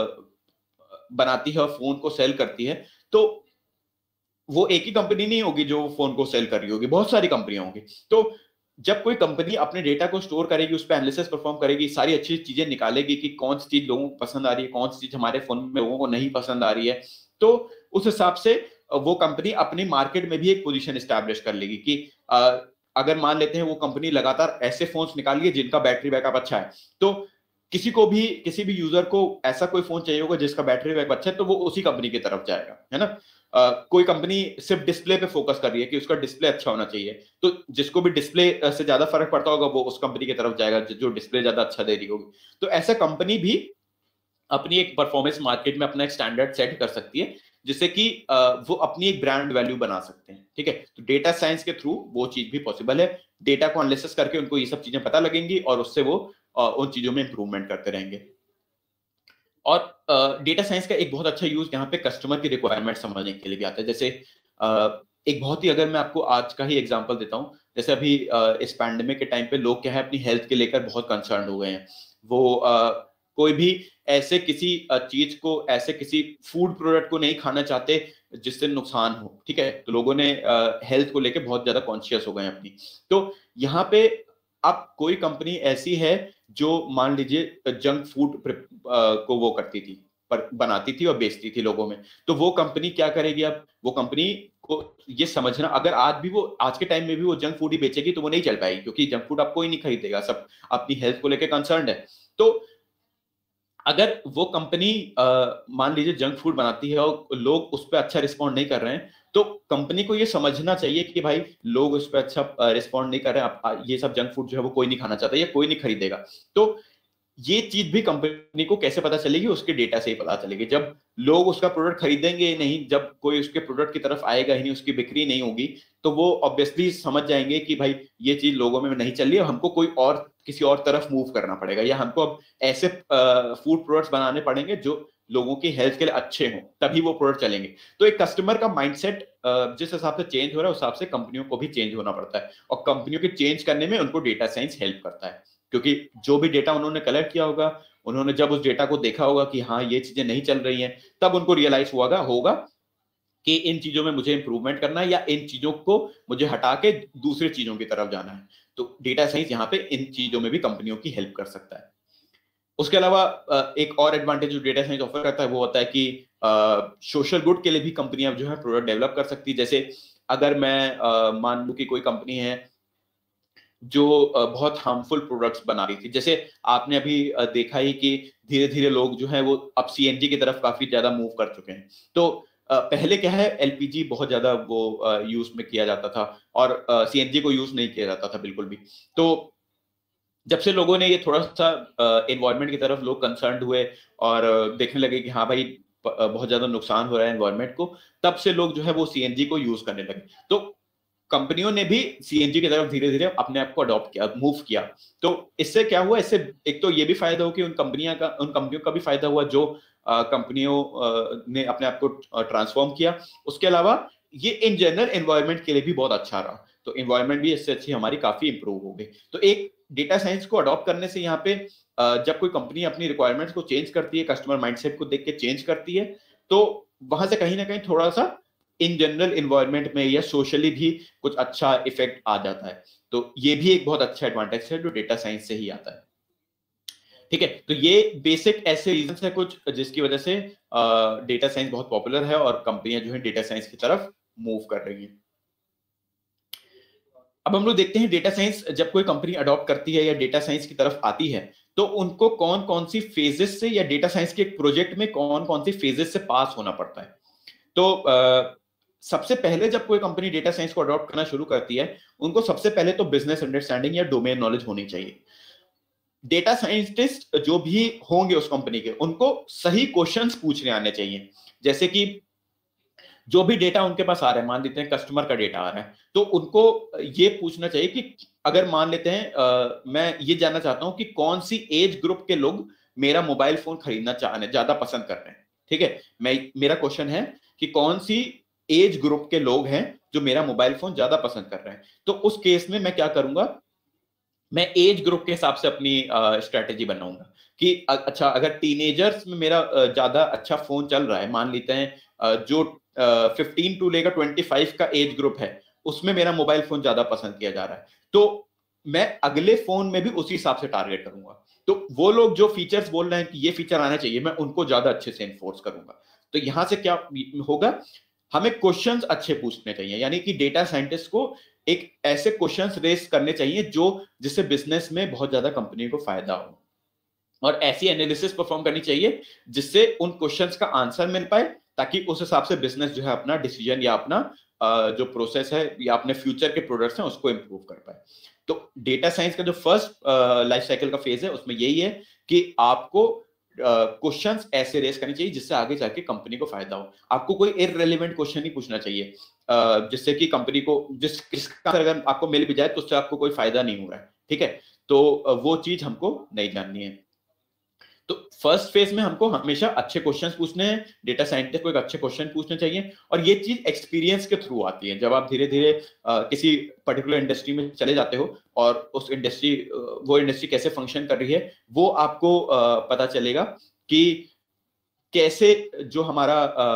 बनाती है और फोन को सेल करती है, तो वो एक ही कंपनी नहीं होगी जो फोन को सेल कर रही होगी, बहुत सारी कंपनियां होंगी। तो जब कोई कंपनी अपने डेटा को स्टोर करेगी, उस पर एनालिसिस परफॉर्म करेगी, सारी अच्छी चीजें निकालेगी कि कौन सी चीज लोगों को पसंद आ रही है, कौन सी चीज हमारे फोन में लोगों को नहीं पसंद आ रही है, तो उस हिसाब से वो कंपनी अपनी मार्केट में भी एक पोजीशन एस्टैब्लिश कर लेगी कि अगर मान लेते हैं वो कंपनी लगातार ऐसे फोन्स निकाल रही है जिनका बैटरी बैकअप अच्छा है, तो किसी को भी किसी भी यूजर को ऐसा कोई फोन चाहिए होगा जिसका बैटरी बैकअप अच्छा है, तो वो उसी कंपनी की तरफ जाएगा, है ना। Uh, कोई कंपनी सिर्फ डिस्प्ले पे फोकस कर रही है कि उसका डिस्प्ले अच्छा होना चाहिए, तो जिसको भी डिस्प्ले से ज्यादा फर्क पड़ता होगा वो उस कंपनी की तरफ जाएगा जो डिस्प्ले ज्यादा अच्छा दे रही होगी। तो ऐसा कंपनी भी अपनी एक परफॉर्मेंस मार्केट में अपना एक स्टैंडर्ड सेट कर सकती है, जिससे कि वो अपनी एक ब्रांड वैल्यू बना सकते हैं। ठीक है, तो डेटा साइंस के थ्रू वो चीज भी पॉसिबल है। डेटा को एनालिसिस करके उनको ये सब चीजें पता लगेंगी और उससे वो उन चीजों में इंप्रूवमेंट करते रहेंगे। और डेटा uh, साइंस का एक बहुत अच्छा यूज यहाँ पे कस्टमर की रिक्वायरमेंट समझने के लिए भी आता है। जैसे uh, एक बहुत ही, अगर मैं आपको आज का ही एग्जांपल देता हूँ, जैसे अभी uh, इस पैंडेमिक के टाइम पे लोग क्या है अपनी हेल्थ के लेकर बहुत कंसर्न हो गए हैं। वो uh, कोई भी ऐसे किसी uh, चीज को, ऐसे किसी फूड प्रोडक्ट को नहीं खाना चाहते जिससे नुकसान हो। ठीक है, तो लोगों ने हेल्थ uh, को लेकर बहुत ज्यादा कॉन्शियस हो गए हैं अपनी। तो यहाँ पे अब कोई कंपनी ऐसी है जो मान लीजिए जंक फूड को वो करती थी, पर बनाती थी और बेचती थी लोगों में, तो वो कंपनी क्या करेगी? अब वो कंपनी को ये समझना, अगर आज भी वो आज के टाइम में भी वो जंक फूड ही बेचेगी तो वो नहीं चल पाएगी, क्योंकि जंक फूड आपको ही नहीं खरीदेगा, सब अपनी हेल्थ को लेकर कंसर्न है। तो अगर वो कंपनी मान लीजिए जंक फूड बनाती है और लोग उस पर अच्छा रिस्पॉन्ड नहीं कर रहे हैं, तो कंपनी को ये समझना चाहिए कि भाई लोग उस पर अच्छा रिस्पॉन्ड नहीं कर रहे हैं, ये सब जंक फूड जो है वो कोई नहीं खाना चाहता, ये कोई नहीं खरीदेगा। तो ये चीज भी कंपनी को कैसे पता चलेगी? उसके डेटा से ही पता चलेगी। जब लोग उसका प्रोडक्ट खरीदेंगे नहीं, जब कोई उसके प्रोडक्ट की तरफ आएगा ही नहीं, उसकी बिक्री नहीं होगी, तो वो ऑब्वियसली समझ जाएंगे कि भाई ये चीज लोगों में नहीं चल रही है, हमको कोई और किसी और तरफ मूव करना पड़ेगा, या हमको अब ऐसे फूड प्रोडक्ट्स बनाने पड़ेंगे जो लोगों की हेल्थ के लिए अच्छे हों, तभी वो प्रोडक्ट चलेंगे। तो एक कस्टमर का माइंडसेट जिस हिसाब से चेंज हो रहा है, उस हिसाब से कंपनियों को भी चेंज होना पड़ता है, और कंपनियों के चेंज करने में उनको डेटा साइंस हेल्प करता है, क्योंकि जो भी डेटा उन्होंने कलेक्ट किया होगा, उन्होंने जब उस डेटा को देखा होगा कि हाँ ये चीजें नहीं चल रही हैं, तब उनको रियलाइज हुआ होगा कि इन चीजों में मुझे इंप्रूवमेंट करना है, या इन चीजों को मुझे हटा के दूसरी चीजों की तरफ जाना है। तो डेटा साइंस यहाँ पे इन चीजों में भी कंपनियों की हेल्प कर सकता है। उसके अलावा एक और एडवांटेज जो डेटा साइंस ऑफर करता है वो होता है कि सोशल गुड के लिए भी कंपनियां जो है प्रोडक्ट डेवलप कर सकती है। जैसे अगर मैं मान लूं कि कोई कंपनी है जो बहुत हार्मफुल प्रोडक्ट्स बना रही थी, जैसे आपने अभी देखा ही कि धीरे धीरे लोग जो है वो अब सीएनजी की तरफ काफी ज्यादा मूव कर चुके हैं। तो पहले क्या है, एलपीजी बहुत ज्यादा वो यूज में किया जाता था और सीएनजी को यूज नहीं किया जाता था बिल्कुल भी। तो जब से लोगों ने ये थोड़ा सा एनवायरनमेंट की तरफ लोग कंसर्न हुए और देखने लगे कि हाँ भाई बहुत ज्यादा नुकसान हो रहा है एनवायरनमेंट को, तब से लोग जो है वो सीएनजी को यूज करने लगे। तो कंपनियों ने भी सीएनजी की तरफ धीरे धीरे अपने आप को अडॉप्ट किया, मूव किया। तो इससे क्या हुआ, इससे एक तो ये भी फायदा हो कि उन कंपनियों का उन कंपनियों का भी फायदा हुआ जो कंपनियों ने अपने आप को ट्रांसफॉर्म किया। उसके अलावा ये इन जनरल एनवायरनमेंट के लिए भी बहुत अच्छा रहा, तो एनवायरनमेंट भी इससे अच्छी हमारी काफी इंप्रूव हो गई। तो एक डेटा साइंस को अडॉप्ट करने से यहाँ पे जब कोई कंपनी अपनी रिक्वायरमेंट्स को चेंज करती है, कस्टमर माइंडसेट को देख के चेंज करती है, तो वहां से कहीं ना कहीं थोड़ा सा इन जनरल एनवायरनमेंट में या सोशली भी कुछ अच्छा इफेक्ट आ जाता है। तो ये भी एक बहुत अच्छा एडवांटेज है जो डेटा साइंस से ही आता है। ठीक है, तो ये बेसिक ऐसे रीजंस है कुछ जिसकी वजह से डेटा साइंस बहुत पॉपुलर है और कंपनियां जो है डेटा साइंस की तरफ मूव कर रही हैं। अब हम लोग देखते हैं डेटा साइंस जब कोई कंपनी अडॉप्ट करती है या डेटा साइंस की तरफ आती है, तो उनको कौन कौन सी फेजेस से, या डेटा साइंस के एक प्रोजेक्ट में कौन कौन सी फेजेस से पास होना पड़ता है। तो आ, सबसे पहले जब कोई कंपनी डेटा साइंस को अडॉप्ट करना शुरू करती है, उनको सबसे पहले तो बिजनेस अंडरस्टैंडिंग या डोमेन नॉलेज होनी चाहिए। डेटा साइंटिस्ट जो भी होंगे उस कंपनी के, उनको सही क्वेश्चंस पूछने आने चाहिए। जैसे कि जो भी डेटा उनके पास आ रहा है, मान लेते हैं कस्टमर का डेटा आ रहा है, तो उनको ये पूछना चाहिए कि अगर मान लेते हैं आ, मैं ये जानना चाहता हूं कि कौन सी एज ग्रुप के लोग मेरा मोबाइल फोन खरीदना चाहने ज्यादा पसंद कर रहे हैं। ठीक है, मैं मेरा क्वेश्चन है कि कौन सी एज ग्रुप के लोग हैं जो मेरा मोबाइल फोन ज्यादा पसंद कर रहे हैं। तो उस केस में मैं क्या करूंगा, मैं एज ग्रुप के हिसाब से अपनी स्ट्रेटेजी बनाऊंगा कि अच्छा अगर टीनेजर्स में मेरा ज्यादा अच्छा फोन चल रहा है, मान लेते हैं जो फिफ्टीन टू लेकर ट्वेंटी फाइव का एज ग्रुप है, उसमें मेरा मोबाइल फोन ज्यादा पसंद किया जा रहा है, तो मैं अगले फोन में भी उसी हिसाब से टारगेट करूंगा। तो वो लोग जो फीचर्स बोल रहे हैं कि ये फीचर आना चाहिए, मैं उनको ज्यादा अच्छे से एनफोर्स करूंगा। तो यहां से क्या होगा, हमें क्वेश्चंस अच्छे पूछने चाहिए, यानी कि डेटा साइंटिस्ट को एक ऐसे क्वेश्चंस रेस करने चाहिए जो जिससे बिजनेस में बहुत ज्यादा कंपनी को फायदा हो, और ऐसी एनालिसिस परफॉर्म करनी चाहिए जिससे उन क्वेश्चंस का आंसर मिल पाए, ताकि उस हिसाब से बिजनेस जो है अपना डिसीजन या अपना जो प्रोसेस है या अपने फ्यूचर के प्रोडक्ट्स हैं उसको इंप्रूव कर पाए। तो डेटा साइंस का जो फर्स्ट लाइफ साइकिल का फेज है उसमें यही है कि आपको क्वेश्चंस uh, ऐसे रेस करनी चाहिए जिससे आगे जाके कंपनी को फायदा हो। आपको कोई इररिलेवेंट क्वेश्चन नहीं पूछना चाहिए uh, जिससे कि कंपनी को जिस किसका अगर आपको मिल भी जाए तो उससे आपको कोई फायदा नहीं हो रहा है। ठीक है, तो uh, वो चीज हमको नहीं जाननी है। तो फर्स्ट फेज में हमको हमेशा अच्छे क्वेश्चंस पूछने हैं, डेटा साइंटिस्ट को एक अच्छे क्वेश्चन पूछने चाहिए, और ये चीज एक्सपीरियंस के थ्रू आती है। जब आप धीरे धीरे किसी पर्टिकुलर इंडस्ट्री में चले जाते हो और उस इंडस्ट्री वो इंडस्ट्री कैसे फंक्शन कर रही है वो आपको आ, पता चलेगा कि कैसे जो हमारा आ,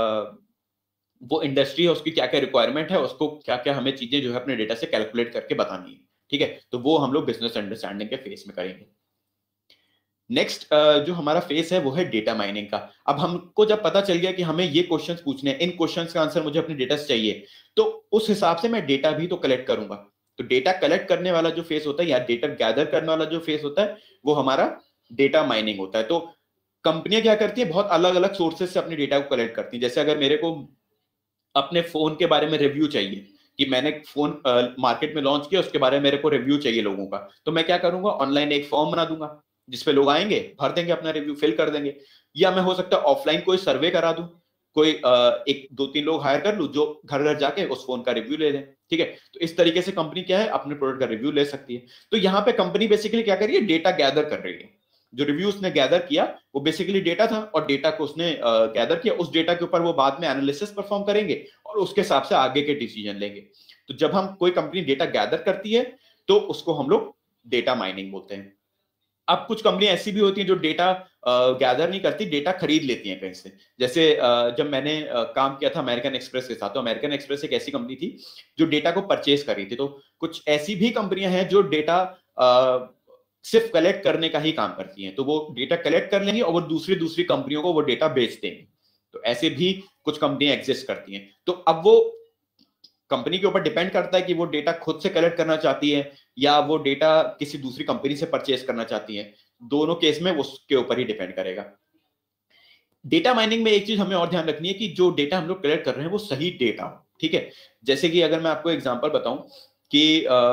वो इंडस्ट्री है उसकी क्या क्या रिक्वायरमेंट है, उसको क्या क्या हमें चीजें जो है अपने डेटा से कैलकुलेट करके बतानी है। ठीक है, तो वो हम लोग बिजनेस अंडरस्टैंडिंग के फेज में करेंगे। नेक्स्ट uh, जो हमारा फेस है वो है डेटा माइनिंग का। अब हमको जब पता चल गया कि हमें ये क्वेश्चंस पूछने हैं, इन क्वेश्चंस का आंसर मुझे अपने डेटा से चाहिए, तो उस हिसाब से मैं डेटा भी तो कलेक्ट करूंगा। तो डेटा कलेक्ट करने वाला जो फेस होता है या डेटा गैदर करने वाला जो फेस होता है वो हमारा डेटा माइनिंग होता है। तो कंपनियां क्या करती है, बहुत अलग अलग सोर्सेज से अपने डेटा को कलेक्ट करती है। जैसे अगर मेरे को अपने फोन के बारे में रिव्यू चाहिए कि मैंने फोन मार्केट में लॉन्च किया, उसके बारे में मेरे को रिव्यू चाहिए लोगों का, तो मैं क्या करूंगा, ऑनलाइन एक फॉर्म बना दूंगा जिसपे लोग आएंगे, भर देंगे अपना रिव्यू, फिल कर देंगे। या मैं हो सकता है ऑफलाइन कोई सर्वे करा दूं, कोई आ, एक दो तीन लोग हायर कर लूं जो घर घर जाके उस फोन का रिव्यू ले लें, ठीक है। तो इस तरीके से कंपनी क्या है, अपने प्रोडक्ट का रिव्यू ले सकती है। तो यहाँ पे कंपनी बेसिकली क्या कर रही है, डेटा गैदर कर रही है। जो रिव्यू उसने गैदर किया वो बेसिकली डेटा था, और डेटा को उसने गैदर किया, उस डेटा के ऊपर वो बाद में एनालिसिस परफॉर्म करेंगे और उसके हिसाब से आगे के डिसीजन लेंगे। तो जब हम कोई कंपनी डेटा गैदर करती है तो उसको हम लोग डेटा माइनिंग बोलते हैं। अब कुछ कंपनी ऐसी भी होती हैं जो डेटा गैदर नहीं करती, डेटा खरीद लेती हैं कहीं से। जैसे uh, जब मैंने uh, काम किया था अमेरिकन एक्सप्रेस के साथ, तो अमेरिकन एक्सप्रेस एक ऐसी कंपनी थी जो डेटा को परचेज कर रही थी। तो कुछ ऐसी भी कंपनियां हैं जो डेटा uh, सिर्फ कलेक्ट करने का ही काम करती हैं। तो वो डेटा कलेक्ट कर लेंगी और वो दूसरी दूसरी कंपनियों को वो डेटा बेच देंगी। तो ऐसे भी कुछ कंपनियां एग्जिस्ट करती हैं। तो अब वो कंपनी के ऊपर डिपेंड करता है कि वो डेटा खुद से कलेक्ट करना चाहती है या वो डेटा किसी दूसरी कंपनी से परचेज करना चाहती है। दोनों केस में उसके ऊपर ही डिपेंड करेगा। डेटा माइनिंग में एक चीज हमें और ध्यान रखनी है कि जो डेटा हम लोग कलेक्ट कर रहे हैं वो सही डेटा हो, ठीक है। जैसे कि अगर मैं आपको एग्जांपल बताऊं कि आ,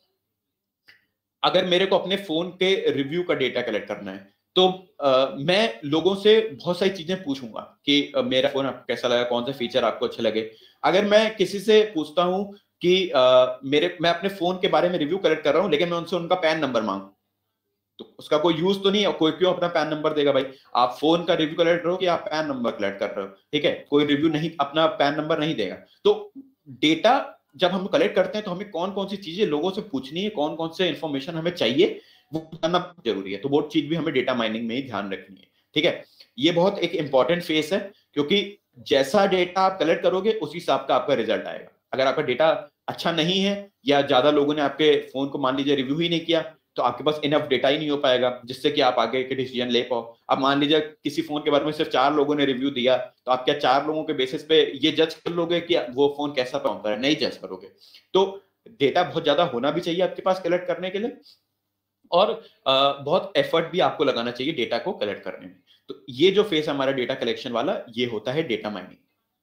अगर मेरे को अपने फोन के रिव्यू का डेटा कलेक्ट करना है तो आ, मैं लोगों से बहुत सारी चीजें पूछूंगा कि आ, मेरा फोन आपको कैसा लगा, कौन सा फीचर आपको अच्छे लगे। अगर मैं किसी से पूछता हूं कि आ, मेरे मैं अपने फोन के बारे में रिव्यू कलेक्ट कर रहा हूं लेकिन मैं उनसे उनका पैन नंबर मांगू तो उसका कोई यूज तो नहीं है। कोई क्यों अपना पैन नंबर देगा भाई? आप फोन का रिव्यू कलेक्ट करो कि आप पैन नंबर कलेक्ट कर रहे हो, ठीक है। कोई रिव्यू नहीं अपना पैन नंबर नहीं देगा। तो डेटा जब हम कलेक्ट करते हैं तो हमें कौन कौन सी चीजें लोगों से पूछनी है, कौन कौन से इंफॉर्मेशन हमें चाहिए, वो जानना जरूरी है। तो वो चीज भी हमें डेटा माइनिंग में ही ध्यान रखनी है, ठीक है। ये बहुत एक इंपॉर्टेंट फेस है क्योंकि जैसा डेटा आप कलेक्ट करोगे उसी हिसाब का आपका रिजल्ट आएगा। अगर आपका डेटा अच्छा नहीं है या ज्यादा लोगों ने आपके फोन को मान लीजिए रिव्यू ही नहीं किया तो आपके पास इनफ डेटा ही नहीं हो पाएगा जिससे कि आप आगे के डिसीजन ले पाओ। अब मान लीजिए किसी फोन के बारे में सिर्फ चार लोगों ने रिव्यू दिया तो आप क्या चार लोगों के बेसिस पे ये जज कर लोगे कि वो फोन कैसा परफॉर्म कर रहा है? नहीं जज करोगे। तो डेटा बहुत ज्यादा होना भी चाहिए आपके पास कलेक्ट करने के लिए और आ, बहुत एफर्ट भी आपको लगाना चाहिए डेटा को कलेक्ट करने में। तो ये जो फेस हमारा डेटा कलेक्शन वाला ये होता है डेटा माइनिंग।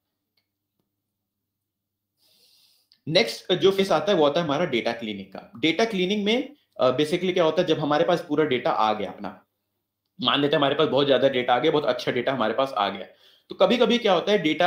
नेक्स्ट जो फेस आता है वो आता है हमारा डेटा क्लीनिंग का। डेटा क्लीनिंग में बेसिकली uh, क्या होता है, जब हमारे पास पूरा डेटा आ गया अपना, मान लेते हैं हमारे पास बहुत ज्यादा डेटा आ गया, बहुत अच्छा डेटा हमारे पास आ गया, तो कभी कभी क्या होता है डेटा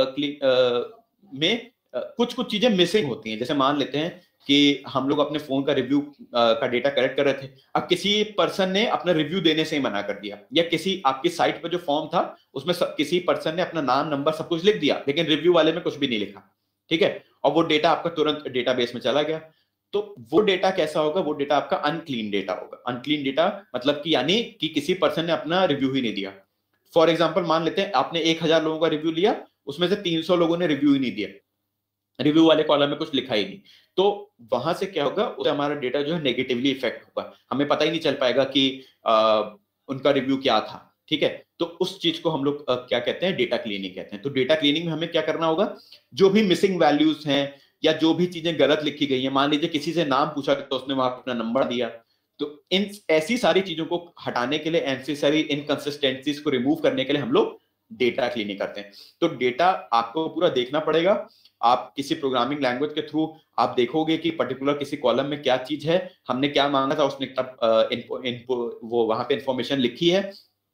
में uh, कुछ कुछ चीजें मिसिंग होती हैं। जैसे मान लेते हैं कि हम लोग अपने फोन का रिव्यू का डेटा कलेक्ट कर रहे थे, अब किसी पर्सन ने अपना रिव्यू देने से ही मना कर दिया, या किसी आपकी साइट पर जो फॉर्म था उसमें सब, किसी पर्सन ने अपना नाम नंबर सब कुछ लिख दिया लेकिन रिव्यू वाले में कुछ भी नहीं लिखा, ठीक है, और वो डेटा आपका तुरंत डेटाबेस में चला गया। तो वो डेटा कैसा होगा? वो डेटा आपका अनक्लीन डेटा होगा। अनक्लीन डेटा मतलब कि यानी कि किसी पर्सन ने अपना रिव्यू ही नहीं दिया। फॉर एग्जांपल मान लेते हैं आपने एक हजार लोगों का रिव्यू लिया, उसमें से तीन सौ लोगों ने रिव्यू ही नहीं दिया, रिव्यू वाले कॉलम में कुछ लिखा ही नहीं, तो वहां से क्या होगा, उससे हमारा डेटा जो है नेगेटिवली इफेक्ट होगा। हमें पता ही नहीं चल पाएगा कि आ, उनका रिव्यू क्या था, ठीक है। तो उस चीज को हम लोग क्या कहते हैं, डेटा क्लीनिंग कहते हैं। तो डेटा क्लीनिंग में हमें क्या करना होगा, जो भी मिसिंग वैल्यूज हैं या जो भी चीजें गलत लिखी गई हैं, मान लीजिए किसी से नाम पूछा तो उसने वहां अपना नंबर दिया, तो इन ऐसी सारी चीजों को हटाने के लिए, ऐसी सारी इनकंसिस्टेंसीज को रिमूव करने के लिए हम लोग डेटा क्लीनिंग करते हैं। तो डेटा आपको पूरा देखना पड़ेगा। आप किसी प्रोग्रामिंग लैंग्वेज के थ्रू आप देखोगे कि पर्टिकुलर किसी कॉलम में क्या चीज है, हमने क्या मांगा था, उसने तब इनको इनको वो वहां पे इंफॉर्मेशन लिखी है,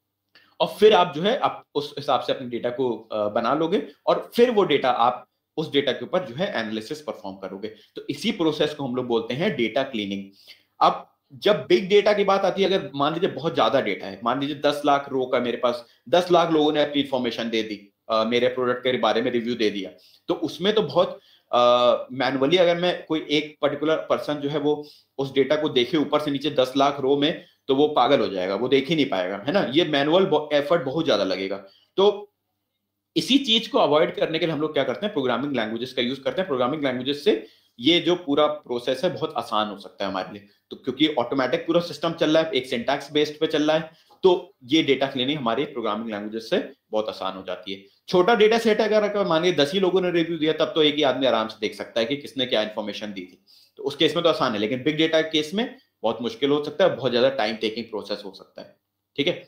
और फिर आप जो है आप उस हिसाब से अपने डेटा को बना लोगे और फिर वो डेटा आप उस डेटा के ऊपर जो है एनालिसिस परफॉर्म करोगे। तो इसी प्रोसेस को हम लोग बोलते हैं डेटा क्लीनिंग। अब जब बिग डेटा की बात आती है, अगर मान लीजिए बहुत ज्यादा डेटा है, मान लीजिए दस लाख रो का मेरे पास, दस लाख लोगों ने अपनी इंफॉर्मेशन दे दी, uh, मेरे प्रोडक्ट के बारे में रिव्यू दे दिया, तो उसमें तो बहुत मैनुअली uh, अगर मैं कोई एक पर्टिकुलर पर्सन जो है वो उस डेटा को देखे ऊपर से नीचे दस लाख रो में, तो वो पागल हो जाएगा, वो देख ही नहीं पाएगा, है ना। ये मैनुअल एफर्ट बहुत ज्यादा लगेगा। तो इसी चीज को अवॉइड करने के लिए हम लोग क्या करते हैं, प्रोग्रामिंग लैंग्वेजेस का यूज करते हैं। प्रोग्रामिंग लैंग्वेजेस से ये जो पूरा प्रोसेस है बहुत आसान हो सकता है हमारे लिए, तो क्योंकि ऑटोमेटिक पूरा सिस्टम चल रहा है, एक सिंटैक्स बेस्ड पे चल रहा है, तो ये डेटा क्लीनिंग हमारी प्रोग्रामिंग लैंग्वेजेस से बहुत आसान हो जाती है। छोटा डेटा सेट है, अगर मान लीजिए दस ही लोगों ने रिव्यू दिया, तब तो एक ही आदमी आराम से देख सकता है कि किसने क्या इन्फॉर्मेशन दी थी, तो उस केस में तो आसान है। लेकिन बिग डेटा केस में बहुत मुश्किल हो सकता है, बहुत ज्यादा टाइम टेकिंग प्रोसेस हो सकता है, ठीक है।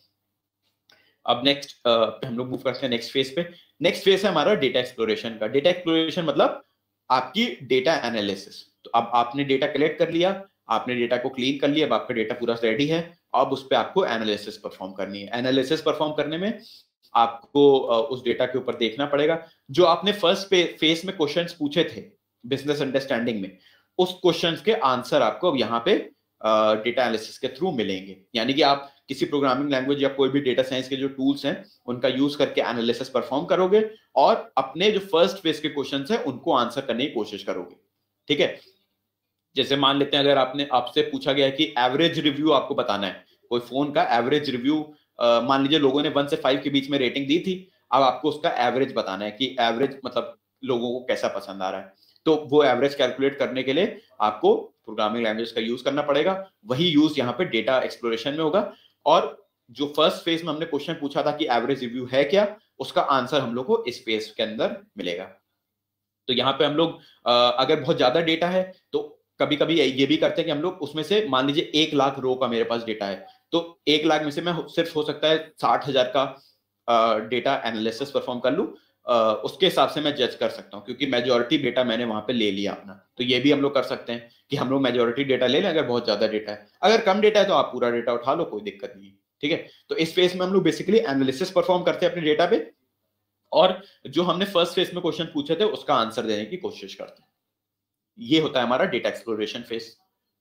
अब नेक्स्ट uh, हम लोग मूव करते हैं नेक्स्ट फेज पे। नेक्स्ट फेज है हमारा डेटा एक्सप्लोरेशन का। डेटा एक्सप्लोरेशन मतलब आपकी डेटा एनालिसिस। तो अब आपने डेटा कलेक्ट कर लिया, आपने डेटा को क्लीन कर लिया, अब आपका डेटा पूरा रेडी है, अब उस पर आपको एनालिसिस परफॉर्म करनी है। एनालिसिस परफॉर्म करने में आपको उस डेटा के ऊपर देखना पड़ेगा जो आपने फर्स्ट फेज में क्वेश्चंस पूछे थे बिजनेस अंडरस्टैंडिंग में, उस क्वेश्चंस के आंसर आपको अब यहाँ पे डेटा एनालिसिस के थ्रू मिलेंगे। यानी कि आप किसी प्रोग्रामिंग लैंग्वेज या कोई भी डेटा साइंस के जो टूल्स हैं उनका यूज करके एनालिसिस परफॉर्म करोगे और अपने जो फर्स्ट फेज के क्वेश्चंस हैं उनको आंसर करने की कोशिश करोगे। ठीक है, जैसे मान लेते हैं अगर आपने आपसे पूछा गया है कि एवरेज रिव्यू आपको बताना है, कोई फोन का एवरेज रिव्यू, मान लीजिए लोगों ने वन से फाइव के बीच में रेटिंग दी थी, अब आपको उसका एवरेज बताना है कि एवरेज मतलब लोगों को कैसा पसंद आ रहा है। तो वो एवरेज कैलकुलेट करने के लिए आपको प्रोग्रामिंग लैंग्वेज का यूज करना पड़ेगा। वही यूज यहाँ पे डेटा एक्सप्लोरेशन में होगा और जो फर्स्ट फेज में हमने क्वेश्चन पूछा था कि एवरेज रिव्यू है क्या, उसका आंसर हम लोग को इस फेज के अंदर मिलेगा। तो यहाँ पे हम लोग अगर बहुत ज्यादा डेटा है तो कभी कभी ये भी करते हैं कि हम लोग उसमें से मान लीजिए एक लाख रो का मेरे पास डेटा है, तो एक लाख में से मैं सिर्फ हो सकता है साठ हजार का डेटा एनालिसिस परफॉर्म कर लूं, उसके हिसाब से मैं जज कर सकता हूं क्योंकि मेजॉरिटी डेटा मैंने वहां पे ले लिया अपना। तो ये भी हम लोग कर सकते हैं कि हम लोग मेजॉरिटी डेटा ले लें अगर बहुत ज्यादा डेटा है। अगर कम डेटा है तो आप पूरा डेटा उठा लो, कोई दिक्कत नहीं है। ठीक है, तो इस फेज में हम लोग बेसिकली एनालिसिस परफॉर्म करते हैं अपने डेटा पे और जो हमने फर्स्ट फेज में क्वेश्चन पूछे थे उसका आंसर देने की कोशिश करते हैं। ये होता है हमारा डेटा एक्सप्लोरेशन फेज।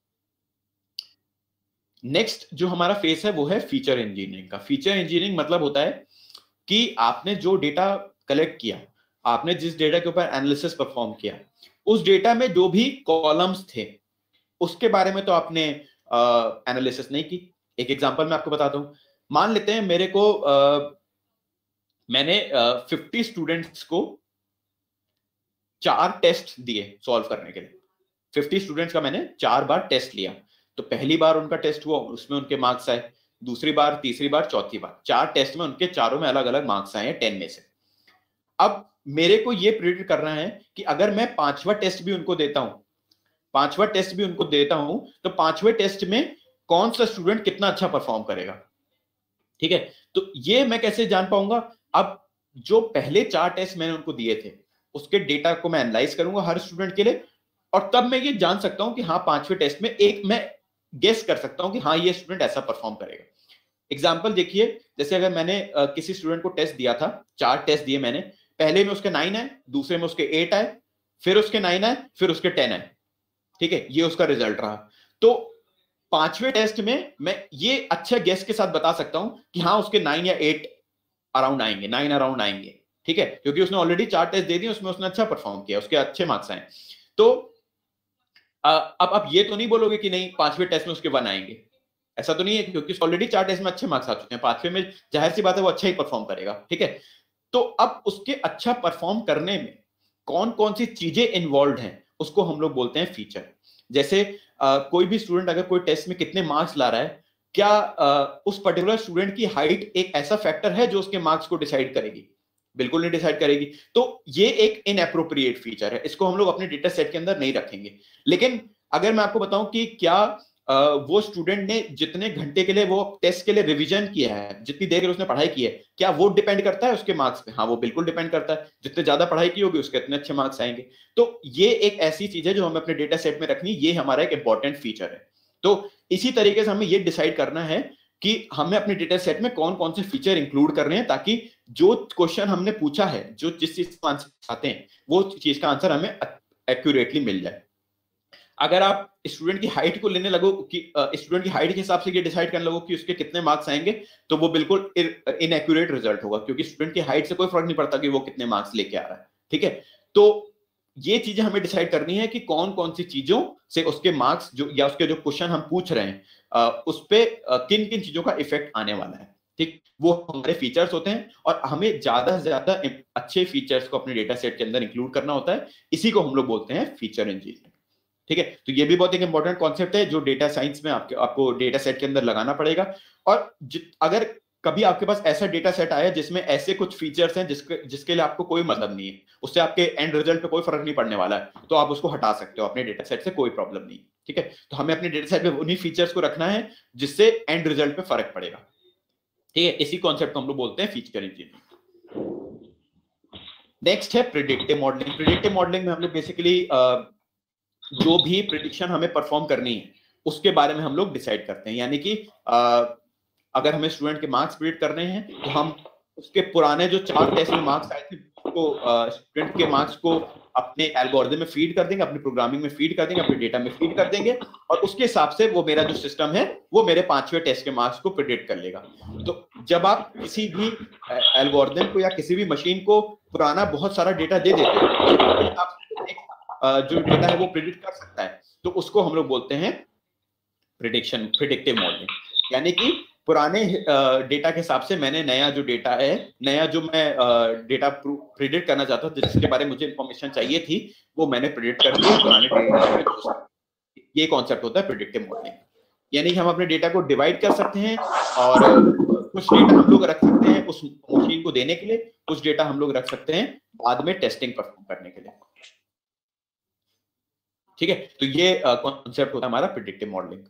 नेक्स्ट जो हमारा फेज है वो है फीचर इंजीनियरिंग का। फीचर इंजीनियरिंग मतलब होता है कि आपने जो डेटा कलेक्ट किया, आपने जिस डेटा के ऊपर एनालिसिस परफॉर्म किया, उस डेटा में जो भी कॉलम्स थे उसके बारे में तो आपने एनालिसिस नहीं की। एक एग्जांपल मैं आपको बताता हूं, मान लेते हैं मेरे को आ, मैंने फिफ्टी स्टूडेंट्स को चार टेस्ट दिए सॉल्व करने के लिए। फिफ्टी स्टूडेंट्स का मैंने चार बार टेस्ट लिया, तो पहली बार उनका टेस्ट हुआ, उसमें उनके मार्क्स आए, दूसरी बार, तीसरी बार, चौथी बार, चार टेस्ट में उनके चारों में अलग अलग मार्क्स आए हैं टेन में से। अब मेरे को ये प्रिडिक्ट करना है कि अगर मैं पांचवा टेस्ट भी उनको देता हूं पांचवा टेस्ट भी उनको देता हूं तो पांचवें टेस्ट में कौन सा स्टूडेंट कितना अच्छा परफॉर्म करेगा। ठीक है, तो ये मैं कैसे जान पाऊंगा? अब जो पहले चार टेस्ट मैंने उनको दिए थे उसके डेटा को मैं एनालाइज करूंगा हर स्टूडेंट के लिए और तब मैं ये जान सकता हूं कि हाँ पांचवें टेस्ट में एक मैं गेस कर सकता हूं कि हाँ ये स्टूडेंट ऐसा परफॉर्म करेगा। एग्जाम्पल देखिए, जैसे अगर मैंने uh, किसी स्टूडेंट को टेस्ट दिया था, चार टेस्ट दिए मैंने, पहले में उसके नाइन आए, दूसरे में उसके एट आए, फिर उसके नाइन आए, फिर उसके टेन आए। ठीक है, ये उसका रिजल्ट रहा। तो पांचवें टेस्ट में मैं ये अच्छे गेस के साथ बता सकता हूं कि हाँ उसके नाइन या एट अराउंड आएंगे, नाइन अराउंड आएंगे। ठीक है, क्योंकि उसने ऑलरेडी चार टेस्ट दे दिए, उसमें उसने अच्छा परफॉर्म किया, उसके अच्छे मार्क्स आए। तो अब आप ये तो नहीं बोलोगे कि नहीं पांचवें टेस्ट में उसके वन आएंगे, ऐसा तो नहीं है, क्योंकि ऑलरेडी चार टेस्ट में अच्छे मार्क्स आ चुके हैं, पांचवें में जाहिर सी बात है वो अच्छा ही परफॉर्म करेगा। ठीक है, तो अब उसके अच्छा परफॉर्म करने में कौन कौन सी चीजें इन्वॉल्व हैं उसको हम लोग बोलते हैं फीचर। जैसे आ, कोई भी स्टूडेंट अगर कोई टेस्ट में कितने मार्क्स ला रहा है, क्या आ, उस पर्टिकुलर स्टूडेंट की हाइट एक ऐसा फैक्टर है जो उसके मार्क्स को डिसाइड करेगी? बिल्कुल नहीं डिसाइड करेगी। तो ये एक इनएप्रोप्रिएट फीचर है, इसको हम लोग अपने डेटा सेट के अंदर नहीं रखेंगे। लेकिन अगर मैं आपको बताऊं कि क्या आ, वो स्टूडेंट ने जितने घंटे के लिए वो टेस्ट के लिए रिवीजन किया है, जितनी देर उसने पढ़ाई की है, क्या वो डिपेंड करता है उसके मार्क्स पे? हाँ, वो बिल्कुल डिपेंड करता है। जितने ज्यादा पढ़ाई की होगी उसके इतने अच्छे मार्क्स आएंगे। तो ये एक ऐसी चीज है जो हमें अपने डेटा सेट में रखनी, ये हमारा एक इंपॉर्टेंट फीचर है। तो इसी तरीके से हमें ये डिसाइड करना है कि हमें अपने डेटा सेट में कौन कौन से फीचर इंक्लूड करने हैं ताकि जो क्वेश्चन हमने पूछा है, जो जिस चीज का आंसर चाहते हैं, वो चीज का आंसर हमें एक्यूरेटली मिल जाए। अगर आप स्टूडेंट की हाइट को लेने लगो कि स्टूडेंट की हाइट के हिसाब से ये डिसाइड करने लगो कि उसके कितने मार्क्स आएंगे, तो वो बिल्कुल इनएक्यूरेट रिजल्ट होगा, क्योंकि स्टूडेंट की हाइट से कोई फर्क नहीं पड़ता कि वो कितने मार्क्स लेके आ रहा है। ठीक है, तो ये चीजें हमें डिसाइड करनी है कि कौन कौन सी चीजों से उसके मार्क्स जो या उसके जो क्वेश्चन हम पूछ रहे हैं उस पे किन किन चीजों का इफेक्ट आने वाला है। ठीक, वो हमारे फीचर्स होते हैं और हमें ज्यादा से ज्यादा अच्छे फीचर्स को अपने डेटा सेट के अंदर इंक्लूड करना होता है। इसी को हम लोग बोलते हैं फीचर इंजीनियरिंग। ठीक है, तो ये भी बहुत एक इंपॉर्टेंट कॉन्सेप्ट है जो डेटा साइंस में आपके आपको डेटा सेट के अंदर लगाना पड़ेगा। और अगर कभी आपके पास ऐसा डेटा सेट आया जिसमें ऐसे कुछ फीचर्स हैं जिसके जिसके लिए आपको कोई मतलब नहीं है, उससे आपके एंड रिजल्ट पे कोई फर्क नहीं पड़ने वाला है, तो आप उसको हटा सकते हो अपने डेटा सेट से, कोई प्रॉब्लम नहीं। ठीक है, तो हमें अपने डेटा सेट में उन्हीं फीचर्स को रखना है जिससे एंड रिजल्ट पे फर्क पड़ेगा। ठीक है, इसी कॉन्सेप्ट को हम लोग बोलते हैं फीचर इंजीनियरिंग। नेक्स्ट है प्रिडिक्टिव मॉडलिंग। प्रिडिक्टिव मॉडलिंग में हम लोग बेसिकली जो भी प्रिडिक्शन हमें परफॉर्म करनी है उसके बारे में हम लोग डिसाइड करते हैं। यानी कि uh, अगर हमें स्टूडेंट के मार्क्स प्रिडिक्ट करने हैं तो हम उसके पुराने जो चार टेस्ट में मार्क्स आए थे उसको स्टूडेंट uh, के मार्क्स को अपने एल्गोरिथम में फीड कर देंगे, अपनी प्रोग्रामिंग में फीड कर देंगे, अपने डेटा में फीड कर देंगे, और उसके हिसाब से वो मेरा जो सिस्टम है वो मेरे पांचवें टेस्ट के मार्क्स को प्रिडिक्ट कर लेगा। तो जब आप किसी भी एल्गोरिथम को या किसी भी मशीन को पुराना बहुत सारा डेटा दे देते हैं तो आप जो डेटा है वो प्रिडिक्ट कर सकता है, तो उसको हम लोग बोलते हैं प्रिडिक्शन प्रिडिक्टिव मॉडलिंग। यानी कि पुराने डेटा के हिसाब से मैंने नया जो डेटा है, नया जो मैं डेटा प्रिडिक्ट करना चाहता हूँ, जिसके बारे में मुझे इंफॉर्मेशन चाहिए थी, वो मैंने प्रिडिक्ट कर दिया पुराने डेटा। ये कॉन्सेप्ट होता है प्रिडिक्टिव मॉडलिंग। यानी कि हम अपने डेटा को डिवाइड कर सकते हैं और कुछ डेटा हम लोग रख सकते हैं उस मशीन को देने के लिए, कुछ डेटा हम लोग रख सकते हैं बाद में टेस्टिंग परफॉर्म करने के लिए। ठीक है, तो ये कॉन्सेप्ट होता है हमारा प्रिडिक्टिव मॉडलिंग।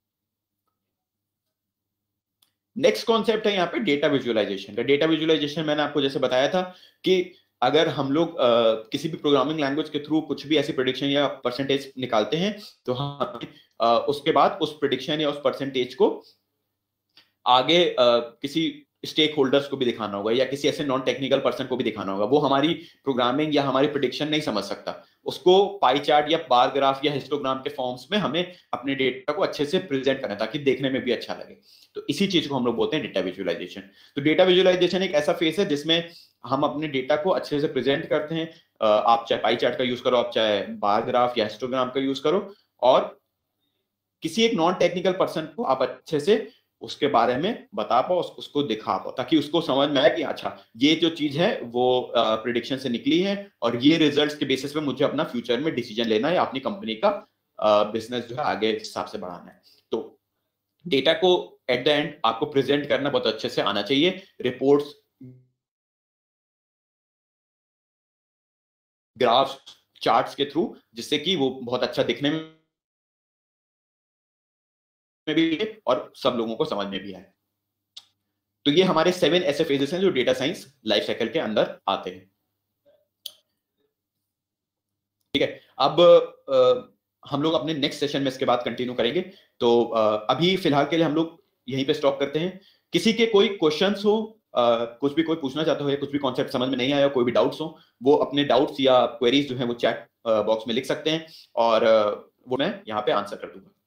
नेक्स्ट कॉन्सेप्ट है यहाँ पे डेटा विजुअलाइजेशन का। डेटा विजुअलाइजेशन मैंने आपको जैसे बताया था कि अगर हम लोग uh, किसी भी प्रोग्रामिंग लैंग्वेज के थ्रू कुछ भी ऐसी प्रेडिक्शन या परसेंटेज निकालते हैं तो हम uh, उसके बाद उस प्रेडिक्शन या उस परसेंटेज को आगे uh, किसी स्टेक होल्डर्स को भी दिखाना होगा या किसी ऐसे नॉन टेक्निकल पर्सन को भी दिखाना होगा। वो हमारी प्रोग्रामिंग या हमारी प्रेडिक्शन नहीं समझ सकता, उसको पाई चार्ट या बार ग्राफ या हिस्टोग्राम के फॉर्म्स में हमें अपने डेटा को अच्छे से प्रेजेंट करना है ताकि देखने में भी अच्छा लगे। तो इसी चीज को हम लोग बोलते हैं डेटा विजुअलाइजेशन। तो डेटा विजुअलाइजेशन एक ऐसा फेस है जिसमें हम अपने डेटा को अच्छे से प्रेजेंट करते हैं। आप चाहे पाई चार्ट का यूज करो, आप चाहे बार ग्राफ या हिस्टोग्राम का यूज करो, और किसी एक नॉन टेक्निकल पर्सन को आप अच्छे से उसके बारे में बता पाओ, उसको दिखा पाओ, ताकि उसको समझ में आए कि अच्छा ये जो चीज है वो प्रेडिक्शन से निकली है और ये रिजल्ट्स के बेसिस पे मुझे अपना फ्यूचर में डिसीजन लेना है या अपनी कंपनी का बिजनेस जो है आगे हिसाब से बढ़ाना है। तो डेटा को एट द एंड आपको प्रेजेंट करना बहुत अच्छे से आना चाहिए, रिपोर्ट्स, ग्राफ्स, चार्ट्स के थ्रू, जिससे कि वो बहुत अच्छा दिखने में भी और सब लोगों को समझ में भी आए। तो ये हमारे सेवन ऐसे फेजेस हैं जो डेटा साइंस लाइफ साइकिल के अंदर आते हैं। ठीक है, अब आ, हम लोग अपने नेक्स्ट सेशन में इसके बाद कंटिन्यू करेंगे। तो आ, अभी फिलहाल के लिए हम लोग यहीं पे स्टॉप करते हैं। किसी के कोई क्वेश्चंस हो, आ, कुछ भी कोई पूछना चाहता हो या कुछ भी कॉन्सेप्ट समझ में नहीं आया, कोई भी डाउट्स हो, वो अपने डाउट्स या क्वेरीज जो है वो चैट बॉक्स में लिख सकते हैं और वो मैं यहाँ पे आंसर कर दूंगा।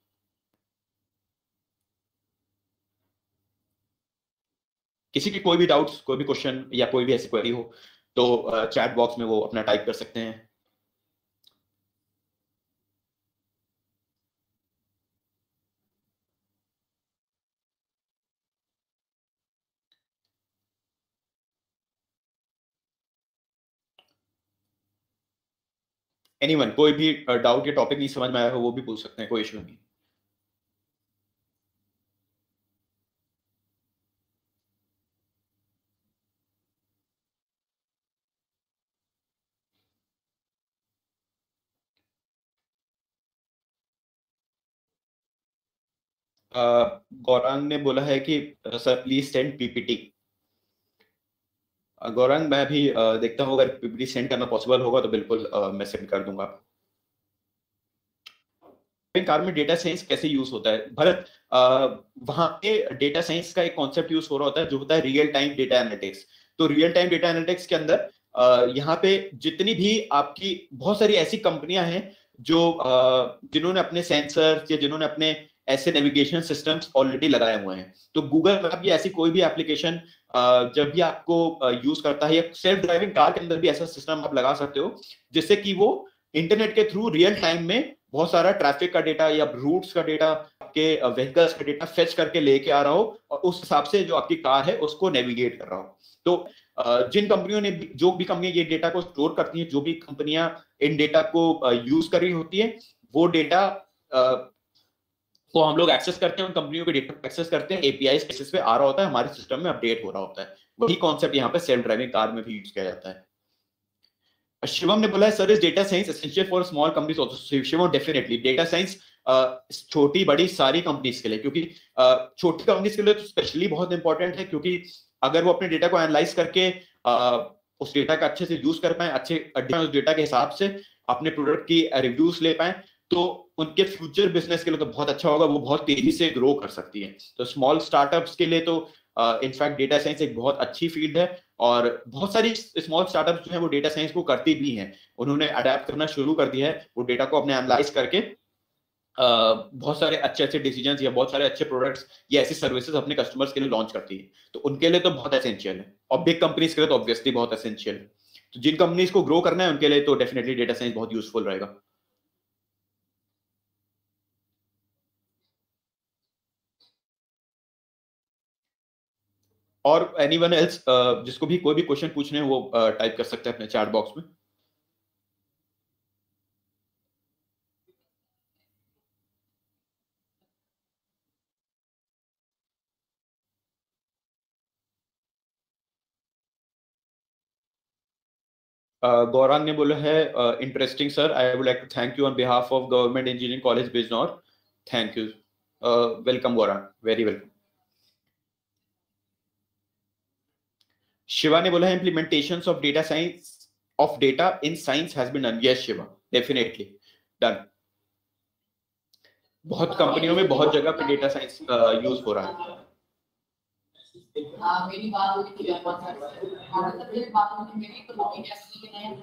किसी की कोई भी डाउट्स, कोई भी क्वेश्चन या कोई भी ऐसी क्वेरी हो तो चैट बॉक्स में वो अपना टाइप कर सकते हैं। एनीवन, कोई भी डाउट या टॉपिक नहीं समझ में आया हो वो भी पूछ सकते हैं, कोई इशू नहीं। गौरांग ने बोला है कि sir please send PPT. Gaurang, मैं भी uh, देखता हूँ, अगर पीपीटी सेंड करना पॉसिबल होगा तो बिल्कुल uh, मैं सेंड कर दूंगा। कार में डेटा साइंस कैसे यूज होता है? भरत, वहां पे डेटा साइंस का एक कॉन्सेप्ट यूज हो रहा होता है जो होता है रियल टाइम डेटा एनालिटिक्स। तो रियल टाइम डेटा एनालिटिक्स के अंदर uh, यहाँ पे जितनी भी आपकी बहुत सारी ऐसी कंपनियां हैं जो uh, जिन्होंने अपने सेंसर या जिन्होंने अपने ऐसे नेविगेशन सिस्टम्स ऑलरेडी लगाए हुए हैं। तो गूगल मैप या ऐसी कोई भी एप्लीकेशन जब भी आपको यूज करता है, या सेल्फ ड्राइविंग कार के अंदर भी ऐसा सिस्टम आप लगा सकते हो जिससे कि वो इंटरनेट के थ्रू रियल टाइम में बहुत सारा ट्रैफिक का डेटा या रूट्स का डेटा, आपके व्हीकल्स का डेटा फेच करके लेके आ रहा हो और उस हिसाब से जो आपकी कार है उसको नेविगेट कर रहा हो। तो जिन कंपनियों ने, जो भी कंपनियां ये डेटा को स्टोर करती हैं, जो भी कंपनियां इन डेटा को यूज कर रही होती है, वो डेटा को हम लोग एक्सेस करते हैं, उन कंपनियों के डेटा एक्सेस करते हैं, एपीआई बेसिस पे आ रहा होता है, हमारे सिस्टम में अपडेट हो रहा होता है। वही कॉन्सेप्ट यहाँ पे सेल्फ ड्राइविंग कार में भी यूज किया जाता है। शिवम ने बोला है sir is data science essential for small companies also? Shivam, definitely data science छोटी बड़ी सारी कंपनीज के लिए, क्योंकि uh, छोटी कंपनीज के लिए तो स्पेशली बहुत इंपॉर्टेंट है, क्योंकि अगर वो अपने डेटा को एनालाइज करके uh, उस डेटा का अच्छे से यूज कर पाए, अच्छे उस डेटा के हिसाब से अपने प्रोडक्ट की रिव्यूज ले पाए, तो उनके फ्यूचर बिजनेस के लिए तो बहुत अच्छा होगा, वो बहुत तेजी से ग्रो कर सकती है। तो स्मॉल स्टार्टअप्स के लिए तो इनफैक्ट डेटा साइंस एक बहुत अच्छी फील्ड है, और बहुत सारी स्मॉल स्टार्टअप्स जो है वो डेटा साइंस को करती भी हैं, उन्होंने अडेप्ट करना शुरू कर दिया है, वो डेटा को अपने एनालाइज करके Uh, बहुत सारे अच्छे अच्छे डिसीजंस या बहुत सारे अच्छे प्रोडक्ट्स या ऐसी सर्विसेज अपने कस्टमर्स के लिए लॉन्च करती है। तो उनके लिए तो बहुत एसेंशियल है, और बिग कंपनीज के लिए तो ऑब्वियसली बहुत एसेंशियल है। तो जिन कंपनीज को ग्रो करना है उनके लिए तो डेफिनेटली डेटा साइंस बहुत यूजफुल रहेगा। और एनीवन एल्स जिसको भी कोई भी क्वेश्चन पूछने हैं वो टाइप uh, कर सकते हैं अपने चैट बॉक्स में। गौरांग ने बोला है interesting sir, I would like to thank you on behalf of government engineering college Bijnor. Thank you, welcome Gaurang, very welcome. Shiva ने बोला है implementations of data science of data in science has been done. Yes Shiva, definitely done. बहुत कंपनियों में बहुत जगह पे डेटा साइंस यूज हो रहा है। हाँ, मेरी बात हुई थी यार, बात मेरी बात हुई मेरी तो लोग ऐसे ही नहीं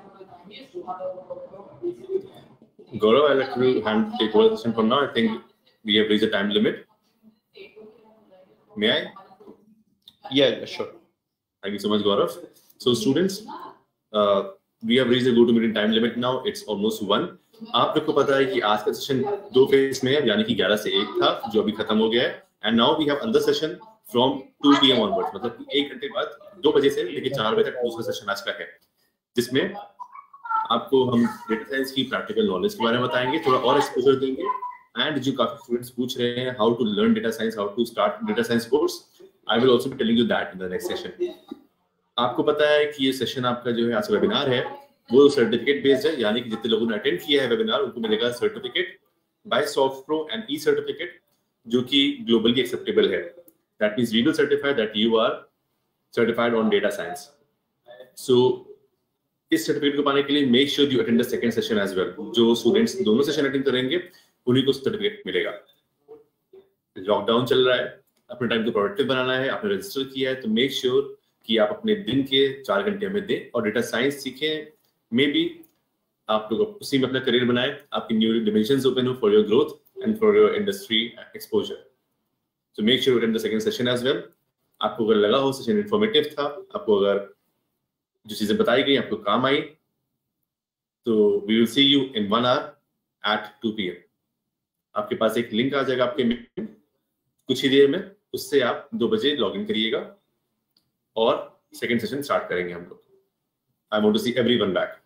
Gaurav, I'd like to hand take over the session for now. I think we have reached the time limit. May I? Yeah, sure. Thank you so much, Gaurav. So, students, uh, we have reached the go-to-meeting time limit now. It's almost one. आप लोग को पता है कि आज का सेशन दो फेज में है, यानी कि ग्यारह से एक था, जो अभी खत्म हो गया है. And now we have another session from two P M onwards, मतलब एक घंटे बाद दो बजे से लेकर चार बजे तक दूसरा सेशन आज का है, जिसमें आपको हम डेटा साइंस की प्रैक्टिकल नॉलेज के बारे में बताएंगे, थोड़ा और एक्सपोजर देंगे. एंड जो काफी स्टूडेंट्स पूछ रहे हैं how to learn data science, how to start data science course, I will also be telling you that in the next session. आपको पता है कि ये सेशन आपका जो है आज का वेबिनार है वो सर्टिफिकेट बेस्ड है, यानी कि जितने लोगों ने अटेंड किया है वेबिनार उनको मिलेगा certificate by Soft Pro and E certificate, जो कि ग्लोबली एक्सेप्टेबल है. That means we will certify that you are certified on data science. So इस सर्टिफिकेट को पाने के लिए make sure you attend the second session as well. जो स्टूडेंट्स दोनों सेशन अटेंड करेंगे उन्हीं को सर्टिफिकेट मिलेगा. लॉकडाउन चल रहा है, अपने टाइम को प्रोडक्टिव बनाना है, आपने रजिस्टर किया है तो मेक श्योर कि आप अपने दिन के चार घंटे में दें और डेटा साइंस सीखें. मे बी आप लोग उसी में अपना करियर बनाएं, आपकी न्यू डिमेंशंस ओपन हो for your growth and for your industry exposure. So make sure attend the second session as well. आपको अगर लगा हो सेशन इंफॉर्मेटिव था, आपको अगर जो चीजें बताई गई आपको काम आई, तो we will see you in one hour at two P M. आपके पास एक लिंक आ जाएगा आपके में कुछ ही देर में, उससे आप दो बजे लॉग इन करिएगा और सेकेंड सेशन स्टार्ट करेंगे हम लोग. I want to see everyone back.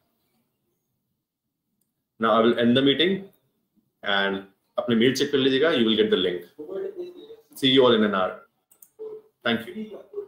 Now I will end the meeting and अपने मेल चेक कर लीजिएगा, you will get the link. See you all in an hour. Thank you.